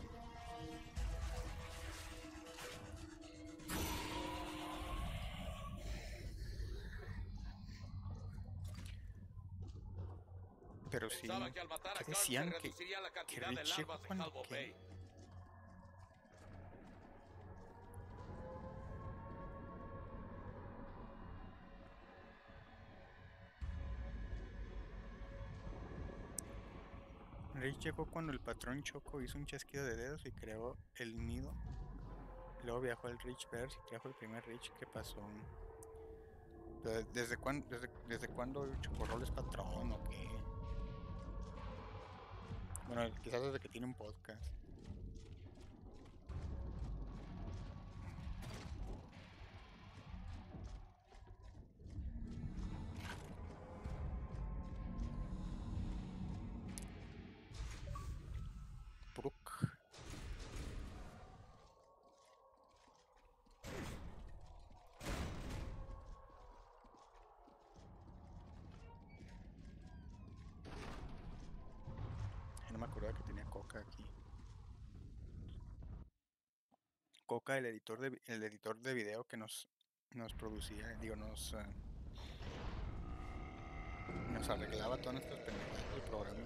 Pero sí, Pensaba que al matar a ¿qué Karn se decían? Que, reduciría la que cantidad de Rich llegó larvas de cuando Halvo qué? Bay. Rich llegó cuando el patrón Choco hizo un chasquido de dedos y creó el nido. Luego viajó al Richverse y trajo el primer Rich que pasó. Pero ¿Desde cuándo, desde, desde cuándo el Chocorrol es patrón o qué? Bueno, quizás desde que tiene un podcast. Brook. Ay, no me acordaba que tenía Coca aquí. Coca, el editor de, vi- el editor de video que nos, nos producía, digo, nos, eh, nos arreglaba todas nuestras pendejadas del programa.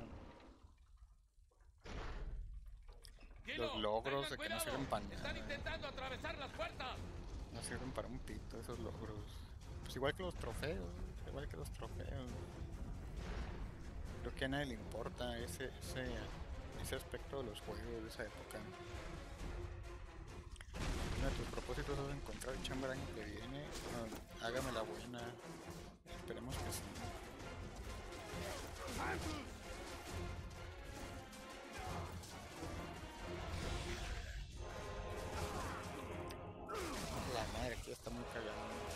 Los logros de que no sirven para Están nada, intentando atravesar las puertas. no sirven para un pito esos logros. Pues igual que los trofeos, igual que los trofeos. Creo que a nadie le importa ese, ese, ese aspecto de los juegos de esa época. Uno de tus propósitos es encontrar chamba el año que viene. No, hágame la buena. Esperemos que sí. La madre aquí está muy cagada.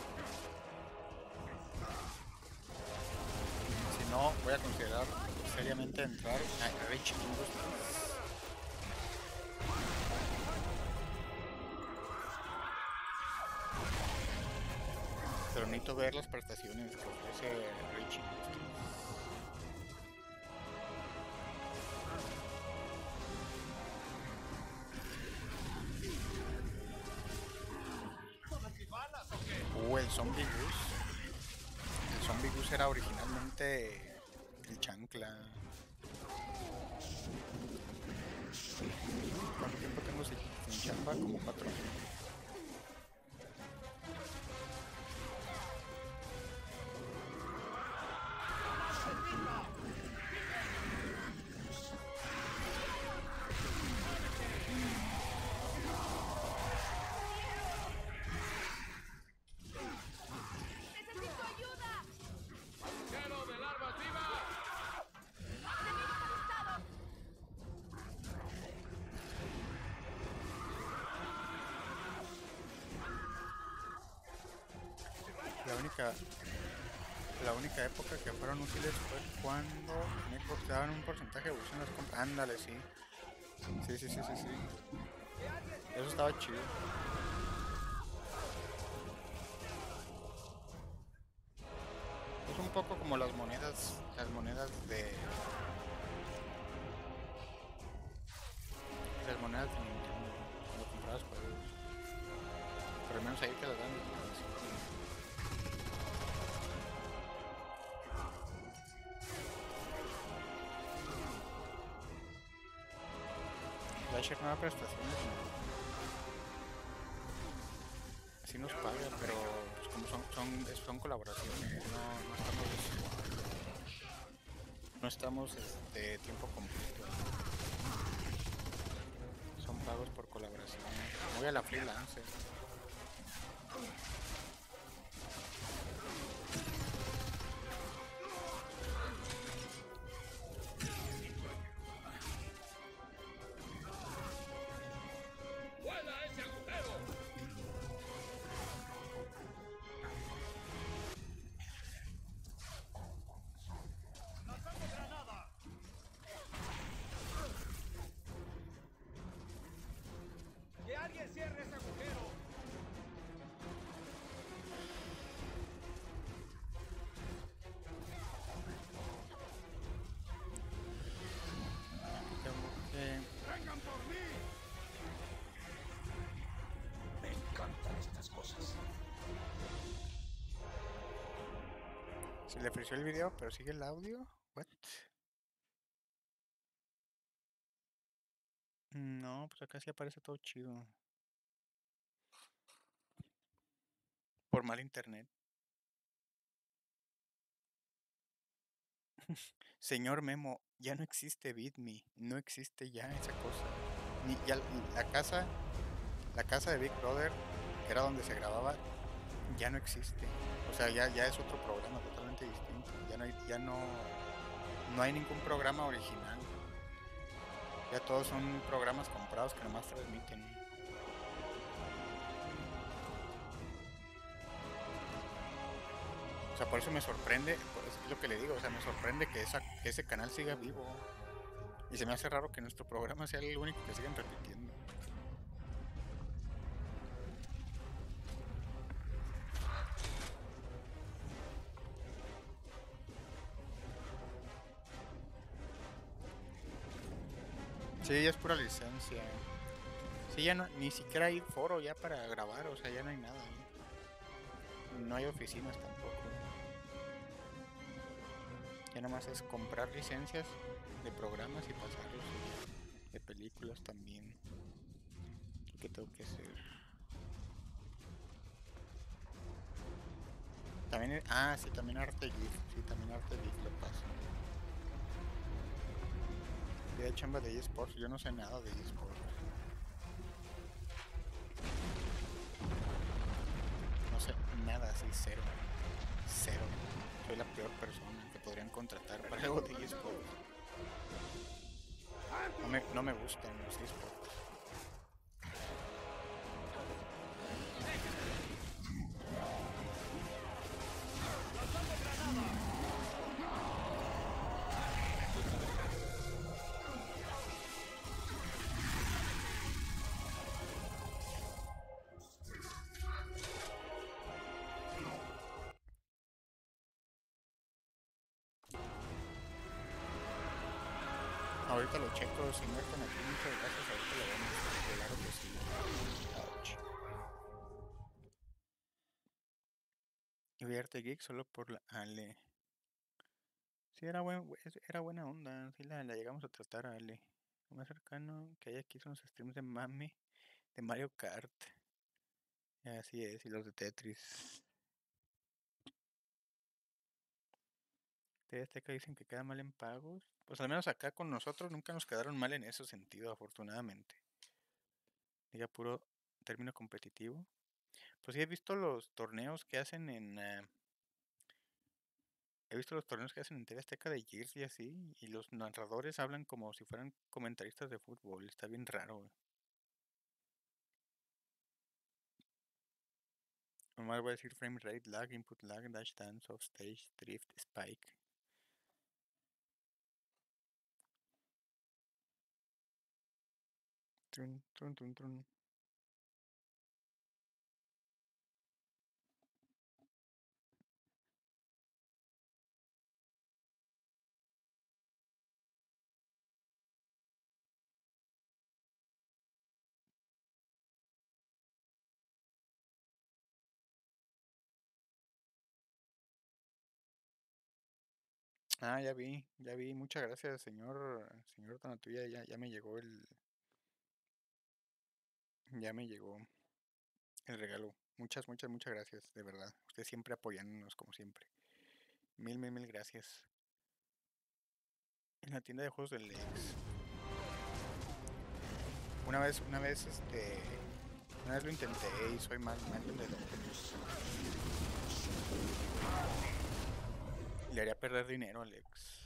Si no, voy a considerar seriamente entrar a Rich Industries. Pero necesito ver las prestaciones que ofrece Rich Industries. Uh, el Zombie Goose. El Zombie Goose era originalmente el chancla. ¿Cuánto tiempo tengo sin, sin chamba? Como cuatro años. ¡Necesito ayuda! ¡Cero de larvas viva! ¡Enemigo avistado! La única, la única época que fueron útiles fue cuando en Xbox daban un porcentaje de evolución en las compras. Ándale, sí. Sí, sí, sí, sí, sí. Eso estaba chido. Es un poco como las monedas, las monedas de... Las monedas de Nintendo, cuando comprabas juegos. Pero al menos ahí te las dan. Dasher no da prestaciones, ¿no? Así nos paga, pero pues, como son, son, es- son colaboraciones, no, no estamos, no estamos de tiempo completo. Son pagos por colaboración. Voy a la freelance. ¡Vuela ese agujero! Se le ofreció el video, pero sigue el audio. What? No, pues acá sí aparece todo chido. Por mal internet. Señor Memo, ya no existe BitMe, no existe ya esa cosa. Ni ya la casa, la casa de Big Brother, que era donde se grababa, ya no existe. O sea, ya, ya es otro programa totalmente distinto. Ya no hay, ya no, no hay ningún programa original. Ya todos son programas comprados que nomás transmiten. O sea, por eso me sorprende, es lo que le digo, o sea, me sorprende que, esa, que ese canal siga vivo. Y se me hace raro que nuestro programa sea el único que siguen repitiendo. Sí, ya es pura licencia. Sí, ya no, ni siquiera hay foro ya para grabar, o sea, ya no hay nada. ¿Eh? No hay oficinas tampoco. Ya nomás es comprar licencias de programas y pasarlos. De películas también. ¿Qué tengo que hacer? También, ah, sí, también Arte GIF. Sí, también Arte GIF lo paso. Y de chamba de eSports, yo no sé nada de eSports. No sé nada, así, cero. Cero. Soy la peor persona que podrían contratar para algo de eSports. No me, no me gustan los eSports. Ahorita lo checo, si muerten aquí, muchas gracias, ahorita lo vemos, claro que sí. Ouch. Y voy a Arte Geek solo por la Ale. Sí, era, buen, era buena onda, sí la, la llegamos a tratar a Ale. Lo más cercano que hay aquí son los streams de Mame, de Mario Kart. Así es, y los de Tetris. T V Azteca dicen que queda mal en pagos. Pues al menos acá con nosotros nunca nos quedaron mal en ese sentido, afortunadamente. Diga puro término competitivo. Pues sí he visto los torneos que hacen en... Uh, he visto los torneos que hacen en T V Azteca de Gears y así. Y los narradores hablan como si fueran comentaristas de fútbol. Está bien raro, güey. Nomás voy a decir frame rate, lag, input lag, dash dance, off stage, drift, spike. Trun, trun, trun, trun. Ah, ya vi, ya vi. Muchas gracias, señor, señor Tonatuya. Ya, ya me llegó el... Ya me llegó el regalo. Muchas, muchas, muchas gracias, de verdad. Usted siempre apoyándonos, como siempre. Mil, mil, mil gracias. En la tienda de juegos del Lex. Una vez, una vez, este... Una vez lo intenté y soy mal, mal vendedor. Le haría perder dinero, Alex.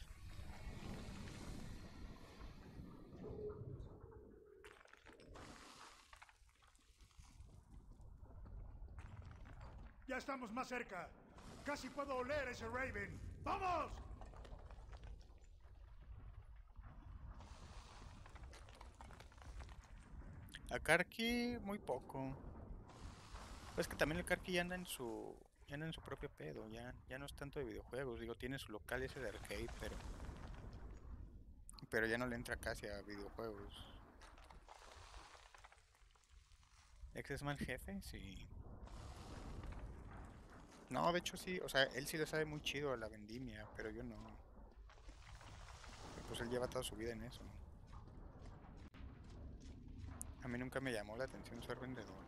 Ya estamos más cerca. Casi puedo oler ese Raven. ¡Vamos! A Karki muy poco. Pues que también el Karki ya anda en su... Ya anda en su propio pedo. Ya, ya no es tanto de videojuegos. Digo, tiene su local ese de arcade, pero... Pero ya no le entra casi a videojuegos. ¿Ex es mal jefe? Sí. No, de hecho sí, o sea, él sí le sabe muy chido a la vendimia, pero yo no. Pues él lleva toda su vida en eso. A mí nunca me llamó la atención ser vendedor.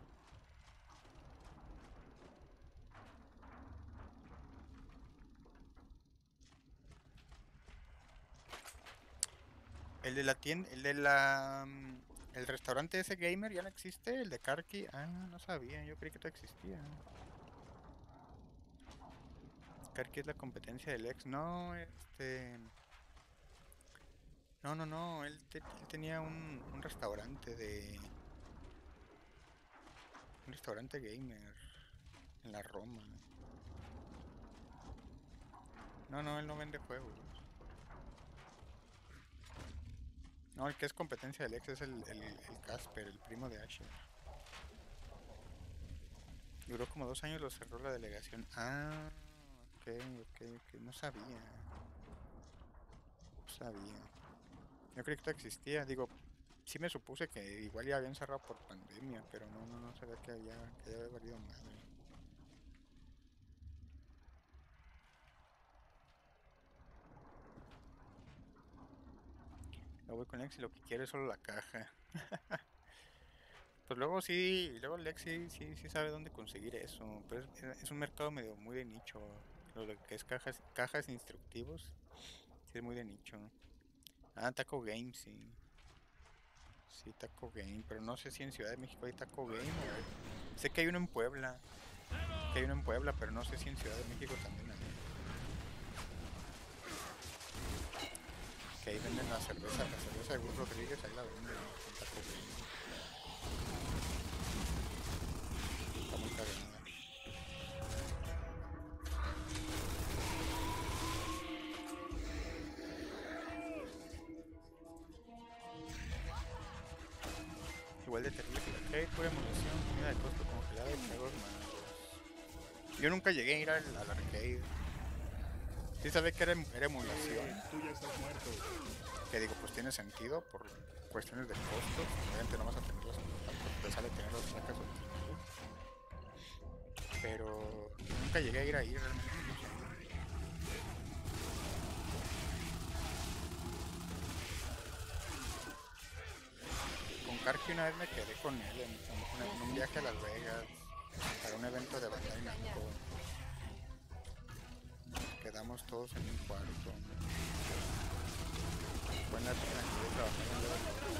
El de la tienda, el de la... mm, el restaurante ese gamer ya no existe, el de Karki. Ah, no sabía, yo creí que todavía existía. Karki es la competencia del ex. No, este... No, no, no, él, te- él tenía un, un restaurante de... Un restaurante gamer en la Roma. No, no, él no vende juegos. No, el que es competencia del ex es el, el, el Casper, el primo de Asher. Duró como dos años, lo cerró la delegación. Ah, ok, ok, ok, no sabía. No sabía. Yo creí que todavía existía, digo, sí me supuse que igual ya habían cerrado por pandemia, pero no, no, no sabía que había, que ya había valido madre. Lo voy con Lex y lo que quiere es solo la caja. Pues luego sí, luego Lex sí, sí, sí sabe dónde conseguir eso, pero es, es un mercado medio muy de nicho. Lo de que es cajas, cajas instructivos, sí es muy de nicho. Ah, Taco Game, sí. Sí, Taco Game, pero no sé si en Ciudad de México hay Taco Game. o- Sé que hay uno en Puebla, que hay uno en Puebla, pero no sé si en Ciudad de México también hay. Que ahí venden la cerveza, la cerveza de Gus Rodríguez, ahí la venden en Taco Game. Está muy cagada. Igual de terrible que la arcade, pura emulación, comida de costo congelada y juegos malos. Yo nunca llegué a ir al, al arcade. Sí sabía que era, em- era emulación. Tú ya estás muerto. Que digo, pues tiene sentido por cuestiones de costos. Obviamente no vas a tener las te sale tener las placas originales. Pero nunca llegué a ir ahí realmente. No sé. Con Karki una vez me quedé con él en, en- en un viaje a Las Vegas para un evento de Bandai Namco. Quedamos todos en un cuarto. Fue en la época en la que yo trabajaba en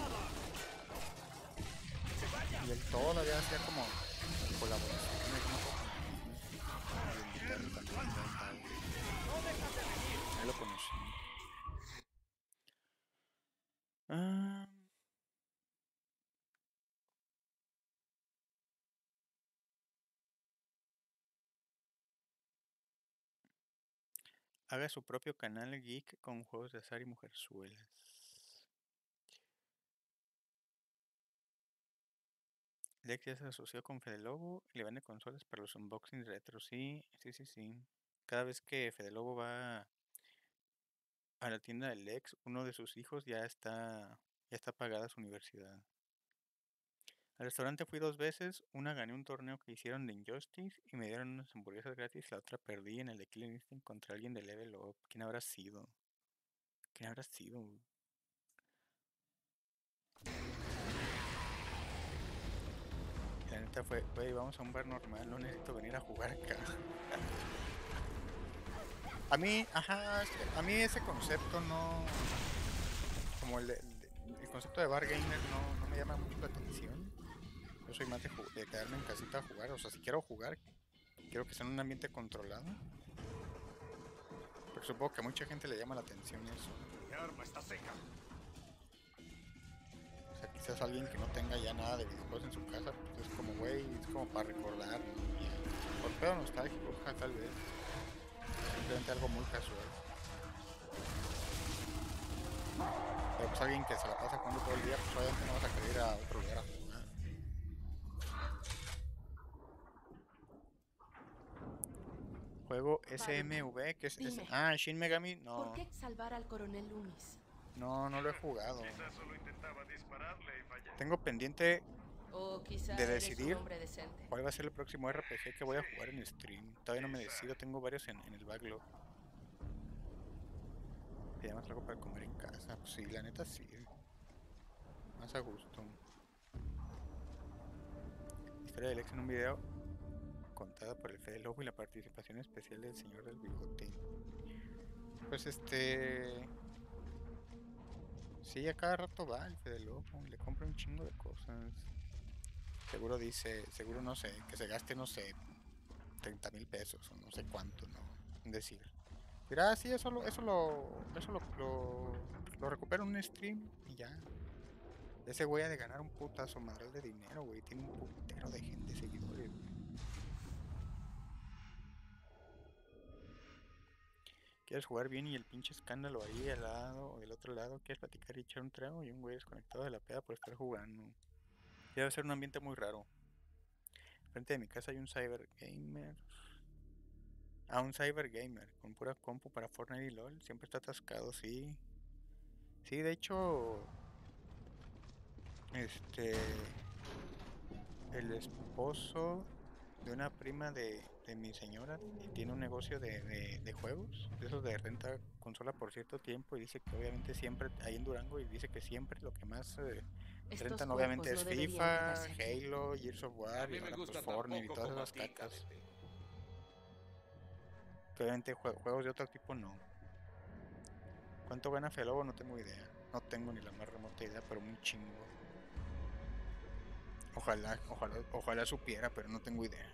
Level. Y él todavía hacía como colaboraciones, ¿no? Y invitaron también a Bandai. Ahí lo conocí. Ah, haga su propio canal geek con juegos de azar y mujerzuelas. Lex ya se asoció con Fede Lobo y le vende consolas para los unboxings retro. Sí, sí, sí, sí. Cada vez que Fede Lobo va a la tienda del Lex, uno de sus hijos ya está, ya está pagada su universidad. Al restaurante fui dos veces, una gané un torneo que hicieron de Injustice y me dieron unas hamburguesas gratis, la otra perdí en el de Killing Instinct contra alguien de Level Up. ¿Quién habrá sido? ¿Quién habrá sido? La neta fue, güey, vamos a un bar normal, no necesito venir a jugar acá. A mí, ajá, a mí ese concepto no, como el, de- el de- el concepto de bar gamer no, no me llama mucho la atención. Yo soy más de, ju- de quedarme en casita a jugar, o sea, si quiero jugar, quiero que sea en un ambiente controlado. Pero supongo que a mucha gente le llama la atención eso. Mi arma está seca. O sea, quizás alguien que no tenga ya nada de videojuegos en su casa, pues es como, güey, es como para recordar, ¿no? Y por pedo nostálgico, ja, tal vez. Simplemente algo muy casual. Pero pues alguien que se la pasa jugando todo el día, pues obviamente no vas a querer ir a otro lugar a jugar. Juego S M V, que es, es- Dime. ah, Shin Megami, ¿Por no, qué salvar al coronel Loomis? no, no lo he jugado. Quizás solo intentaba dispararle y fallé. Tengo pendiente O quizá de eres un decidir hombre decente. cuál va a ser el próximo R P G que voy a jugar en stream. Todavía no me decido, tengo varios en, en el backlog. ¿Te llamas algo para comer en casa? Pues sí, la neta sí. Más a gusto. Historia del ex en un video contada por el Fede Lobo y la participación especial del señor del bigote. Pues este... Sí, a cada rato va el Fede Lobo, le compra un chingo de cosas. Seguro dice, seguro no sé, que se gaste, no sé, treinta mil pesos o no sé cuánto, ¿no? Decir. Pero ah, sí, eso lo, eso lo, eso lo, lo, lo recupera en un stream y ya. Ese güey ha de ganar un putazo madral de dinero, güey. Tiene un putero de gente, seguidores, güey. ¿Quieres jugar bien y el pinche escándalo ahí al lado o del otro lado? ¿Quieres platicar y echar un trago? Y un güey desconectado de la peda por estar jugando. Debe ser un ambiente muy raro. Frente de mi casa hay un cyber gamer. Ah, un cyber gamer con pura compu para Fortnite y LOL. Siempre está atascado, sí. Sí, de hecho... Este... El esposo de una prima de, de mi señora y tiene un negocio de, de, de juegos, de esos de renta consola por cierto tiempo, y dice que obviamente siempre, ahí en Durango, y dice que siempre lo que más eh, rentan obviamente es no FIFA, Halo, Gears of War y ahora pues Fortnite y todas esas ti, cacas. Que obviamente jue juegos de otro tipo no. ¿Cuánto gana Felobo? No tengo idea. No tengo ni la más remota idea, pero muy chingo. Ojalá, ojalá, ojalá supiera, pero no tengo idea.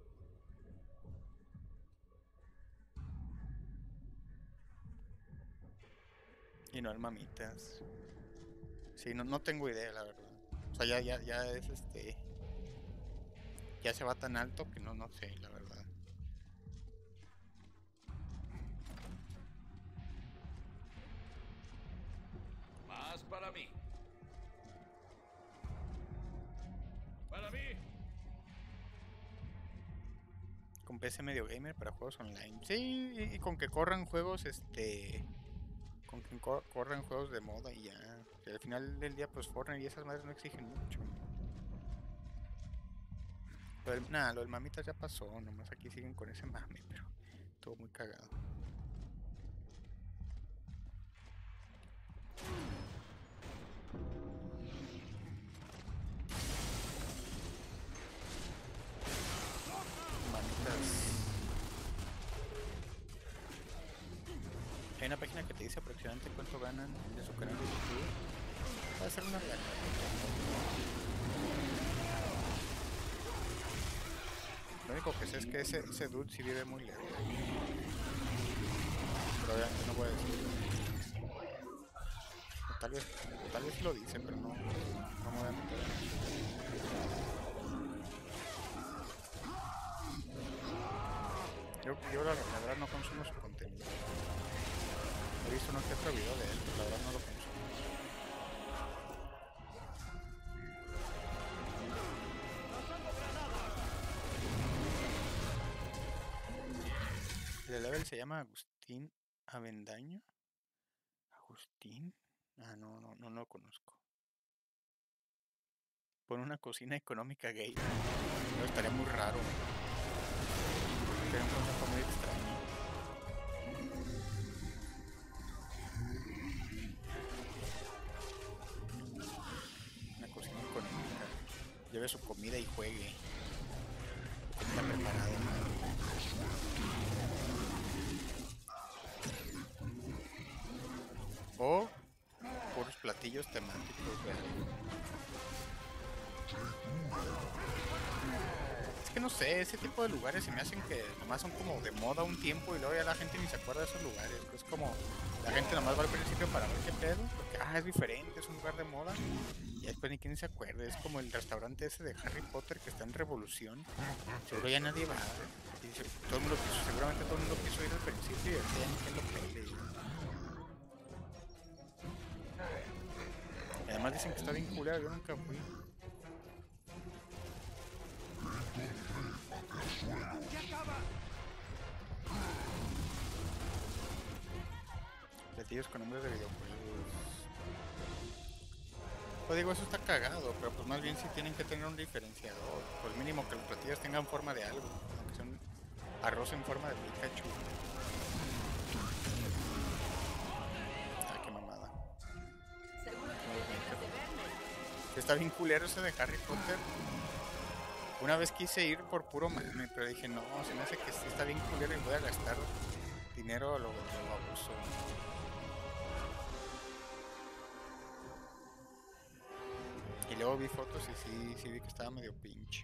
Y no al mamitas. Sí, no, no tengo idea, la verdad. O sea, ya, ya, ya es este... Ya se va tan alto que no, no sé, la verdad. Más para mí. Para mí. Con P C medio gamer para juegos online. Sí, y, y con que corran juegos, este... Con que cor corran juegos de moda y ya. Y al final del día, pues Fortnite y esas madres no exigen mucho. Lo del, nada, lo del mamitas ya pasó, nomás aquí siguen con ese mame, pero todo muy cagado. Mamitas. Hay una página que te dice aproximadamente cuánto ganan de su canal de YouTube. Va a ser una placa. Lo único que sé es que ese, ese dude sí vive muy lejos. Pero obviamente no voy a decirlo. Tal vez, tal vez lo dice, pero no, no me voy a meter. Yo, yo la, la verdad no consumo su contenido. He visto uno que otro video de él, pero la verdad no lo consumo. El level se llama Agustín Avendaño. ¿Agustín? Ah, no, no, no lo conozco. Pon una cocina económica gay. No, estaría muy raro. Sería un concepto muy extraño. Una cocina económica. Lleve su comida y juegue. Comida preparada. O puros platillos temáticos de algo. Es que no sé, ese tipo de lugares se me hacen que nomás son como de moda un tiempo y luego ya la gente ni se acuerda de esos lugares. Es como la gente nomás va al principio para ver qué pedo, porque ah, es diferente, es un lugar de moda. Y después ni quien se acuerde. Es como el restaurante ese de Harry Potter que está en Revolución. Seguro ya nadie va. Y dice, todo el mundo quiso, seguramente todo el mundo quiso ir al principio y ahorita ya ni quien lo pele. Y además dicen que está bien culero, yo nunca fui. Platillos con nombres de videojuegos. Pues digo, eso está cagado, pero pues más bien sí tienen que tener un diferenciador. Pues mínimo que los platillos tengan forma de algo, aunque sea un arroz en forma de Pikachu. Ah, qué mamada. Seguro que tienes ganas de verme. Está bien culero ese de Harry Potter. Una vez quise ir por puro mame, pero dije, no, se me hace que sí está bien culero y voy a gastar dinero a lo, a lo abuso. Y luego vi fotos y sí, sí vi que estaba medio pinche.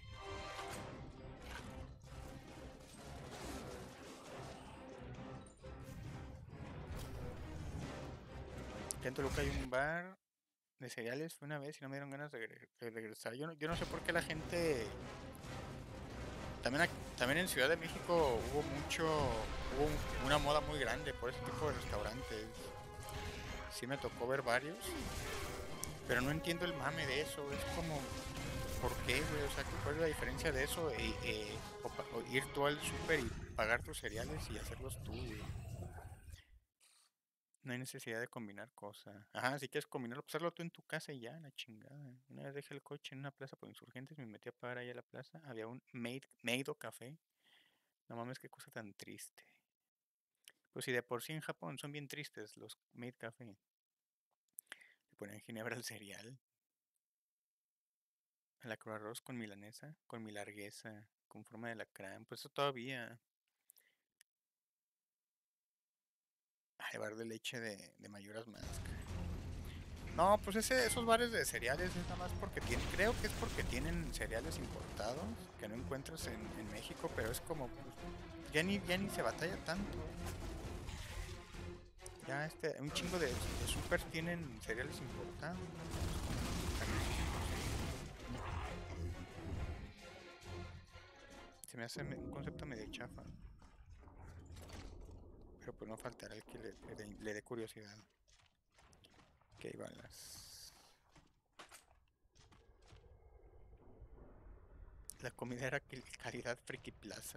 Aquí en Toluca hay un bar de cereales, fue una vez y no me dieron ganas de, regre- de regresar. Yo no, yo no sé por qué la gente... También, ac- también en Ciudad de México hubo mucho... Hubo un- una moda muy grande por ese tipo de restaurantes. Sí me tocó ver varios. Pero no entiendo el mame de eso. Es como... ¿Por qué, güey? O sea, ¿cuál es la diferencia de eso? Eh, eh, o pa- o ir tú al súper y pagar tus cereales y hacerlos tú, güey. No hay necesidad de combinar cosas. Ajá, si quieres combinarlo, pues hazlo tú en tu casa y ya, la chingada. Una vez dejé el coche en una plaza por Insurgentes, me metí a pagar ahí a la plaza. Había un Made, Meido Café. No mames, qué cosa tan triste. Pues si de por sí en Japón son bien tristes los Made Café. Le ponen ginebra al cereal. A la cruz arroz con milanesa, con mi largueza, con forma de lacrán. Pues eso todavía. Ay, bar de leche de, de Mayoras Mask. No, pues ese, esos bares de cereales es nada más porque tienen, creo que es porque tienen cereales importados que no encuentras en, en México, pero es como, pues, ya ni, ya ni se batalla tanto. Ya este, un chingo de, de supers tienen cereales importados. Se me hace me- un concepto medio chafa. Pero pues no faltará el que le, le dé- le dé curiosidad. Que ahí van las... La comida era cal- calidad Friki Plaza.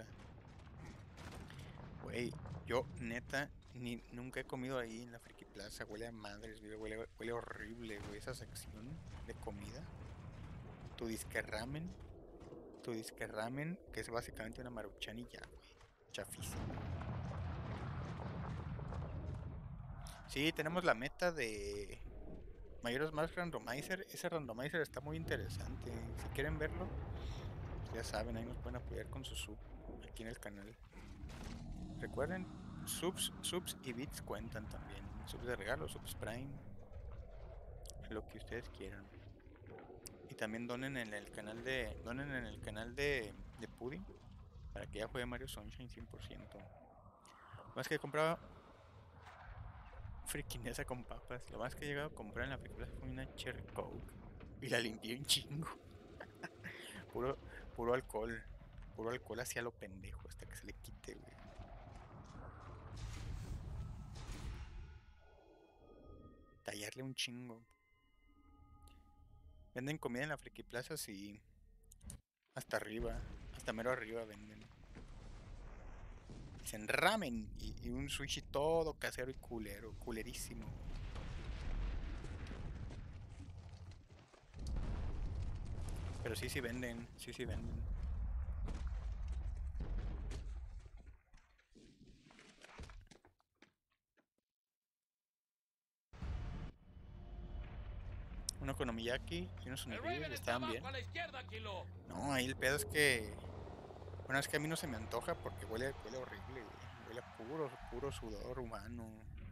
Güey, yo neta ni nunca he comido ahí en la Friki Plaza. Huele a madres, güey. Huele, huele horrible, güey. Esa sección de comida. Tu disque ramen. Tu disque ramen, que es básicamente una maruchan y ya, güey. Chafísimo. Sí, tenemos la meta de Mayoras Más Randomizer. Ese randomizer está muy interesante. Si quieren verlo, pues ya saben, ahí nos pueden apoyar con su sub aquí en el canal. Recuerden, subs, subs y bits cuentan también. Subs de regalo, subs prime, lo que ustedes quieran. Y también donen en el canal de, donen en el canal de, de Pudding para que ya juegue Mario Sunshine cien por ciento. Más que compraba frikinesa con papas. Lo más que he llegado a comprar en la frikinesa fue una Cherry Coke y la limpié un chingo. Puro, puro alcohol, puro alcohol hacia lo pendejo hasta que se le quite, güey. Tallarle un chingo. Venden comida en la Friki Plaza, sí. Hasta arriba, hasta mero arriba venden. Dicen ramen y, y un sushi todo casero y culero, culerísimo. Pero sí, sí venden, sí, sí venden. Uno con omiyaki y unos onigiri estaban bien. A la izquierda, Kilo. No, ahí el pedo es que... Bueno, es que a mí no se me antoja porque huele, huele horrible, güey. Huele a puro, puro sudor humano.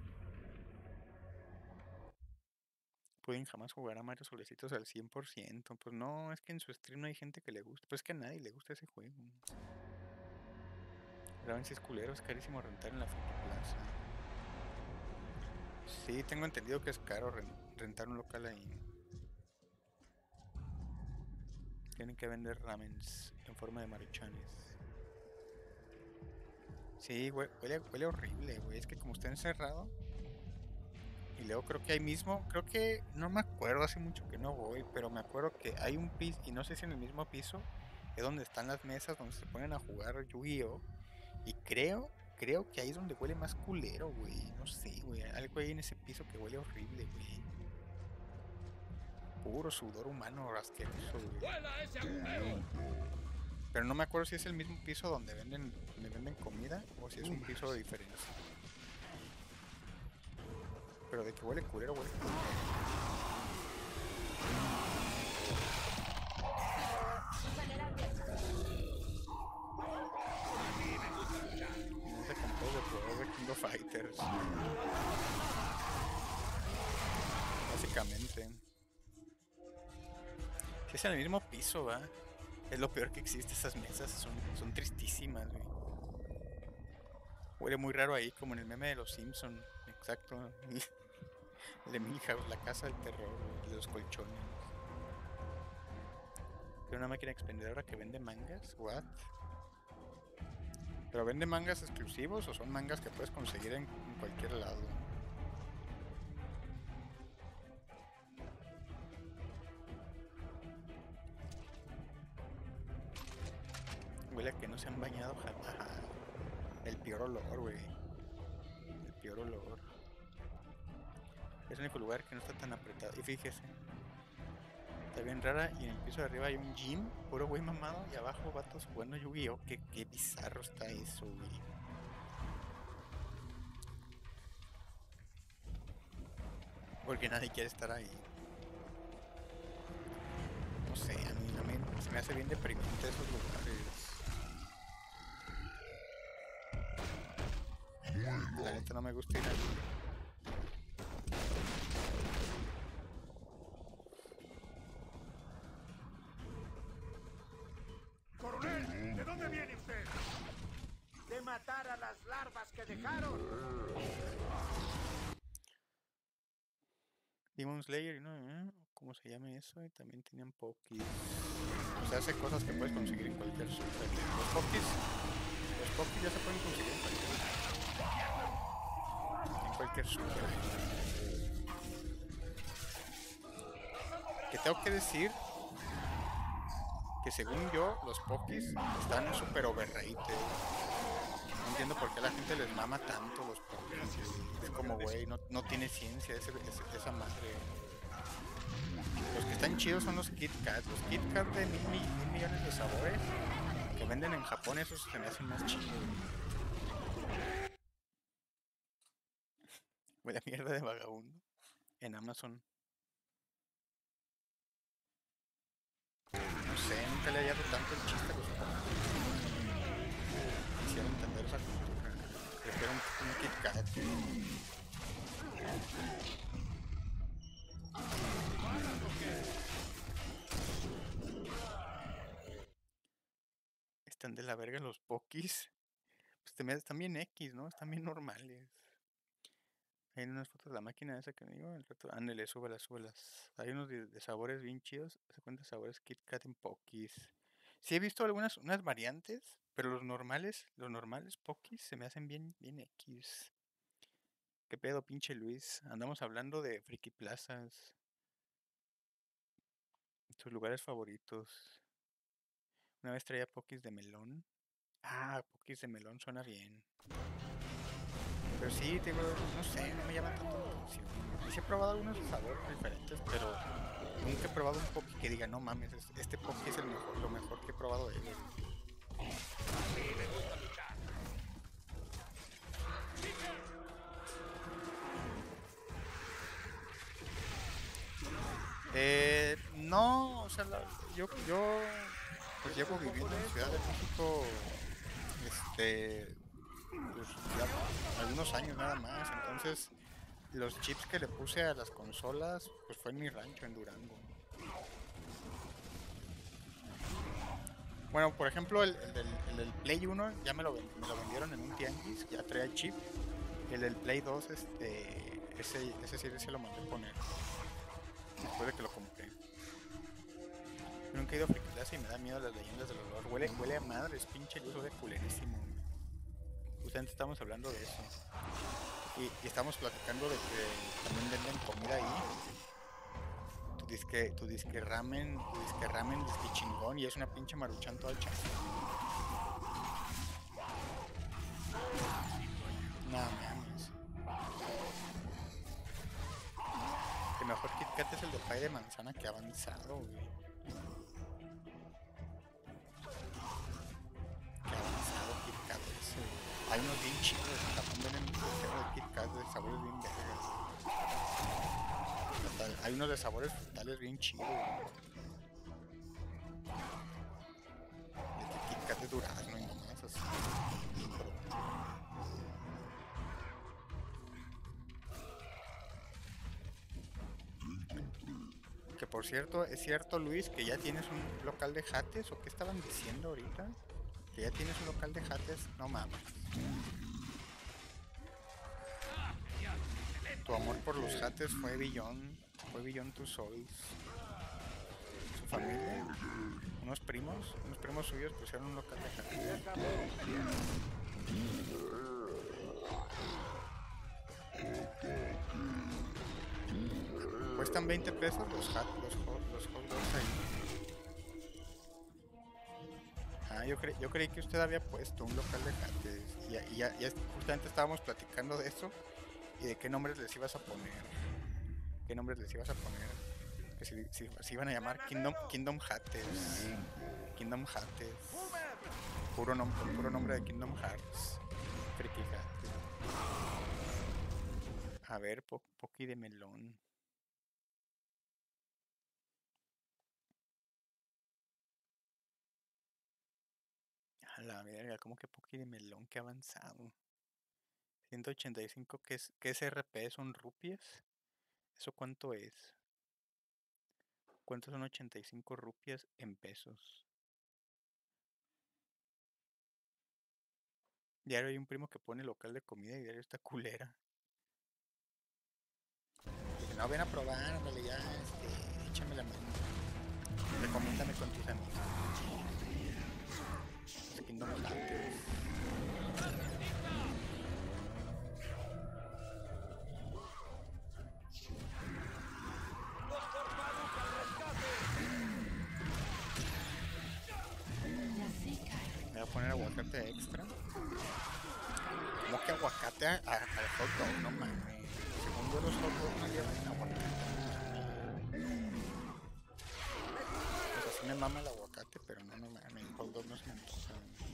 Pueden jamás jugar a Mario Solecitos al cien por ciento. Pues no, es que en su stream no hay gente que le guste. Pues es que a nadie le gusta ese juego. Graben si es culero, es carísimo rentar en la Friki Plaza. Sí, tengo entendido que es caro ren- rentar un local ahí. Tienen que vender ramens en forma de maruchanes. Sí, hue- huele, huele horrible, güey. Es que como está encerrado. Y luego creo que ahí mismo, creo que, no me acuerdo, hace mucho que no voy, pero me acuerdo que hay un piso, y no sé si en el mismo piso, es donde están las mesas donde se ponen a jugar Yu-Gi-Oh! Y creo, creo que ahí es donde huele más culero, güey. No sé, güey. Algo ahí en ese piso que huele horrible, güey. puro sudor humano asqueroso, güey. ¡Vuela ese agujero! Pero no me acuerdo si es el mismo piso donde venden, donde venden comida o si es un piso diferente. Pero de que huele culero, huele culero. No se compone de juego de King of Fighters. Básicamente. Si es en el mismo piso, va. Es lo peor que existe, esas mesas son, son tristísimas, güey. Huele muy raro ahí, como en el meme de los Simpsons. Exacto. El de Milhouse, la casa del terror, güey, de los colchones. ¿Tiene una máquina expendedora que vende mangas? ¿What? ¿Pero vende mangas exclusivos o son mangas que puedes conseguir en, en cualquier lado? Huele a que no se han bañado jamás. El peor olor, güey. El peor olor. Es el único lugar que no está tan apretado. Y fíjese. Está bien rara. Y en el piso de arriba hay un gym. Puro güey mamado. Y abajo vatos jugando Yu-Gi-Oh! Qué, qué bizarro está eso, güey. Porque nadie quiere estar ahí. No sé, a mí, a mí se me hace bien deprimente esos lugares. La neta no me gusta ir ahí. ¡Coronel! ¿De dónde viene usted? De matar a las larvas que dejaron. Demon Slayer, ¿no? ¿Eh? ¿Cómo se llama eso? Y también tenían Pokis. O sea, hace cosas que puedes conseguir en cualquier super. Los Pokis, los Pokis ya se pueden conseguir en cualquier en cualquier super. Que tengo que decir que según yo, los Pokis están super overrated. No entiendo por qué a la gente les mama tanto los Pokis. Es como, güey, no, no tiene ciencia ese, ese, esa madre. Los que están chidos son los Kit Kat. Los Kit Kat de mil, mil, mil millones de sabores que venden en Japón, esos se me hacen más chidos. Huele a mierda de vagabundo en Amazon. No sé, nunca le he hallado tanto el chiste a los Pokis. Quisiera entender esa cultura. Prefiero un, un Kit Kat. Están de la verga los Pokis. Pues también están bien X, ¿no? Están bien normales. Hay unas fotos de la máquina esa que me digo. El reto, ándale, súbelas, súbelas. Hay unos de, de sabores bien chidos. Se cuenta sabores Kit Kat en Pokis. Sí he visto algunas unas variantes, pero los normales, los normales Pokis se me hacen bien, bien X. ¿Qué pedo, pinche Luis? Andamos hablando de Friki Plazas. Tus lugares favoritos. Una vez traía Pokis de melón. Ah, Pokis de melón suena bien. Pero sí, tengo, no sé, no me llama tanto la atención. Y sí he probado algunos sabores diferentes, pero nunca he probado un Poki que diga, no mames, este Poki es el mejor, lo mejor que he probado de él. Eh, no, o sea, la, yo, yo pues llevo viviendo en Ciudad de México, este, pues ya algunos años nada más, entonces los chips que le puse a las consolas, pues fue en mi rancho en Durango. Bueno, por ejemplo, el, el, del, el del Play uno ya me lo, me lo vendieron en un tianguis, ya traía chip. El del Play dos, este, ese, ese sí se lo mandé poner. Después de que lo compré. Yo nunca he ido a Friki Plaza y me da miedo las leyendas del olor. Huele, huele a madres, pinche luz, huele culerísimo. Justamente estamos hablando de eso. Y, y estamos platicando de que también venden comida ahí. Tu disque, tu disque ramen, tu disque ramen, disque chingón, y es una pinche maruchan toda hecha. No mames. que mejor Kit Kat es el de pay de manzana que ha avanzado, güey. Que ha avanzado Kit Kat ese, güey. Hay unos bien chidos, también ven en el museo de Kit Kat de sabores bien verdes. Hay unos de sabores frutales bien chidos, güey. De Kit Kat de durazno y nomás así. Que por cierto, es cierto, Luis, que ya tienes un local de jates, ¿o qué estaban diciendo ahorita? Que ya tienes un local de jates, no mames. Tu amor por los jates fue billón, fue billón tus souls. Su familia, unos primos, unos primos suyos pusieron un local de jates. Cuestan veinte pesos los hot, los hot, los hot dogs ahí. Ah, yo, cre yo creí que usted había puesto un local de jates. Y ya, y ya, ya justamente estábamos platicando de eso. Y de qué nombres les ibas a poner. ¿Qué nombres les ibas a poner? Que si, si, si iban a llamar Kingdom, Kingdom Jates. Kingdom Jates. Puro, nom puro nombre de Kingdom Hearts. Freaky Jates. A ver, po Poki de melón. A la verga, como que Poki de melón, que avanzado. ciento ochenta y cinco, ¿qué es, qué es R P? ¿Son rupias? ¿Eso cuánto es? ¿Cuántos son ochenta y cinco rupias en pesos? Diario hay un primo que pone local de comida y diario está culera. Dice, no, ven a probar, ándale ya, este, échame la mano. Recomiéndame con tus amigos. Los Kingdom Hearts. Me voy a poner aguacate extra. ¿Cómo que aguacate al hot dog? No mames. Según yo los hot dogs no llevan aguacate. Pues así me mama el aguacate, pero no, no mames. El hot dog no se me antoja.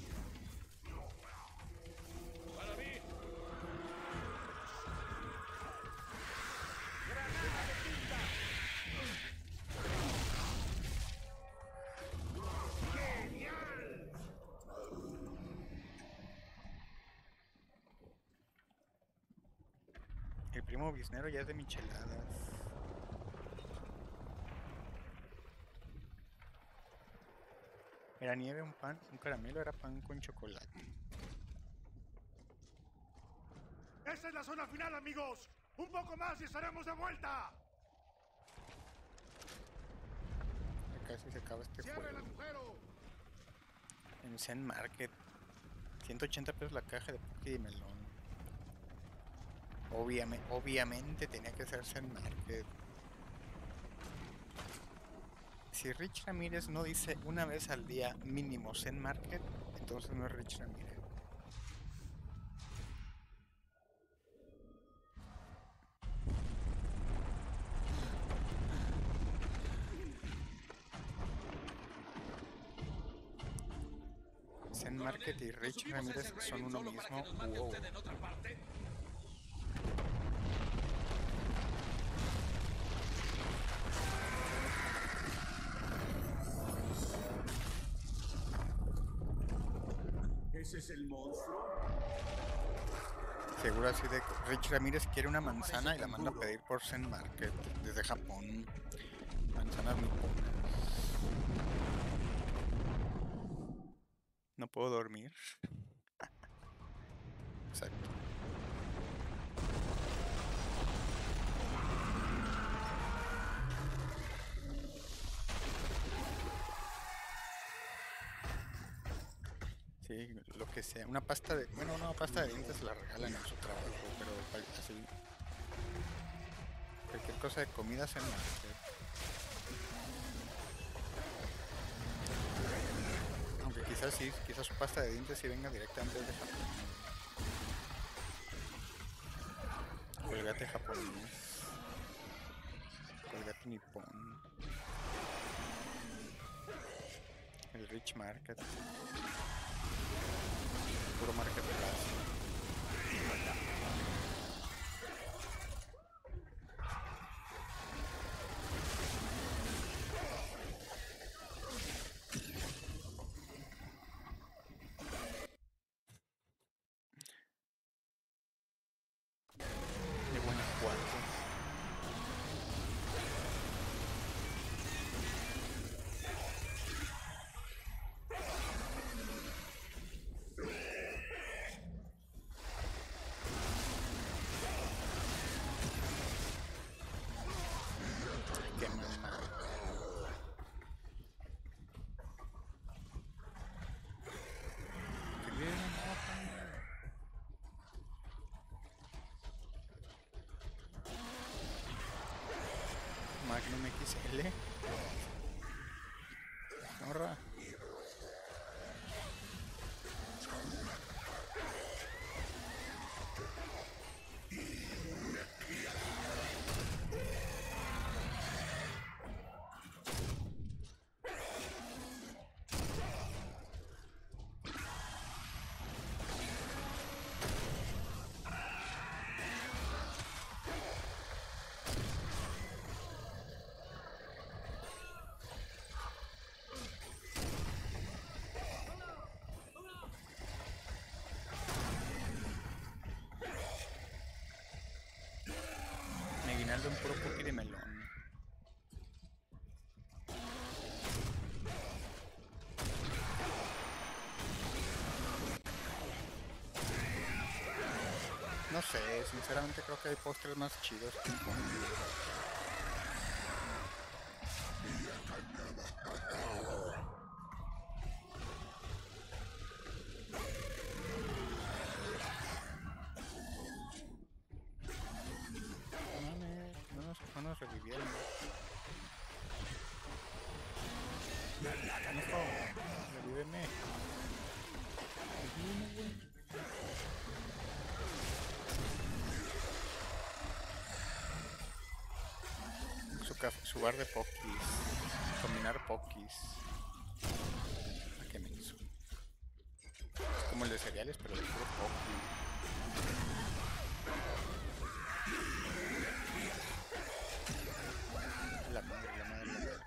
El primo biznero ya es de micheladas. Era nieve, un pan, un caramelo, era pan con chocolate. ¡Esa es la zona final, amigos! ¡Un poco más y estaremos de vuelta! Ya casi se acaba este juego. el agujero! En Zen Market. ciento ochenta pesos la caja de Poki de melón. Obviamente, obviamente tenía que ser Zen Market. Si Rich Ramírez no dice una vez al día mínimo Zen Market, entonces no es Rich Ramírez. Zen Market y Rich Ramírez son uno mismo. Wow. ¿Ese es el monstruo? Seguro así de que Rich Ramírez quiere una manzana y la manda a pedir por Zen Market desde Japón. Manzanas niponas. No puedo dormir. Exacto. Sí, lo que sea. Una pasta de... Bueno, una pasta de dientes la regalan en su trabajo, pero así... Cualquier cosa de comida se me hace. Aunque quizás sí, quizás su pasta de dientes sí venga directamente de Japón. Colgate japonés. Nippon. El Rich Market. Puro Market Plaza. De Guanajuato. Qué mamá. Qué bien, Magnum X L. Morra. Me guinaldo un puro cookie de melón. No sé, sinceramente creo que hay postres más chidos que un cookie. No nos, no nos revivieron. Canijo, revíveme. Revíveme, güey. Su, caf- su bar de pokis. Combinar pokis. ¿A qué me hizo? Es como el de cereales, pero de puro poki. La madre, la madre, la madre.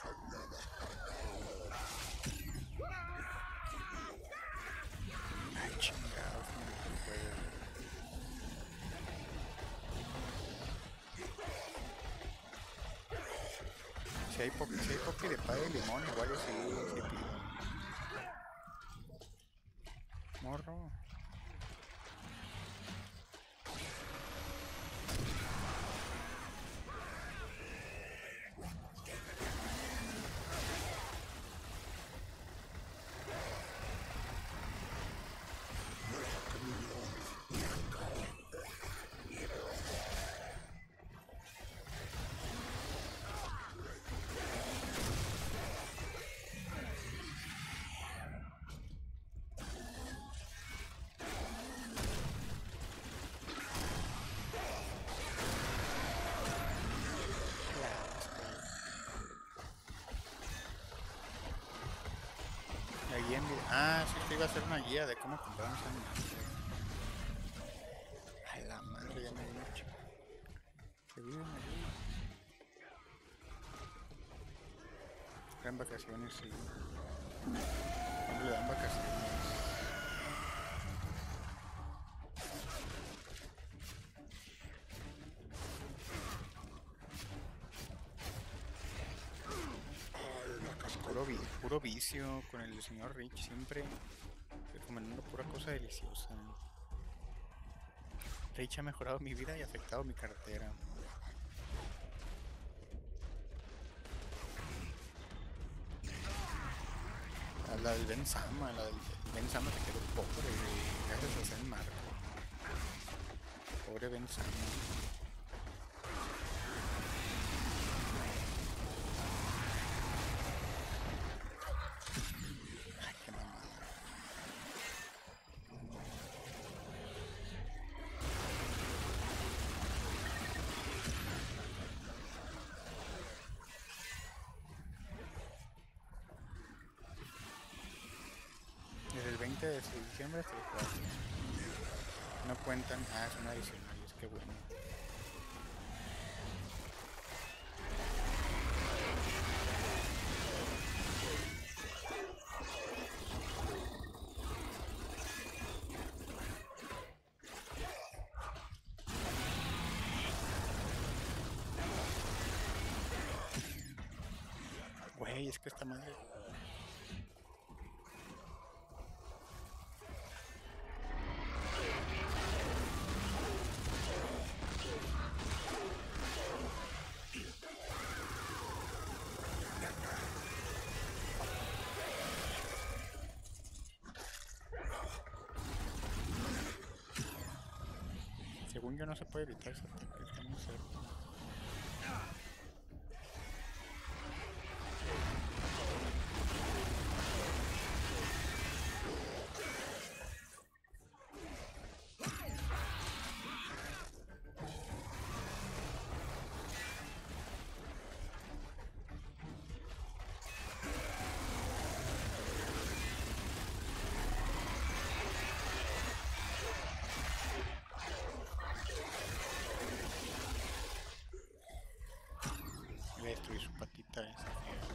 Ay, chingados, no puedo. Si hay poki, si hay poki de pay de limón, igual yo sí, sí pido. Morro. La guía en video. Ah, sí, te iba a hacer una guía de cómo comprar un sándwich. A la madre, ya me di mucho. Que viven allí. Dan vacaciones, sí. ¿Cuándo le dan vacaciones? Puro, vi puro vicio con el señor Rich, siempre recomendando pura cosa deliciosa. Rich ha mejorado mi vida y ha afectado mi cartera. A la del Ben Sama, la del Ben Sama se quedó pobre, gracias a hacer Marco. Pobre Ben Sama. veinte de diciembre hasta el cuatro. No cuentan. Ah, son adicionales, qué bueno. Güey, es que esta madre. Según yo no se puede evitar ese ataque, está muy cerca. Voy a destruir su patita esa.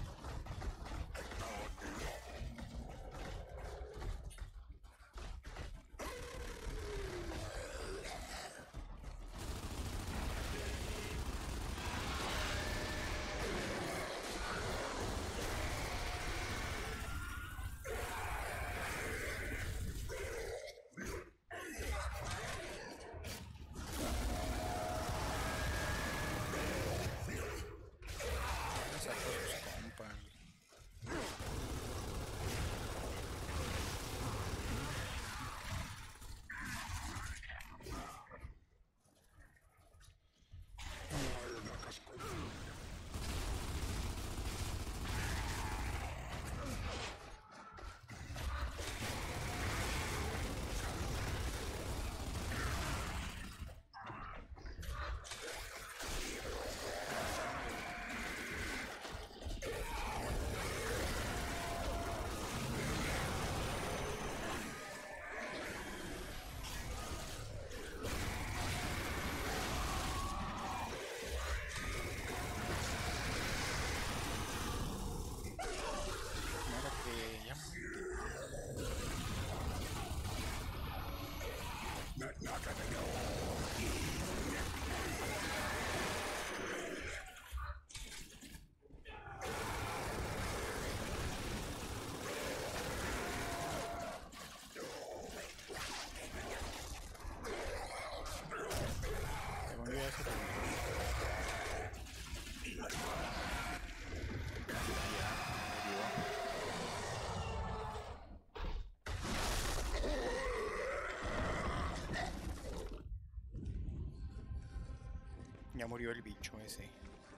Ya murió el bicho ese.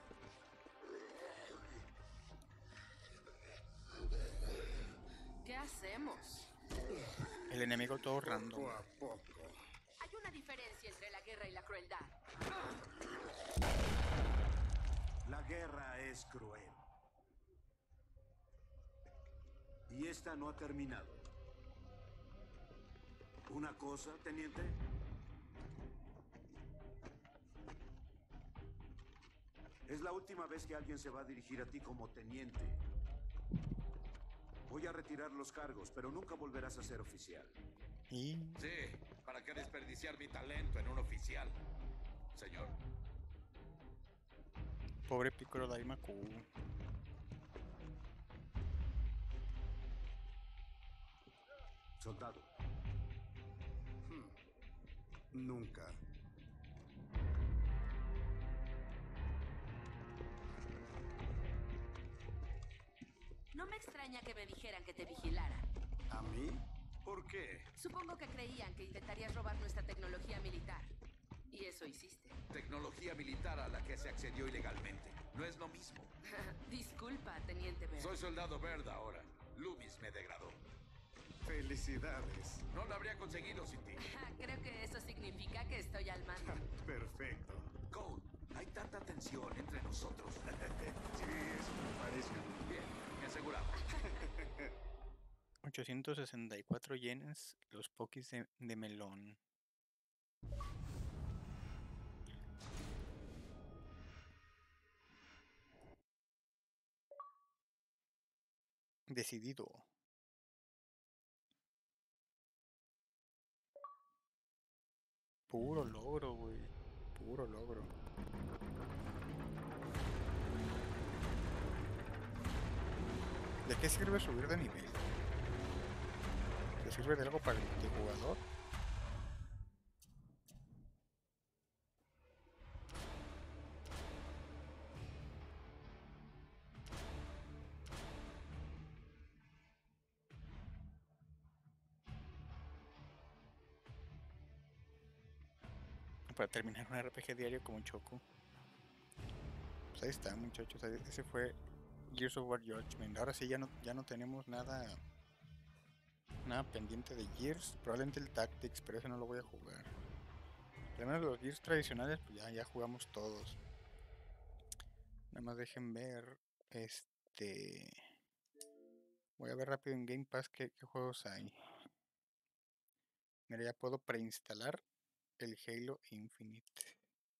¿Qué hacemos? El enemigo todo random. Poco a poco. Hay una diferencia entre la guerra y la crueldad. La guerra es cruel. Y esta no ha terminado. ¿Una cosa, teniente? Es la última vez que alguien se va a dirigir a ti como teniente. Voy a retirar los cargos, pero nunca volverás a ser oficial. ¿Y? Sí, ¿para qué desperdiciar mi talento en un oficial, señor? Pobre Piccolo Daimaku. Soldado. Hmm. Nunca. No me extraña que me dijeran que te vigilara. ¿A mí? ¿Por qué? Supongo que creían que intentarías robar nuestra tecnología militar. Y eso hiciste. Tecnología militar a la que se accedió ilegalmente. No es lo mismo. Disculpa, Teniente Baird. Soy soldado Baird ahora. Loomis me degradó. Felicidades. No lo habría conseguido sin ti. Creo que eso significa que estoy al mando. Perfecto. Cole, hay tanta tensión entre nosotros. Sí, eso me parece. Bien, me aseguraba. ochocientos sesenta y cuatro yenes los pokis de, de melón. Decidido. Puro logro, güey. Puro logro. ¿De qué sirve subir de nivel? ¿Te sirve de algo para el multijugador? Para terminar un R P G diario como Choco. Pues ahí está, muchachos. Ese fue Gears of War Judgment. Ahora sí ya no, ya no tenemos nada nada pendiente de Gears. Probablemente el Tactics, pero ese no lo voy a jugar. Al menos los Gears tradicionales, pues ya, ya jugamos todos. Nada más dejen ver. Este. Voy a ver rápido en Game Pass qué, qué juegos hay. Mira, ya puedo preinstalar el Halo Infinite.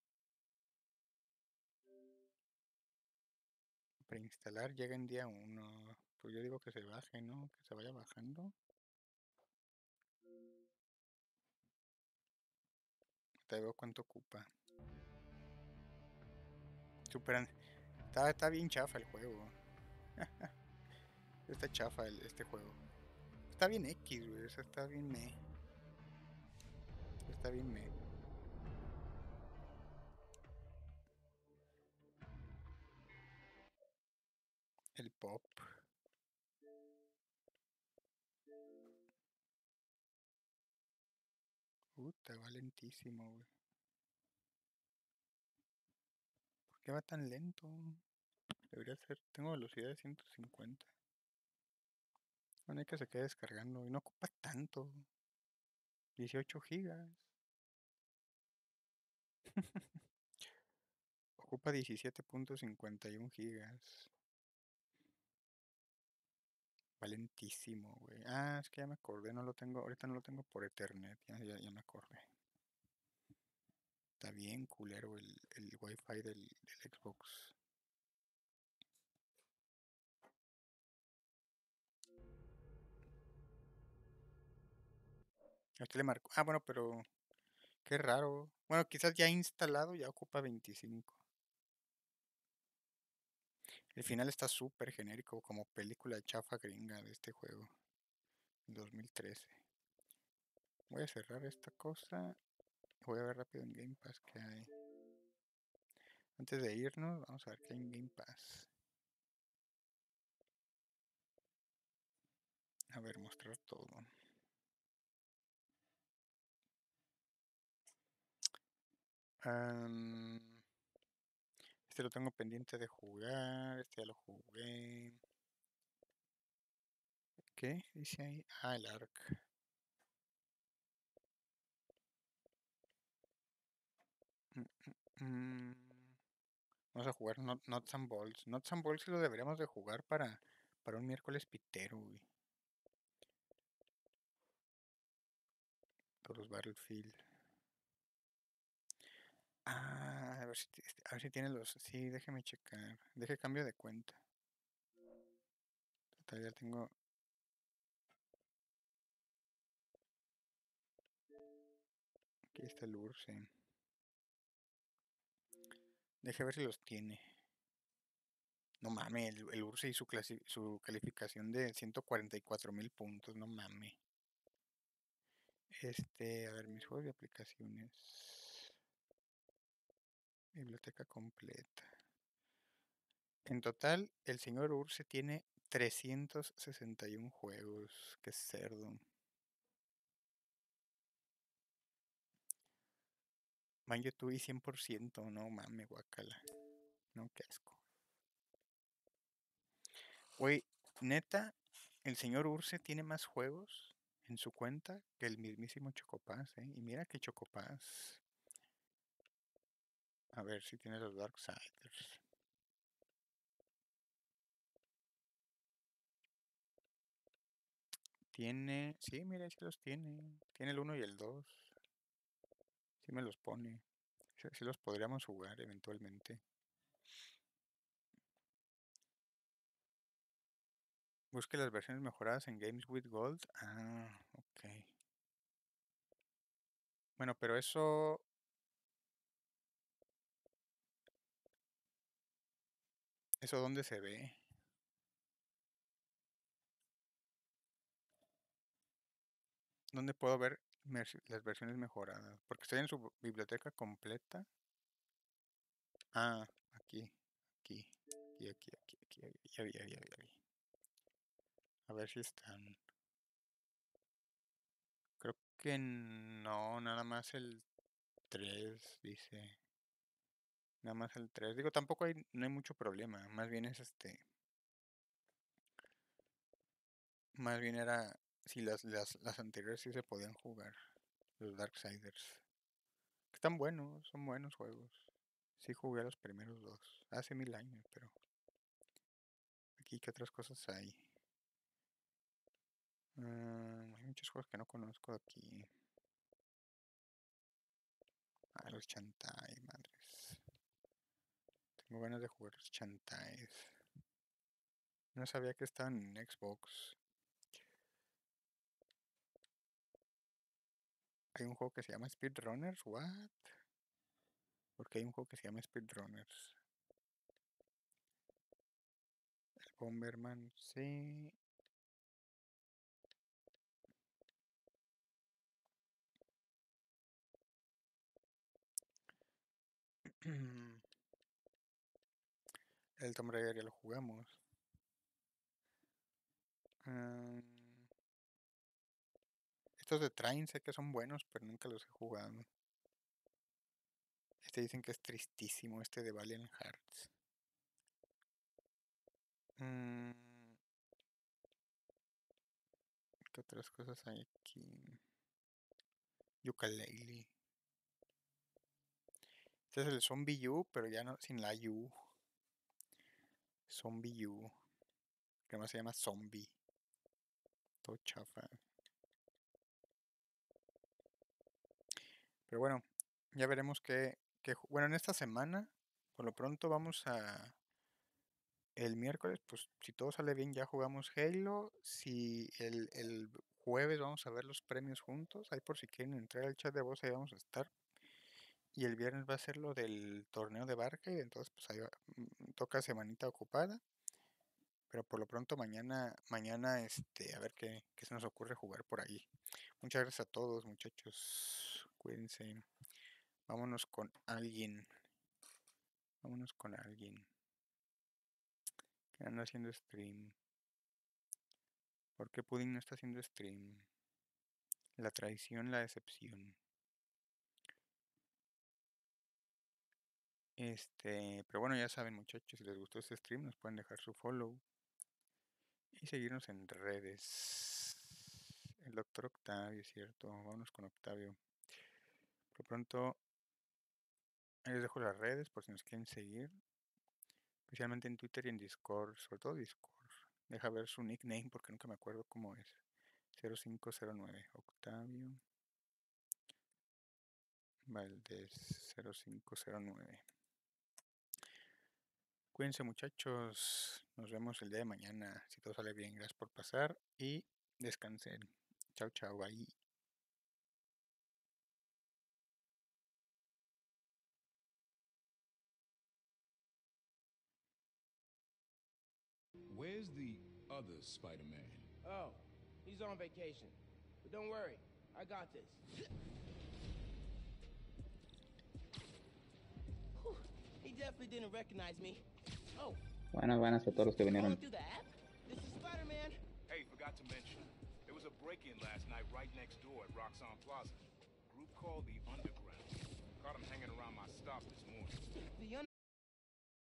Preinstalar llega en día uno. Pues yo digo que se baje, ¿no? Que se vaya bajando. Te veo cuánto ocupa. Superan. Está, está bien chafa el juego. Está chafa el, este juego. Está bien X, güey. O sea, está bien me. Está bien me. El pop. Puta, va lentísimo, güey. ¿Por qué va tan lento? Debería ser. Tengo velocidad de ciento cincuenta. Bueno, hay que se quede descargando. Y no ocupa tanto. dieciocho gigas. Ocupa diecisiete punto cincuenta y uno gigas. Va lentísimo, güey. Ah, es que ya me acordé. No lo tengo. Ahorita no lo tengo por Ethernet. Ya, ya, ya me acordé. Está bien culero el, el wifi del, del Xbox. Este le marcó. Ah, bueno, pero qué raro. Bueno, quizás ya instalado ya ocupa veinticinco. El final está súper genérico, como película chafa gringa de este juego. dos mil trece. Voy a cerrar esta cosa. Voy a ver rápido en Game Pass qué hay. Antes de irnos, vamos a ver qué hay en Game Pass. A ver, mostrar todo. Um, este lo tengo pendiente de jugar. Este ya lo jugué. ¿Qué dice ahí? Ah, el Ark. Mm, mm, mm. Vamos a jugar Not, Nuts and Balls. Nuts and Balls lo deberíamos de jugar para, para un miércoles pitero, güey. Todos Battlefield. Ah, a ver si, a ver si tiene los... Sí, déjeme checar. Deje cambio de cuenta. Total, ya tengo... Aquí está el Urse. Deje ver si los tiene. No mames, el, el Urse y su, clasi su calificación de ciento cuarenta y cuatro mil puntos. No mames. Este, a ver, mis juegos de aplicaciones. Biblioteca completa. En total, el señor Urse tiene trescientos sesenta y uno juegos. Qué cerdo. Banjo-Tooie cien por ciento. No mames, guacala. No, qué asco. Güey, neta, el señor Urse tiene más juegos en su cuenta que el mismísimo Chocopaz, ¿eh? Y mira que Chocopaz. A ver si tiene los Darksiders. Tiene... Sí, mira, sí los tiene. Tiene el uno y el dos. Sí me los pone. Sí, sí los podríamos jugar eventualmente. Busque las versiones mejoradas en Games with Gold. Ah, ok. Bueno, pero eso... ¿Eso dónde se ve? ¿Dónde puedo ver las versiones mejoradas? Porque estoy en su biblioteca completa. Ah, aquí, aquí, aquí, aquí, aquí, aquí, ya vi, ya vi, ya vi, ya vi. A ver si están. Creo que no, nada más el tres dice. Nada más el tres. Digo, tampoco hay, no hay mucho problema. Más bien es este. Más bien era si las, las, las anteriores sí se podían jugar. Los Darksiders. Están buenos, son buenos juegos. Sí jugué a los primeros dos. Hace mil años, pero. Aquí, ¿qué otras cosas hay? Uh, hay muchos juegos que no conozco aquí. Ah, los Chantai, madres. Tengo ganas de jugar los Chantais. No sabía que estaban en Xbox. Hay un juego que se llama Speedrunners. What? Porque hay un juego que se llama Speedrunners. El Bomberman, sí. El Tomb Raider ya lo jugamos. Um, estos de Train sé que son buenos, pero nunca los he jugado. Este dicen que es tristísimo, este de Valiant Hearts. Mm, ¿Qué otras cosas hay aquí? Yooka-Laylee. Este es el Zombie U, pero ya no sin la U. Zombie U. Que además se llama Zombie. Todo chafa. Pero bueno, ya veremos qué, qué... Bueno, en esta semana, por lo pronto vamos a... El miércoles, pues si todo sale bien ya jugamos Halo. Si el, el jueves vamos a ver los premios juntos. Ahí por si quieren entrar al chat de voz, ahí vamos a estar. Y el viernes va a ser lo del torneo de Barcade. Entonces pues ahí va, toca semanita ocupada. Pero por lo pronto mañana, mañana este, a ver qué, qué se nos ocurre jugar por ahí. Muchas gracias a todos, muchachos. Cuídense. Vámonos con alguien. Vámonos con alguien. Que anda haciendo stream. ¿Por qué Pudding no está haciendo stream? La traición, la decepción. Este, pero bueno, ya saben, muchachos, si les gustó este stream, nos pueden dejar su follow. Y seguirnos en redes. El doctor Octavio, es cierto. Vámonos con Octavio. Por pronto, ahí les dejo las redes por si nos quieren seguir. Especialmente en Twitter y en Discord. Sobre todo Discord. Deja ver su nickname porque nunca me acuerdo cómo es. cero cinco cero nueve. Octavio Valdés cero cinco cero nueve. Cuídense, muchachos. Nos vemos el día de mañana. Si todo sale bien, gracias por pasar y descansen. Chao, chao. Bye. Where's the other Spider-Man? Oh, he's on vacation. But don't worry, I got this. Whew, he definitely didn't recognize me. Oh. Buenas, buenas a todos los que vinieron. Through the app? This is Spider-Man. Hey, forgot to mention. There was a break-in last night right next door at Roxxon Plaza. Group called the Underground. Caught him hanging around my stop this morning. The